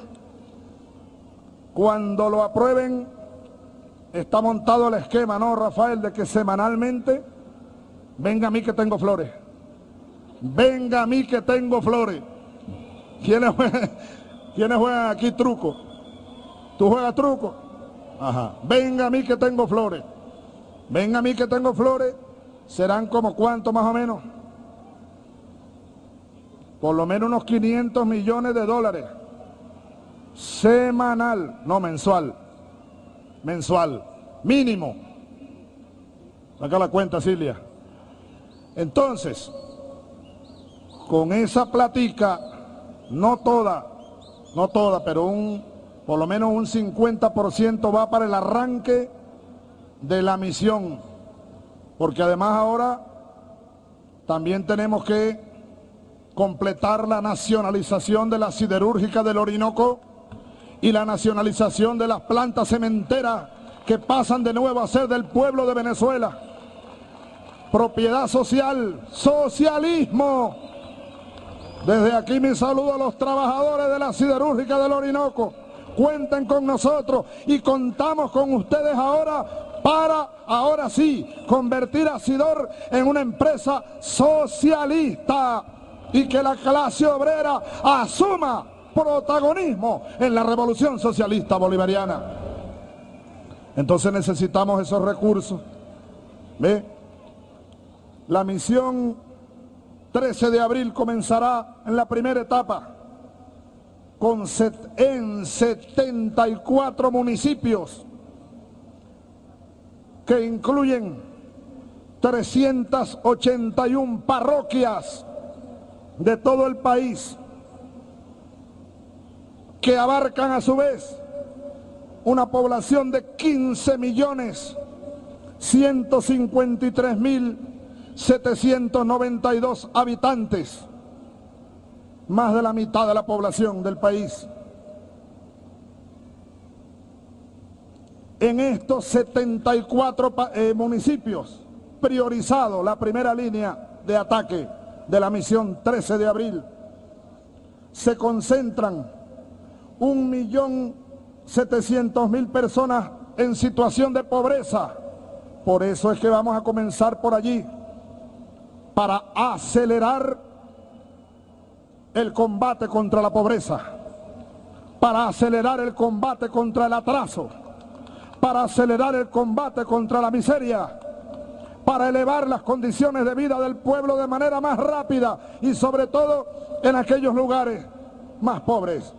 Cuando lo aprueben, está montado el esquema, ¿no, Rafael? De que semanalmente, venga a mí que tengo flores. Venga a mí que tengo flores. ¿Quiénes juegan aquí truco? ¿Tú juegas truco? Ajá. Venga a mí que tengo flores. Venga a mí que tengo flores. ¿Serán como cuánto más o menos? Por lo menos unos 500 millones de dólares. Semanal, no mensual. Mensual. Mínimo. Saca la cuenta, Silvia. Entonces, con esa platica, no toda, pero por lo menos un 50% va para el arranque de la misión, porque además ahora también tenemos que completar la nacionalización de la siderúrgica del Orinoco y la nacionalización de las plantas cementeras que pasan de nuevo a ser del pueblo de Venezuela. Propiedad social, socialismo. Desde aquí mi saludo a los trabajadores de la siderúrgica del Orinoco. Cuenten con nosotros y contamos con ustedes ahora para, ahora sí, convertir a Sidor en una empresa socialista y que la clase obrera asuma protagonismo en la revolución socialista bolivariana. Entonces necesitamos esos recursos. ¿Ve? La misión 13 de abril comenzará en la primera etapa en 74 municipios que incluyen 381 parroquias de todo el país, que abarcan a su vez una población de 15.153.792 habitantes, más de la mitad de la población del país. En estos 74 municipios priorizados, la primera línea de ataque de la misión 13 de abril, se concentran 1.700.000 personas en situación de pobreza. Por eso es que vamos a comenzar por allí, para acelerar el combate contra la pobreza, para acelerar el combate contra el atraso, para acelerar el combate contra la miseria, para elevar las condiciones de vida del pueblo de manera más rápida y sobre todo en aquellos lugares más pobres.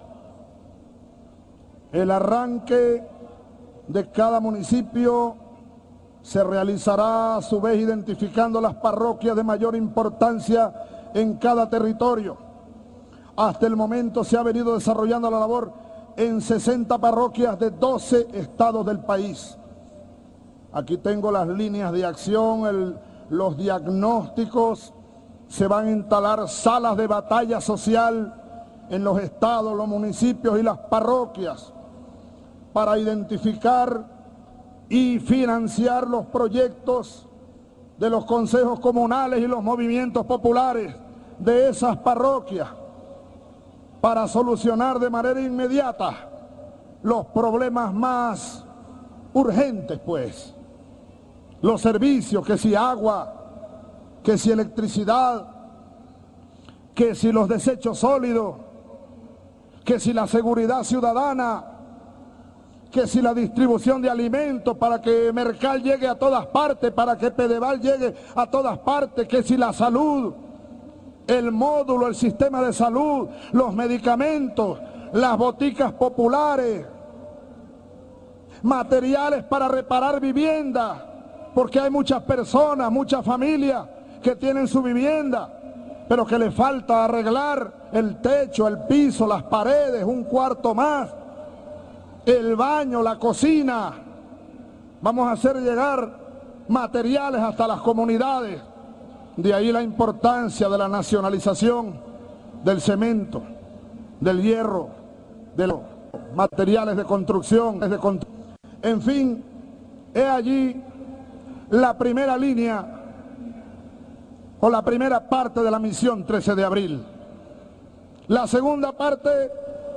El arranque de cada municipio se realizará a su vez identificando las parroquias de mayor importancia en cada territorio. Hasta el momento se ha venido desarrollando la labor en 60 parroquias de 12 estados del país. Aquí tengo las líneas de acción, los diagnósticos. Se van a instalar salas de batalla social en los estados, los municipios y las parroquias para identificar y financiar los proyectos de los consejos comunales y los movimientos populares de esas parroquias para solucionar de manera inmediata los problemas más urgentes, pues. Los servicios, que si agua, que si electricidad, que si los desechos sólidos, que si la seguridad ciudadana, que si la distribución de alimentos para que Mercal llegue a todas partes, para que Pedeval llegue a todas partes, que si la salud, el módulo, el sistema de salud, los medicamentos, las boticas populares, materiales para reparar viviendas, porque hay muchas personas, muchas familias que tienen su vivienda, pero que le falta arreglar el techo, el piso, las paredes, un cuarto más, el baño, la cocina. Vamos a hacer llegar materiales hasta las comunidades. De ahí la importancia de la nacionalización del cemento, del hierro, de los materiales de construcción. En fin, he allí la primera línea o la primera parte de la misión 13 de abril. La segunda parte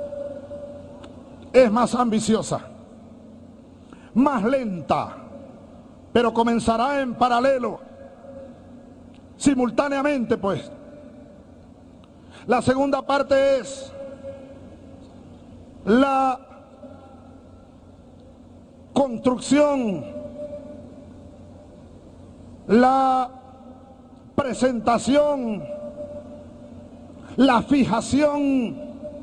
es más ambiciosa, más lenta, pero comenzará en paralelo, simultáneamente, pues. La segunda parte es la construcción, la presentación, la fijación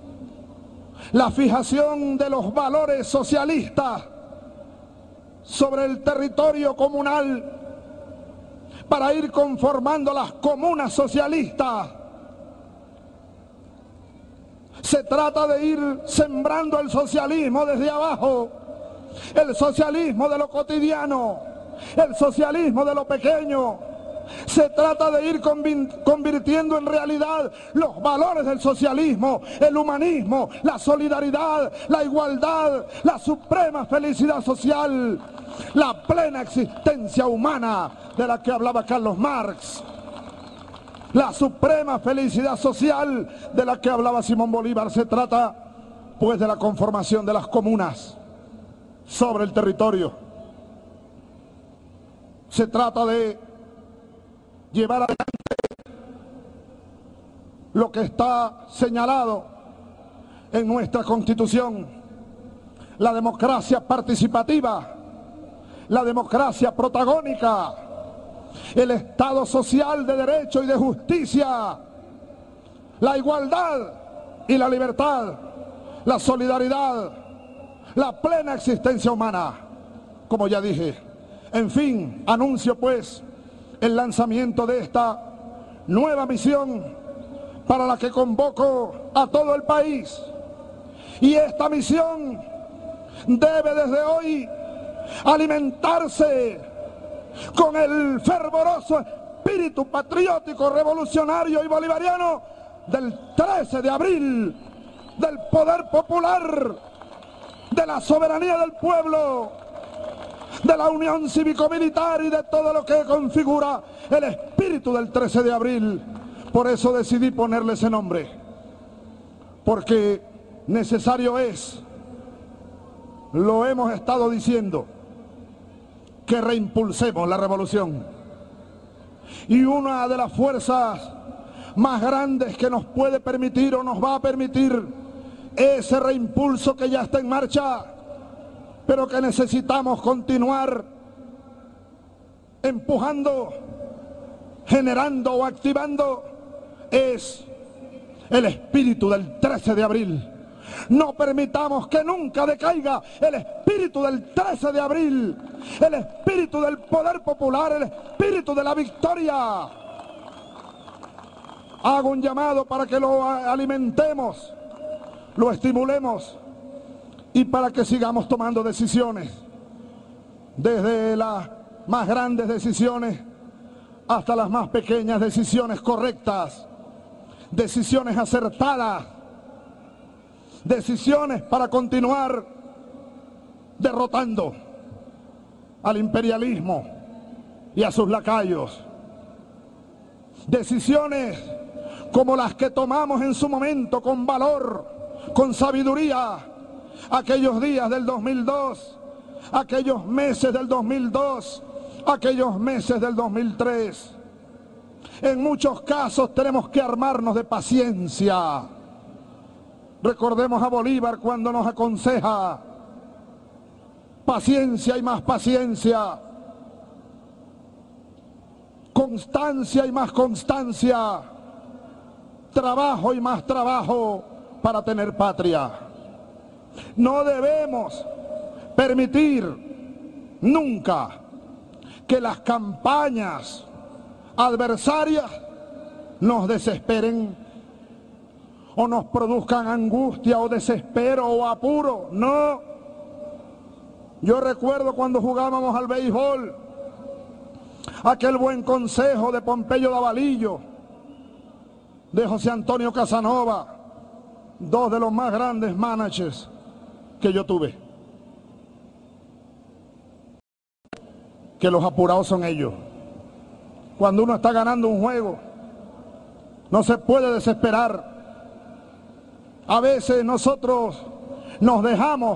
de los valores socialistas sobre el territorio comunal para ir conformando las comunas socialistas. Se trata de ir sembrando el socialismo desde abajo, el socialismo de lo cotidiano, el socialismo de lo pequeño. Se trata de ir convirtiendo en realidad los valores del socialismo, el humanismo, la solidaridad, la igualdad, la suprema felicidad social, la plena existencia humana de la que hablaba Carlos Marx, la suprema felicidad social de la que hablaba Simón Bolívar. Se trata, pues, de la conformación de las comunas sobre el territorio. Se trata de llevar adelante lo que está señalado en nuestra Constitución: la democracia participativa, la democracia protagónica, el Estado social de derecho y de justicia, la igualdad y la libertad, la solidaridad, la plena existencia humana, como ya dije. En fin, anuncio pues el lanzamiento de esta nueva misión para la que convoco a todo el país. Y esta misión debe desde hoy alimentarse con el fervoroso espíritu patriótico, revolucionario y bolivariano del 13 de abril, del poder popular, de la soberanía del pueblo, de la unión cívico-militar y de todo lo que configura el espíritu del 13 de abril. Por eso decidí ponerle ese nombre, porque necesario es, lo hemos estado diciendo, que reimpulsemos la revolución. Y una de las fuerzas más grandes que nos puede permitir o nos va a permitir ese reimpulso que ya está en marcha, pero que necesitamos continuar empujando, generando o activando, es el espíritu del 13 de abril. No permitamos que nunca decaiga el espíritu del 13 de abril, el espíritu del poder popular, el espíritu de la victoria. Hago un llamado para que lo alimentemos, lo estimulemos y para que sigamos tomando decisiones, desde las más grandes decisiones hasta las más pequeñas decisiones correctas, decisiones acertadas, decisiones para continuar derrotando al imperialismo y a sus lacayos. Decisiones como las que tomamos en su momento con valor, con sabiduría, aquellos días del 2002, aquellos meses del 2002, aquellos meses del 2003. En muchos casos tenemos que armarnos de paciencia. Recordemos a Bolívar cuando nos aconseja: paciencia y más paciencia, constancia y más constancia, trabajo y más trabajo para tener patria. No debemos permitir nunca que las campañas adversarias nos desesperen o nos produzcan angustia o desespero o apuro. No. Yo recuerdo cuando jugábamos al béisbol, aquel buen consejo de Pompeyo Davalillo, de José Antonio Casanova, dos de los más grandes managers que yo tuve. Que los apurados son ellos. Cuando uno está ganando un juego, no se puede desesperar. A veces nosotros nos dejamos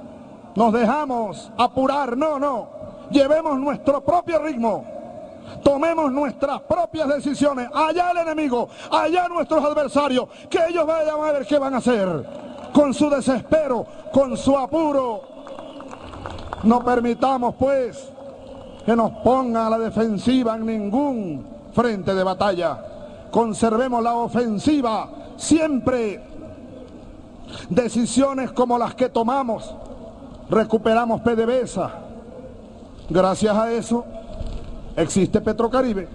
apurar. No, llevemos nuestro propio ritmo, tomemos nuestras propias decisiones. Allá el enemigo, allá nuestros adversarios, que ellos vayan a ver qué van a hacer con su desespero, con su apuro. No permitamos pues que nos pongan a la defensiva en ningún frente de batalla. Conservemos la ofensiva siempre. Decisiones como las que tomamos. Recuperamos PDVSA. Gracias a eso existe Petrocaribe.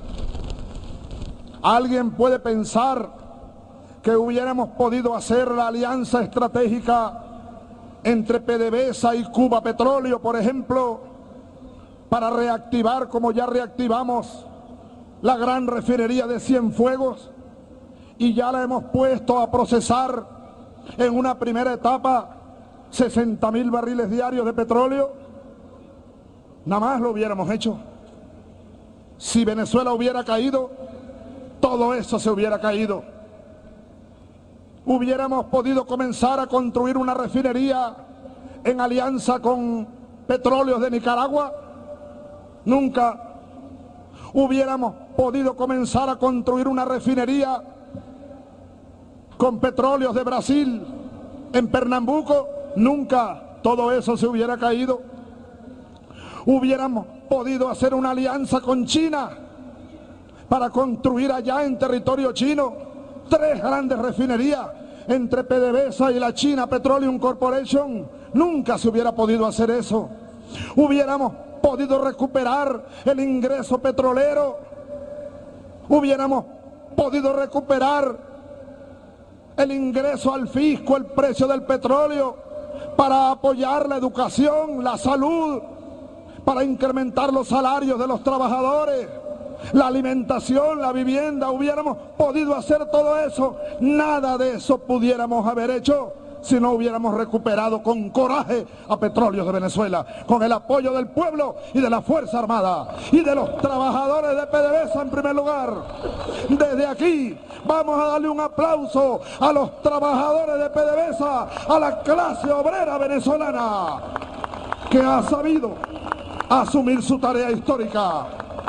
¿Alguien puede pensar que hubiéramos podido hacer la alianza estratégica entre PDVSA y Cuba Petróleo, por ejemplo, para reactivar, como ya reactivamos, la gran refinería de Cienfuegos y ya la hemos puesto a procesar en una primera etapa 60.000 barriles diarios de petróleo? Nada más lo hubiéramos hecho. Si Venezuela hubiera caído, todo eso se hubiera caído. Hubiéramos podido comenzar a construir una refinería en alianza con Petróleos de Nicaragua. Nunca. Hubiéramos podido comenzar a construir una refinería con Petróleos de Brasil en Pernambuco. Nunca. Todo eso se hubiera caído. Hubiéramos podido hacer una alianza con China para construir allá en territorio chino 3 grandes refinerías entre PDVSA y la China Petroleum Corporation. Nunca se hubiera podido hacer eso. Hubiéramos podido recuperar el ingreso petrolero. Hubiéramos podido recuperar el ingreso al fisco, el precio del petróleo, para apoyar la educación, la salud, para incrementar los salarios de los trabajadores, la alimentación, la vivienda. Hubiéramos podido hacer todo eso. Nada de eso pudiéramos haber hecho si no hubiéramos recuperado con coraje a Petróleos de Venezuela, con el apoyo del pueblo y de la Fuerza Armada y de los trabajadores de PDVSA en primer lugar. Desde aquí vamos a darle un aplauso a los trabajadores de PDVSA, a la clase obrera venezolana, que ha sabido asumir su tarea histórica.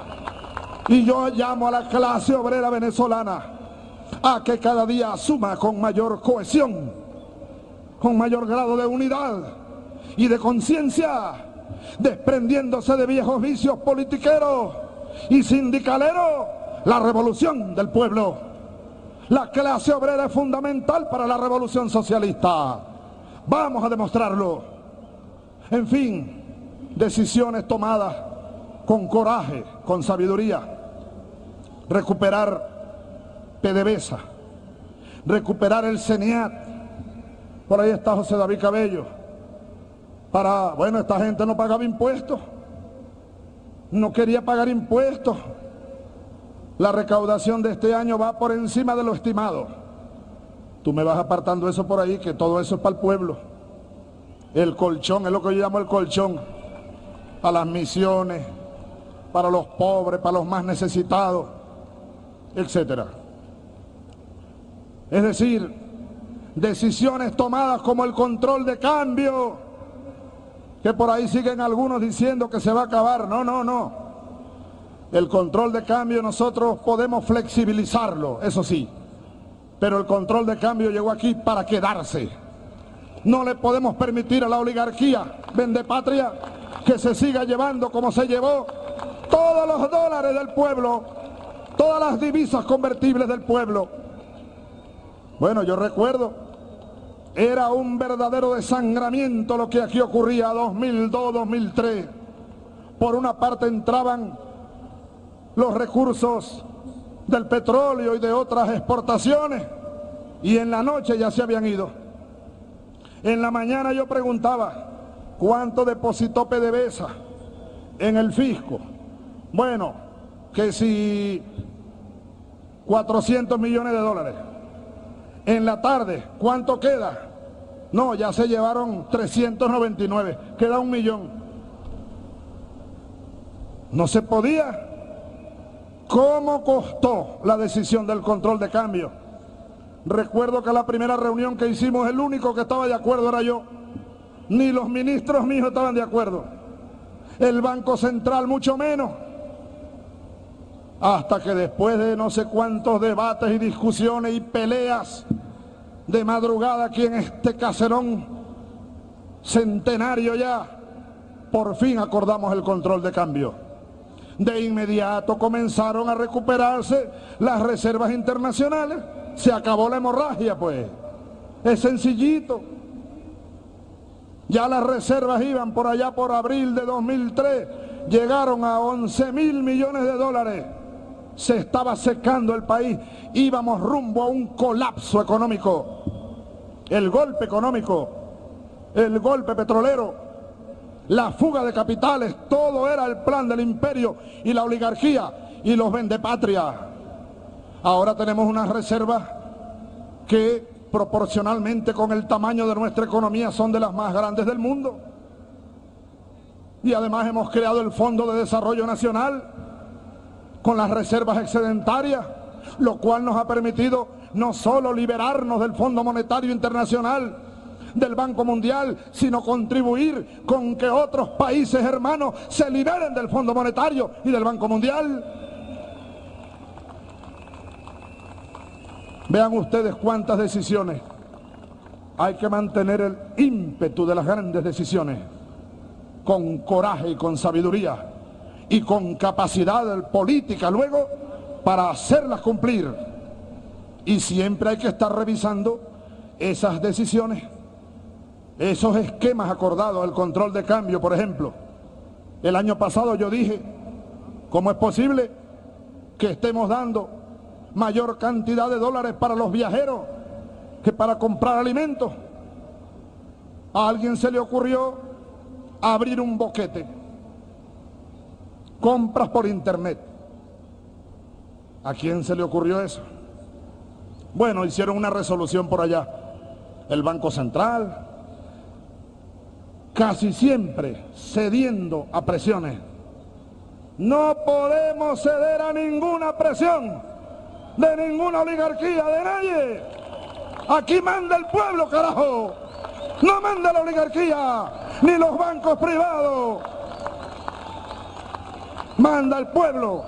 Y yo llamo a la clase obrera venezolana a que cada día asuma con mayor cohesión, con mayor grado de unidad y de conciencia, desprendiéndose de viejos vicios politiqueros y sindicaleros, la revolución del pueblo. La clase obrera es fundamental para la revolución socialista. Vamos a demostrarlo. En fin, decisiones tomadas con coraje, con sabiduría. Recuperar PDVSA, recuperar el CENIAT. Por ahí está José David Cabello. Bueno, esta gente no pagaba impuestos, no quería pagar impuestos. La recaudación de este año va por encima de lo estimado. Tú me vas apartando eso por ahí, que todo eso es para el pueblo. El colchón, es lo que yo llamo el colchón, para las misiones, para los pobres, para los más necesitados, etcétera. Es decir, decisiones tomadas como el control de cambio, que por ahí siguen algunos diciendo que se va a acabar. No, no, no. El control de cambio nosotros podemos flexibilizarlo, eso sí, pero el control de cambio llegó aquí para quedarse. No le podemos permitir a la oligarquía vendepatria que se siga llevando como se llevó todos los dólares del pueblo, todas las divisas convertibles del pueblo. Bueno, yo recuerdo, era un verdadero desangramiento lo que aquí ocurría 2002, 2003. Por una parte entraban los recursos del petróleo y de otras exportaciones, y en la noche ya se habían ido. En la mañana yo preguntaba, ¿cuánto depositó PDVSA en el fisco? Bueno, que si 400 millones de dólares. En la tarde, ¿cuánto queda? No, ya se llevaron 399, queda 1 millón. No se podía. ¿Cómo costó la decisión del control de cambio? Recuerdo que la primera reunión que hicimos, el único que estaba de acuerdo era yo. Ni los ministros míos estaban de acuerdo. El Banco Central mucho menos. Hasta que después de no sé cuántos debates y discusiones y peleas de madrugada aquí en este caserón centenario ya, por fin acordamos el control de cambio. De inmediato comenzaron a recuperarse las reservas internacionales. Se acabó la hemorragia, pues. Es sencillito. Ya las reservas iban por allá por abril de 2003. Llegaron a 11.000 millones de dólares. Se estaba secando el país. Íbamos rumbo a un colapso económico. El golpe económico, el golpe petrolero, la fuga de capitales, todo era el plan del imperio y la oligarquía y los vendepatria. Ahora tenemos unas reservas que proporcionalmente con el tamaño de nuestra economía son de las más grandes del mundo. Y además hemos creado el Fondo de Desarrollo Nacional con las reservas excedentarias, lo cual nos ha permitido no solo liberarnos del Fondo Monetario Internacional, del Banco Mundial, sino contribuir con que otros países hermanos se liberen del Fondo Monetario y del Banco Mundial. Vean ustedes cuántas decisiones. Hay que mantener el ímpetu de las grandes decisiones con coraje y con sabiduría y con capacidad política luego para hacerlas cumplir. Y siempre hay que estar revisando esas decisiones, esos esquemas acordados, el control de cambio, por ejemplo. El año pasado yo dije, ¿cómo es posible que estemos dando mayor cantidad de dólares para los viajeros que para comprar alimentos? A alguien se le ocurrió abrir un boquete, compras por internet. ¿A quién se le ocurrió eso? Bueno, hicieron una resolución por allá. El Banco Central, casi siempre cediendo a presiones. No podemos ceder a ninguna presión de ninguna oligarquía, de nadie. Aquí manda el pueblo, carajo. No manda la oligarquía, ni los bancos privados. Manda el pueblo.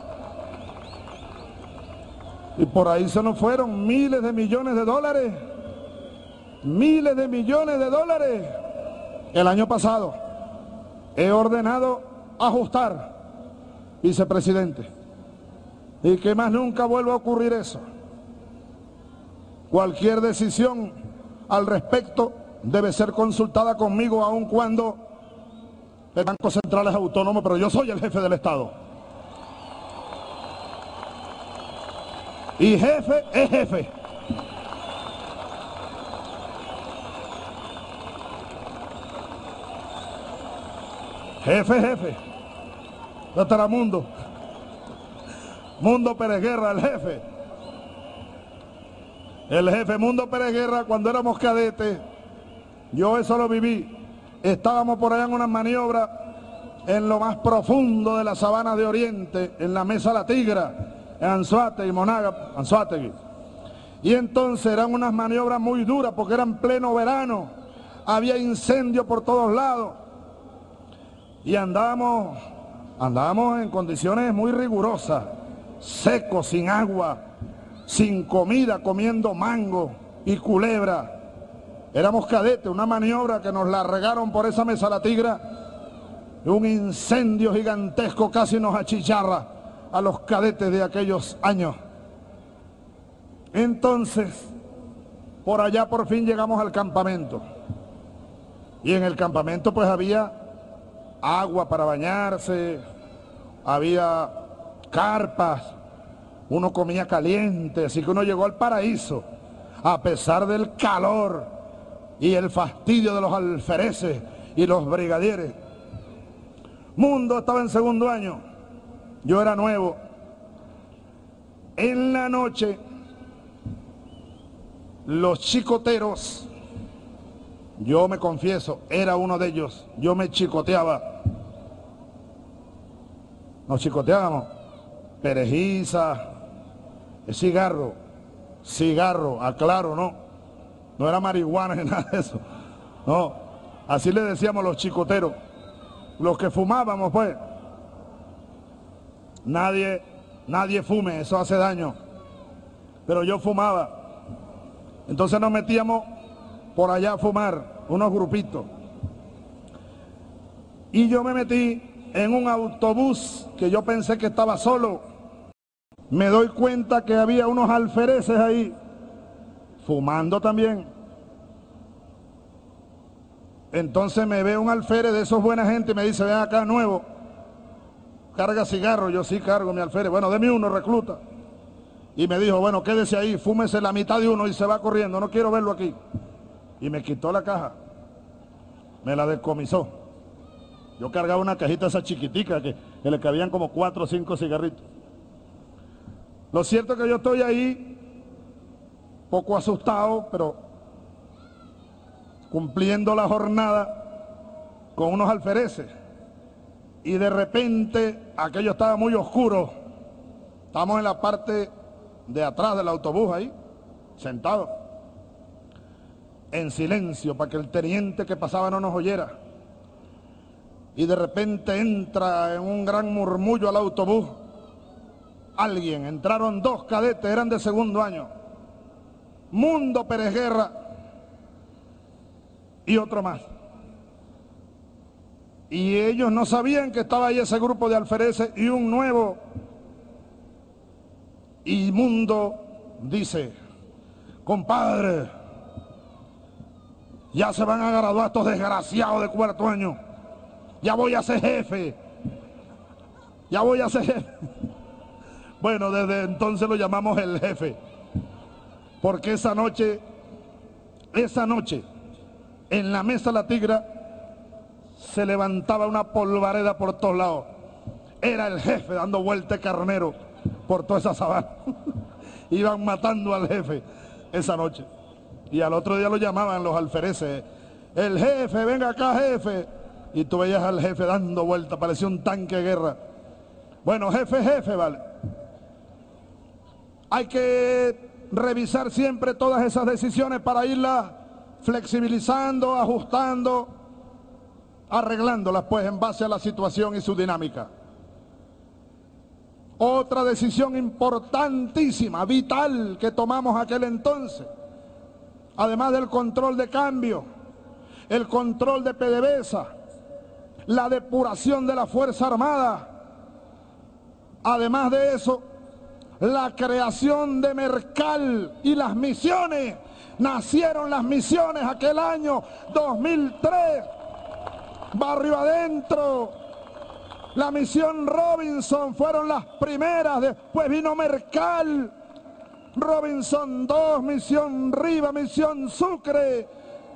Y por ahí se nos fueron miles de millones de dólares. Miles de millones de dólares. El año pasado he ordenado ajustar, vicepresidente, y que más nunca vuelva a ocurrir eso. Cualquier decisión al respecto debe ser consultada conmigo, aun cuando el Banco Central es autónomo, pero yo soy el jefe del Estado. Y jefe es jefe. Jefe es jefe. ¿Dónde estará Mundo? Mundo Pérez Guerra, el jefe. El jefe Mundo Pérez Guerra, cuando éramos cadetes, yo eso lo viví. Estábamos por allá en unas maniobras en lo más profundo de la sabana de Oriente, en la Mesa La Tigra, en Anzoátegui, Monaga, Anzoátegui. Y entonces eran unas maniobras muy duras porque eran pleno verano, había incendios por todos lados y andábamos en condiciones muy rigurosas, secos, sin agua, sin comida, comiendo mango y culebra. Éramos cadetes, una maniobra que nos la regaron por esa Mesa La Tigra, un incendio gigantesco casi nos achicharra a los cadetes de aquellos años. Entonces, por allá por fin llegamos al campamento. Y en el campamento pues había agua para bañarse, había carpas, uno comía caliente, así que uno llegó al paraíso, a pesar del calor y el fastidio de los alfereces y los brigadieres. Mundo estaba en segundo año, yo era nuevo. En la noche, los chicoteros, yo me confieso, era uno de ellos, yo me chicoteaba. Nos chicoteábamos, perejiza, cigarro, aclaro, no era marihuana ni nada de eso, no, así le decíamos los chicoteros, los que fumábamos pues. Nadie fume, eso hace daño, pero yo fumaba. Entonces nos metíamos por allá a fumar, unos grupitos. Y yo me metí en un autobús que yo pensé que estaba solo. Me doy cuenta que había unos alfereces ahí, fumando también. Entonces me ve un alférez de esos buena gente y me dice, ven acá, nuevo, carga cigarro. Yo sí cargo mi alférez. Bueno, deme uno, recluta. Y me dijo, bueno, quédese ahí, fúmese la mitad de uno y se va corriendo, no quiero verlo aquí. Y me quitó la caja, me la decomisó. Yo cargaba una cajita esa chiquitica que le cabían como 4 o 5 cigarritos. Lo cierto es que yo estoy ahí, poco asustado, pero cumpliendo la jornada con unos alfereces. Y de repente aquello estaba muy oscuro. Estábamos en la parte de atrás del autobús ahí, sentados, en silencio, para que el teniente que pasaba no nos oyera. Y de repente entra en un gran murmullo al autobús alguien. Entraron 2 cadetes, eran de segundo año, Mundo Pérez Guerra y otro más. Y ellos no sabían que estaba ahí ese grupo de alfereces y un nuevo. Y Mundo dice, compadre, ya se van a graduar estos desgraciados de cuarto año. Ya voy a ser jefe. Ya voy a ser jefe. Bueno, desde entonces lo llamamos el jefe. Porque esa noche, en la Mesa La Tigra, se levantaba una polvareda por todos lados. Era el jefe dando vuelta de carnero por toda esa sabana. Iban matando al jefe esa noche. Y al otro día lo llamaban los alfereces, el jefe, venga acá, jefe. Y tú veías al jefe dando vuelta, parecía un tanque de guerra. Bueno, jefe, vale. Hay que revisar siempre todas esas decisiones para irlas flexibilizando, ajustando, arreglándolas pues en base a la situación y su dinámica. Otra decisión importantísima, vital, que tomamos aquel entonces, además del control de cambio, el control de PDVSA, la depuración de la Fuerza Armada, además de eso, la creación de Mercal y las misiones. Nacieron las misiones aquel año 2003, barrio adentro. La misión Robinson fueron las primeras, después vino Mercal, Robinson 2, Misión Riva, Misión Sucre,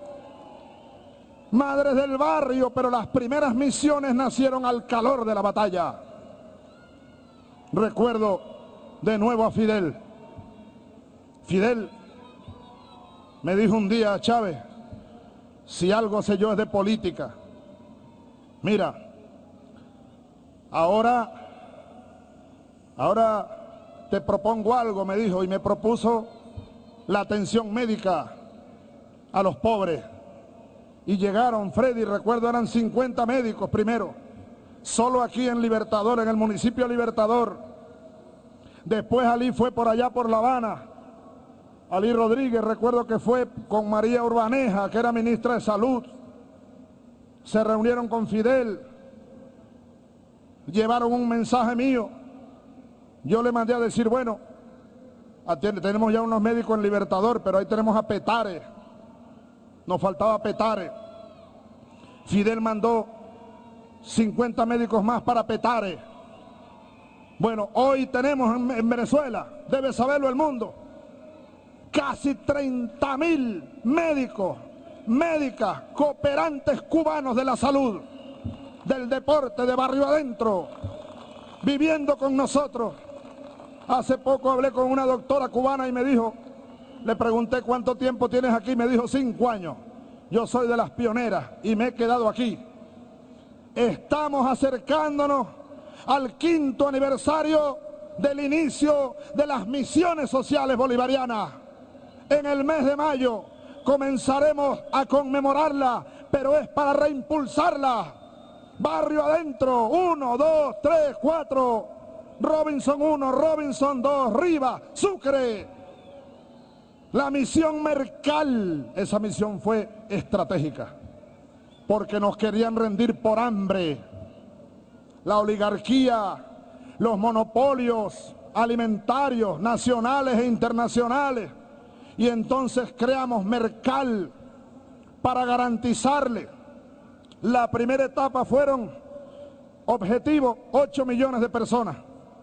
Madres del Barrio, pero las primeras misiones nacieron al calor de la batalla. Recuerdo de nuevo a Fidel. Fidel me dijo un día: Chávez, si algo sé yo es de política. Mira, ahora te propongo algo, me dijo, y me propuso la atención médica a los pobres. Y llegaron, Freddy, recuerdo, eran 50 médicos primero, solo aquí en Libertador, en el municipio Libertador. Después Ali fue por allá por La Habana, Ali Rodríguez, recuerdo que fue con María Urbaneja, que era ministra de Salud. Se reunieron con Fidel, llevaron un mensaje mío. Yo le mandé a decir, bueno, tenemos ya unos médicos en Libertador, pero ahí tenemos a Petare. Nos faltaba Petare. Fidel mandó 50 médicos más para Petare. Bueno, hoy tenemos en Venezuela, debe saberlo el mundo, casi 30.000 médicos, médicas, cooperantes cubanos de la salud, del deporte, de barrio adentro, viviendo con nosotros. Hace poco hablé con una doctora cubana y me dijo, le pregunté cuánto tiempo tienes aquí, me dijo 5 años. Yo soy de las pioneras y me he quedado aquí. Estamos acercándonos al 5º aniversario del inicio de las misiones sociales bolivarianas. En el mes de mayo comenzaremos a conmemorarla, pero es para reimpulsarla. Barrio adentro, 1, 2, 3, 4, Robinson 1, Robinson 2, Riva, Sucre. La misión Mercal, esa misión fue estratégica, porque nos querían rendir por hambre. La oligarquía, los monopolios alimentarios nacionales e internacionales, y entonces creamos Mercal para garantizarle. La primera etapa fueron, objetivo, 8 millones de personas.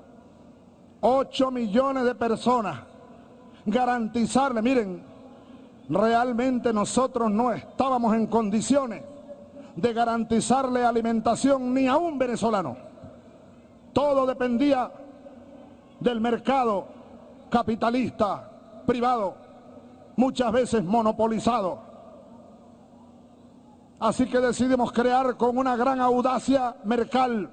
8 millones de personas. Garantizarle, miren, realmente nosotros no estábamos en condiciones de garantizarle alimentación ni a un venezolano. Todo dependía del mercado capitalista, privado, muchas veces monopolizado. Así que decidimos crear con una gran audacia Mercal.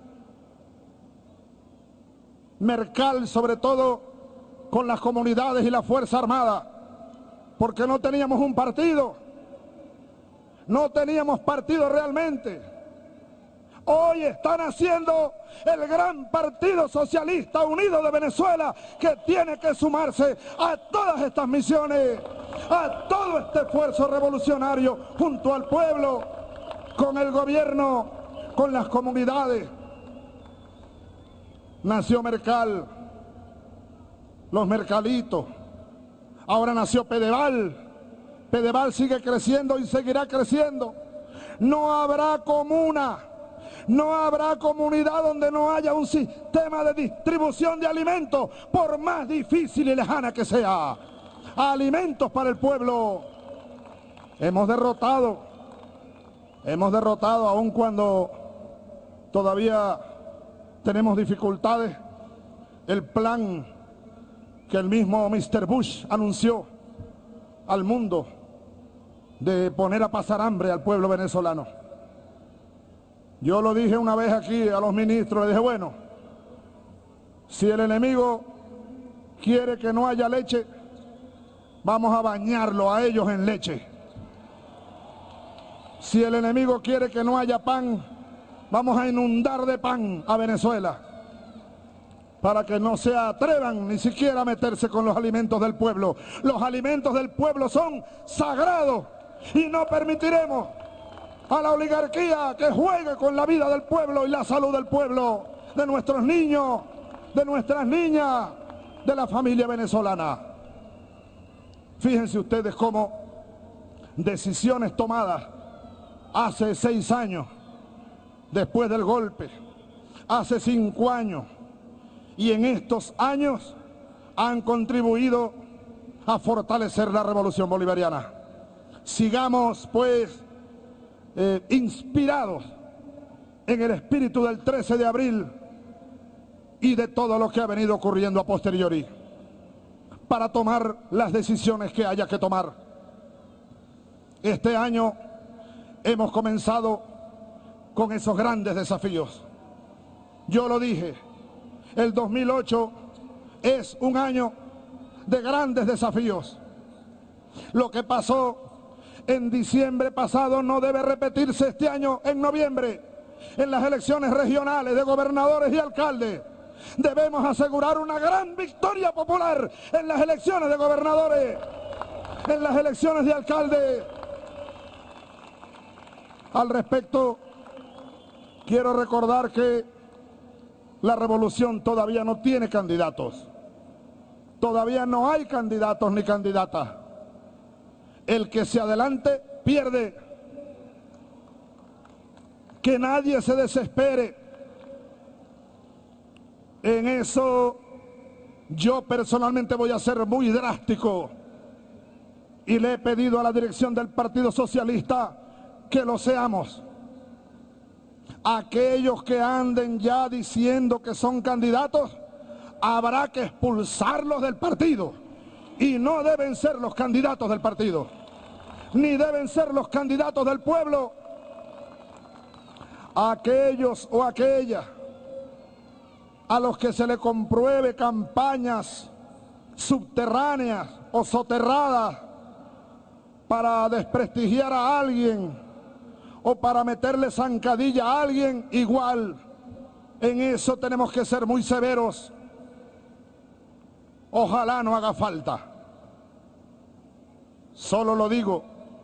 Mercal sobre todo con las comunidades y la Fuerza Armada, porque no teníamos un partido, no teníamos partido realmente. Hoy están haciendo el gran Partido Socialista Unido de Venezuela, que tiene que sumarse a todas estas misiones, a todo este esfuerzo revolucionario, junto al pueblo, con el gobierno, con las comunidades. Nació Mercal, los mercalitos, ahora nació Pedeval. Pedeval sigue creciendo y seguirá creciendo. No habrá comuna, no habrá comunidad donde no haya un sistema de distribución de alimentos, por más difícil y lejana que sea. Alimentos para el pueblo. Hemos derrotado, aun cuando todavía tenemos dificultades, el plan que el mismo Mr. Bush anunció al mundo de poner a pasar hambre al pueblo venezolano. Yo lo dije una vez aquí a los ministros, le dije, bueno, si el enemigo quiere que no haya leche, vamos a bañarlo a ellos en leche. Si el enemigo quiere que no haya pan, vamos a inundar de pan a Venezuela, para que no se atrevan ni siquiera a meterse con los alimentos del pueblo. Los alimentos del pueblo son sagrados y no permitiremos a la oligarquía que juegue con la vida del pueblo y la salud del pueblo, de nuestros niños, de nuestras niñas, de la familia venezolana. Fíjense ustedes cómo decisiones tomadas hace 6 años, después del golpe, hace 5 años, y en estos años han contribuido a fortalecer la revolución bolivariana. Sigamos, pues, inspirados en el espíritu del 13 de abril y de todo lo que ha venido ocurriendo a posteriori, para tomar las decisiones que haya que tomar. Este año hemos comenzado con esos grandes desafíos. Yo lo dije, el 2008 es un año de grandes desafíos. Lo que pasó en diciembre pasado no debe repetirse este año en noviembre, en las elecciones regionales de gobernadores y alcaldes. Debemos asegurar una gran victoria popular en las elecciones de gobernadores, en las elecciones de alcaldes. Al respecto, quiero recordar que la revolución todavía no tiene candidatos. Todavía no hay candidatos ni candidatas. El que se adelante pierde. Que nadie se desespere. En eso yo personalmente voy a ser muy drástico y le he pedido a la dirección del Partido Socialista que lo seamos. Aquellos que anden ya diciendo que son candidatos, habrá que expulsarlos del partido, y no deben ser los candidatos del partido, ni deben ser los candidatos del pueblo. Aquellos o aquellas a los que se le compruebe campañas subterráneas o soterradas para desprestigiar a alguien o para meterle zancadilla a alguien, igual, en eso tenemos que ser muy severos. Ojalá no haga falta. Solo lo digo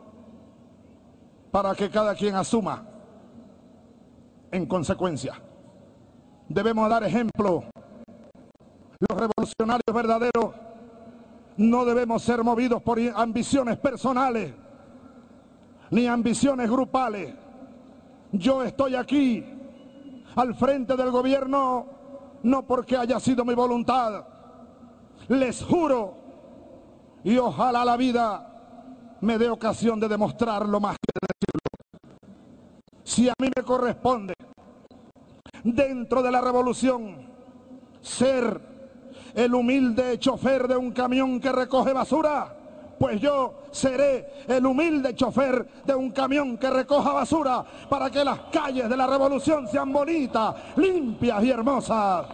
para que cada quien asuma en consecuencia. Debemos dar ejemplo. Los revolucionarios verdaderos no debemos ser movidos por ambiciones personales ni ambiciones grupales. Yo estoy aquí al frente del gobierno no porque haya sido mi voluntad. Les juro, y ojalá la vida me dé ocasión de demostrarlo más que de decirlo. Si a mí me corresponde, dentro de la revolución, ser el humilde chofer de un camión que recoge basura, pues yo seré el humilde chofer de un camión que recoja basura para que las calles de la revolución sean bonitas, limpias y hermosas.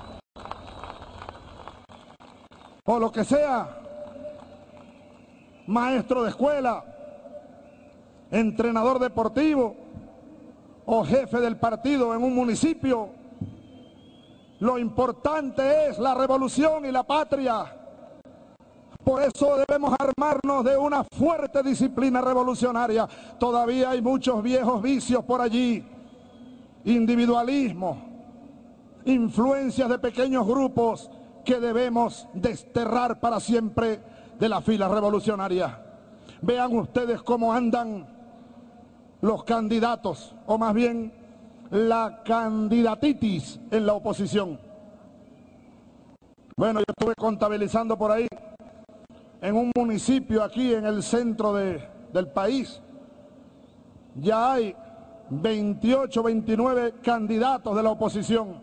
O lo que sea, maestro de escuela, entrenador deportivo o jefe del partido en un municipio. Lo importante es la revolución y la patria. Por eso debemos armarnos de una fuerte disciplina revolucionaria. Todavía hay muchos viejos vicios por allí. Individualismo, influencias de pequeños grupos que debemos desterrar para siempre de las filas revolucionarias. Vean ustedes cómo andan los candidatos, o más bien la candidatitis en la oposición. Bueno, yo estuve contabilizando por ahí, en un municipio aquí en el centro del país, ya hay 28, 29 candidatos de la oposición.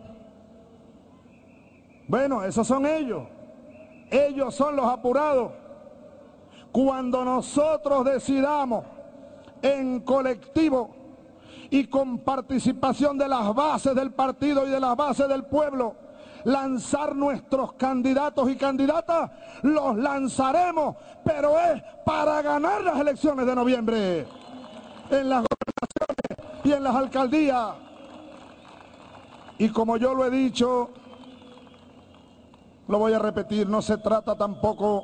Bueno, esos son ellos. Ellos son los apurados. Cuando nosotros decidamos en colectivo y con participación de las bases del partido y de las bases del pueblo, lanzar nuestros candidatos y candidatas, los lanzaremos, pero es para ganar las elecciones de noviembre, en las gobernaciones y en las alcaldías. Y como yo lo he dicho, lo voy a repetir, no se trata tampoco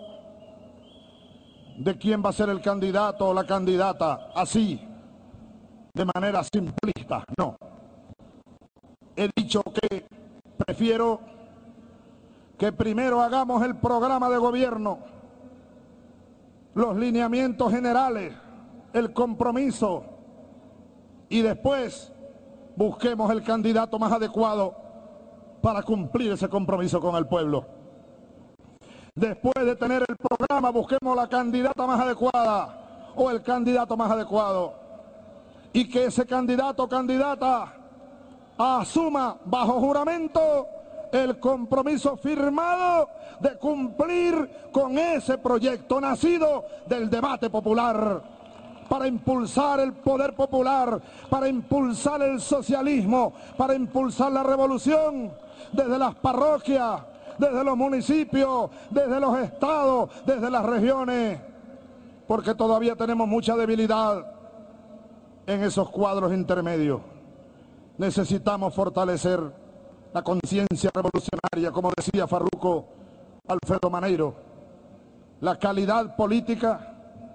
de quién va a ser el candidato o la candidata, así, de manera simplista, no. He dicho que prefiero que primero hagamos el programa de gobierno, los lineamientos generales, el compromiso, y después busquemos el candidato más adecuado para cumplir ese compromiso con el pueblo. Después de tener el programa, busquemos la candidata más adecuada o el candidato más adecuado. Y que ese candidato o candidata asuma bajo juramento el compromiso firmado de cumplir con ese proyecto nacido del debate popular, para impulsar el poder popular, para impulsar el socialismo, para impulsar la revolución desde las parroquias, desde los municipios, desde los estados, desde las regiones, porque todavía tenemos mucha debilidad en esos cuadros intermedios. Necesitamos fortalecer la conciencia revolucionaria, como decía Farruco Alfredo Maneiro, la calidad política,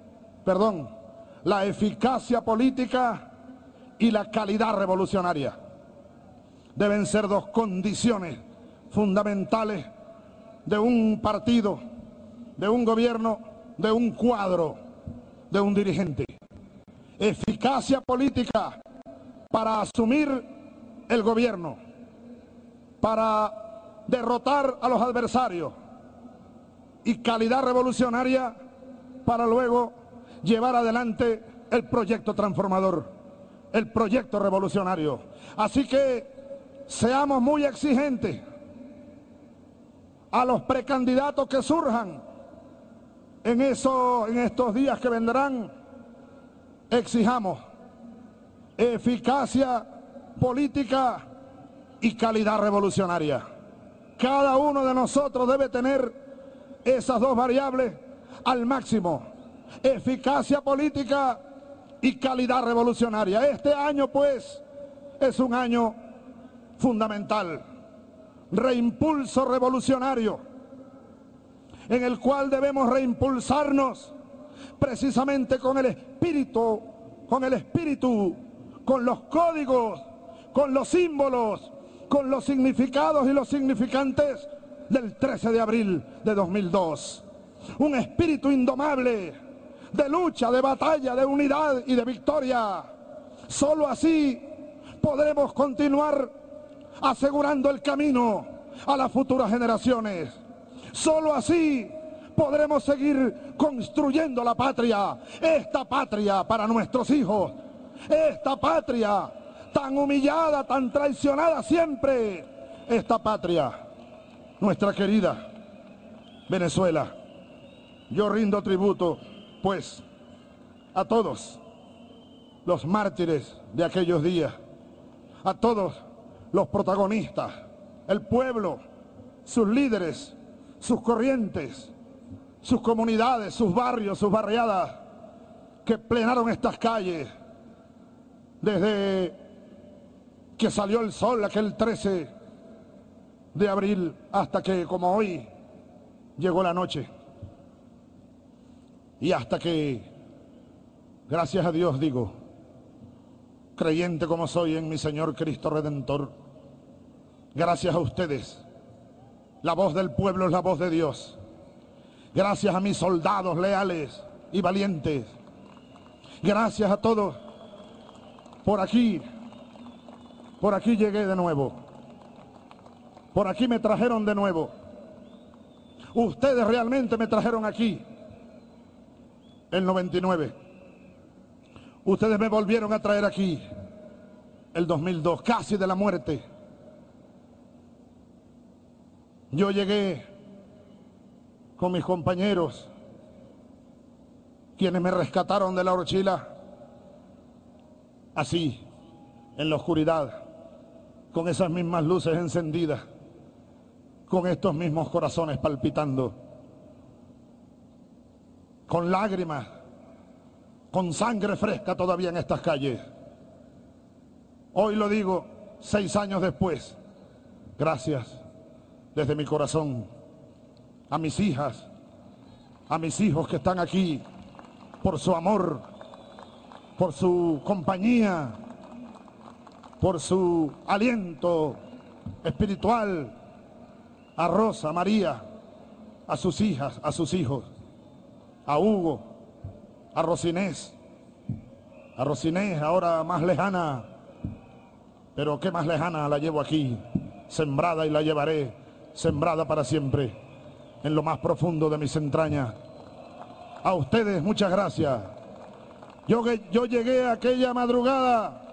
la eficacia política y la calidad revolucionaria. Deben ser dos condiciones fundamentales de un partido, de un gobierno, de un cuadro, de un dirigente. Eficacia política para asumir el gobierno, para derrotar a los adversarios, y calidad revolucionaria para luego llevar adelante el proyecto transformador, el proyecto revolucionario. Así que seamos muy exigentes a los precandidatos que surjan en estos días que vendrán. Exijamos eficacia política y calidad revolucionaria. Cada uno de nosotros debe tener esas dos variables al máximo: eficacia política y calidad revolucionaria. Este año, pues, es un año fundamental, reimpulso revolucionario, en el cual debemos reimpulsarnos precisamente con el espíritu, con los códigos, con los símbolos, con los significados y los significantes del 13 de abril de 2002. Un espíritu indomable de lucha, de batalla, de unidad y de victoria. Solo así podremos continuar asegurando el camino a las futuras generaciones. Solo así podremos seguir construyendo la patria, esta patria para nuestros hijos, esta patria tan humillada, tan traicionada siempre, esta patria, nuestra querida Venezuela. Yo rindo tributo, pues, a todos los mártires de aquellos días, a todos los protagonistas, el pueblo, sus líderes, sus corrientes, sus comunidades, sus barrios, sus barriadas, que plenaron estas calles desde que salió el sol aquel 13 de abril hasta que, como hoy, llegó la noche. Y hasta que, gracias a Dios digo, creyente como soy en mi Señor Cristo Redentor, gracias a ustedes, la voz del pueblo es la voz de Dios. Gracias a mis soldados leales y valientes. Gracias a todos. Por aquí llegué de nuevo. Por aquí me trajeron de nuevo. Ustedes realmente me trajeron aquí. El 99. Ustedes me volvieron a traer aquí. El 2002, casi de la muerte. Yo llegué con mis compañeros, quienes me rescataron de la horchila, así, en la oscuridad, con esas mismas luces encendidas, con estos mismos corazones palpitando, con lágrimas, con sangre fresca todavía en estas calles. Hoy lo digo, 6 años después, gracias desde mi corazón a mis hijas, a mis hijos que están aquí, por su amor, por su compañía, por su aliento espiritual, a Rosa, a María, a sus hijas, a sus hijos, a Hugo, a Rosinés, ahora más lejana, pero qué más lejana, la llevo aquí, sembrada y la llevaré, sembrada para siempre. en lo más profundo de mis entrañas. A ustedes muchas gracias. Yo llegué a aquella madrugada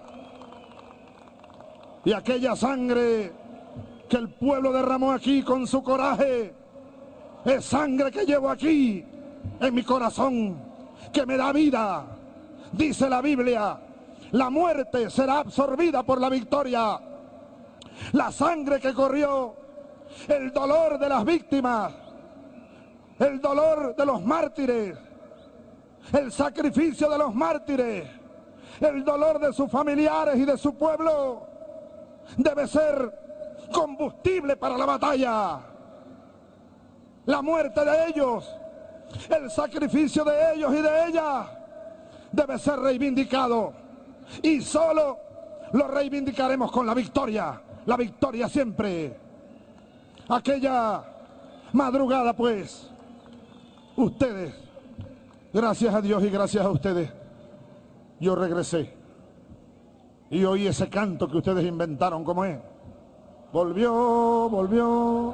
y aquella sangre que el pueblo derramó aquí con su coraje es sangre que llevo aquí en mi corazón, que me da vida. Dice la Biblia, la muerte será absorbida por la victoria. La sangre que corrió, el dolor de las víctimas, el dolor de los mártires, el sacrificio de los mártires, el dolor de sus familiares y de su pueblo, debe ser combustible para la batalla. La muerte de ellos, el sacrificio de ellos y de ellas, debe ser reivindicado. Y solo lo reivindicaremos con la victoria siempre. Aquella madrugada, pues, ustedes, gracias a Dios y gracias a ustedes, yo regresé y oí ese canto que ustedes inventaron, ¿cómo es? Volvió, volvió,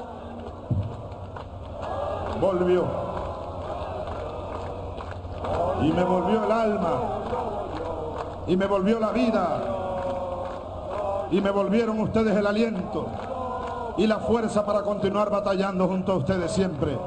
volvió. Y me volvió el alma, y me volvió la vida, y me volvieron ustedes el aliento y la fuerza para continuar batallando junto a ustedes siempre.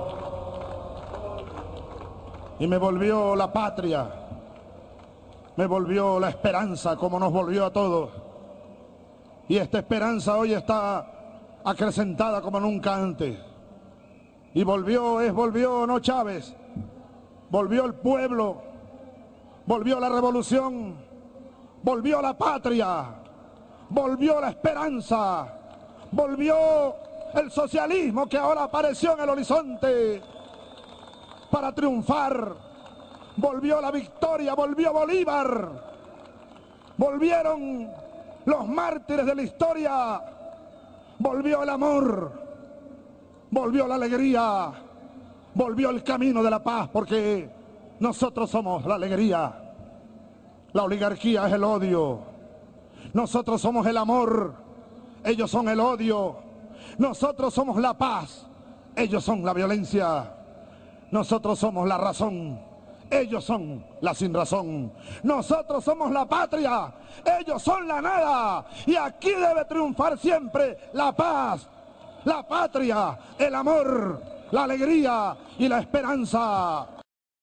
Y me volvió la patria, me volvió la esperanza, como nos volvió a todos. Y esta esperanza hoy está acrecentada como nunca antes. Y volvió no Chávez, volvió el pueblo, volvió la revolución, volvió la patria, volvió la esperanza, volvió el socialismo que ahora apareció en el horizonte para triunfar, volvió la victoria, volvió Bolívar, volvieron los mártires de la historia, volvió el amor, volvió la alegría, volvió el camino de la paz, porque nosotros somos la alegría, la oligarquía es el odio, nosotros somos el amor, ellos son el odio, nosotros somos la paz, ellos son la violencia, nosotros somos la razón, ellos son la sinrazón, nosotros somos la patria, ellos son la nada, y aquí debe triunfar siempre la paz, la patria, el amor, la alegría y la esperanza.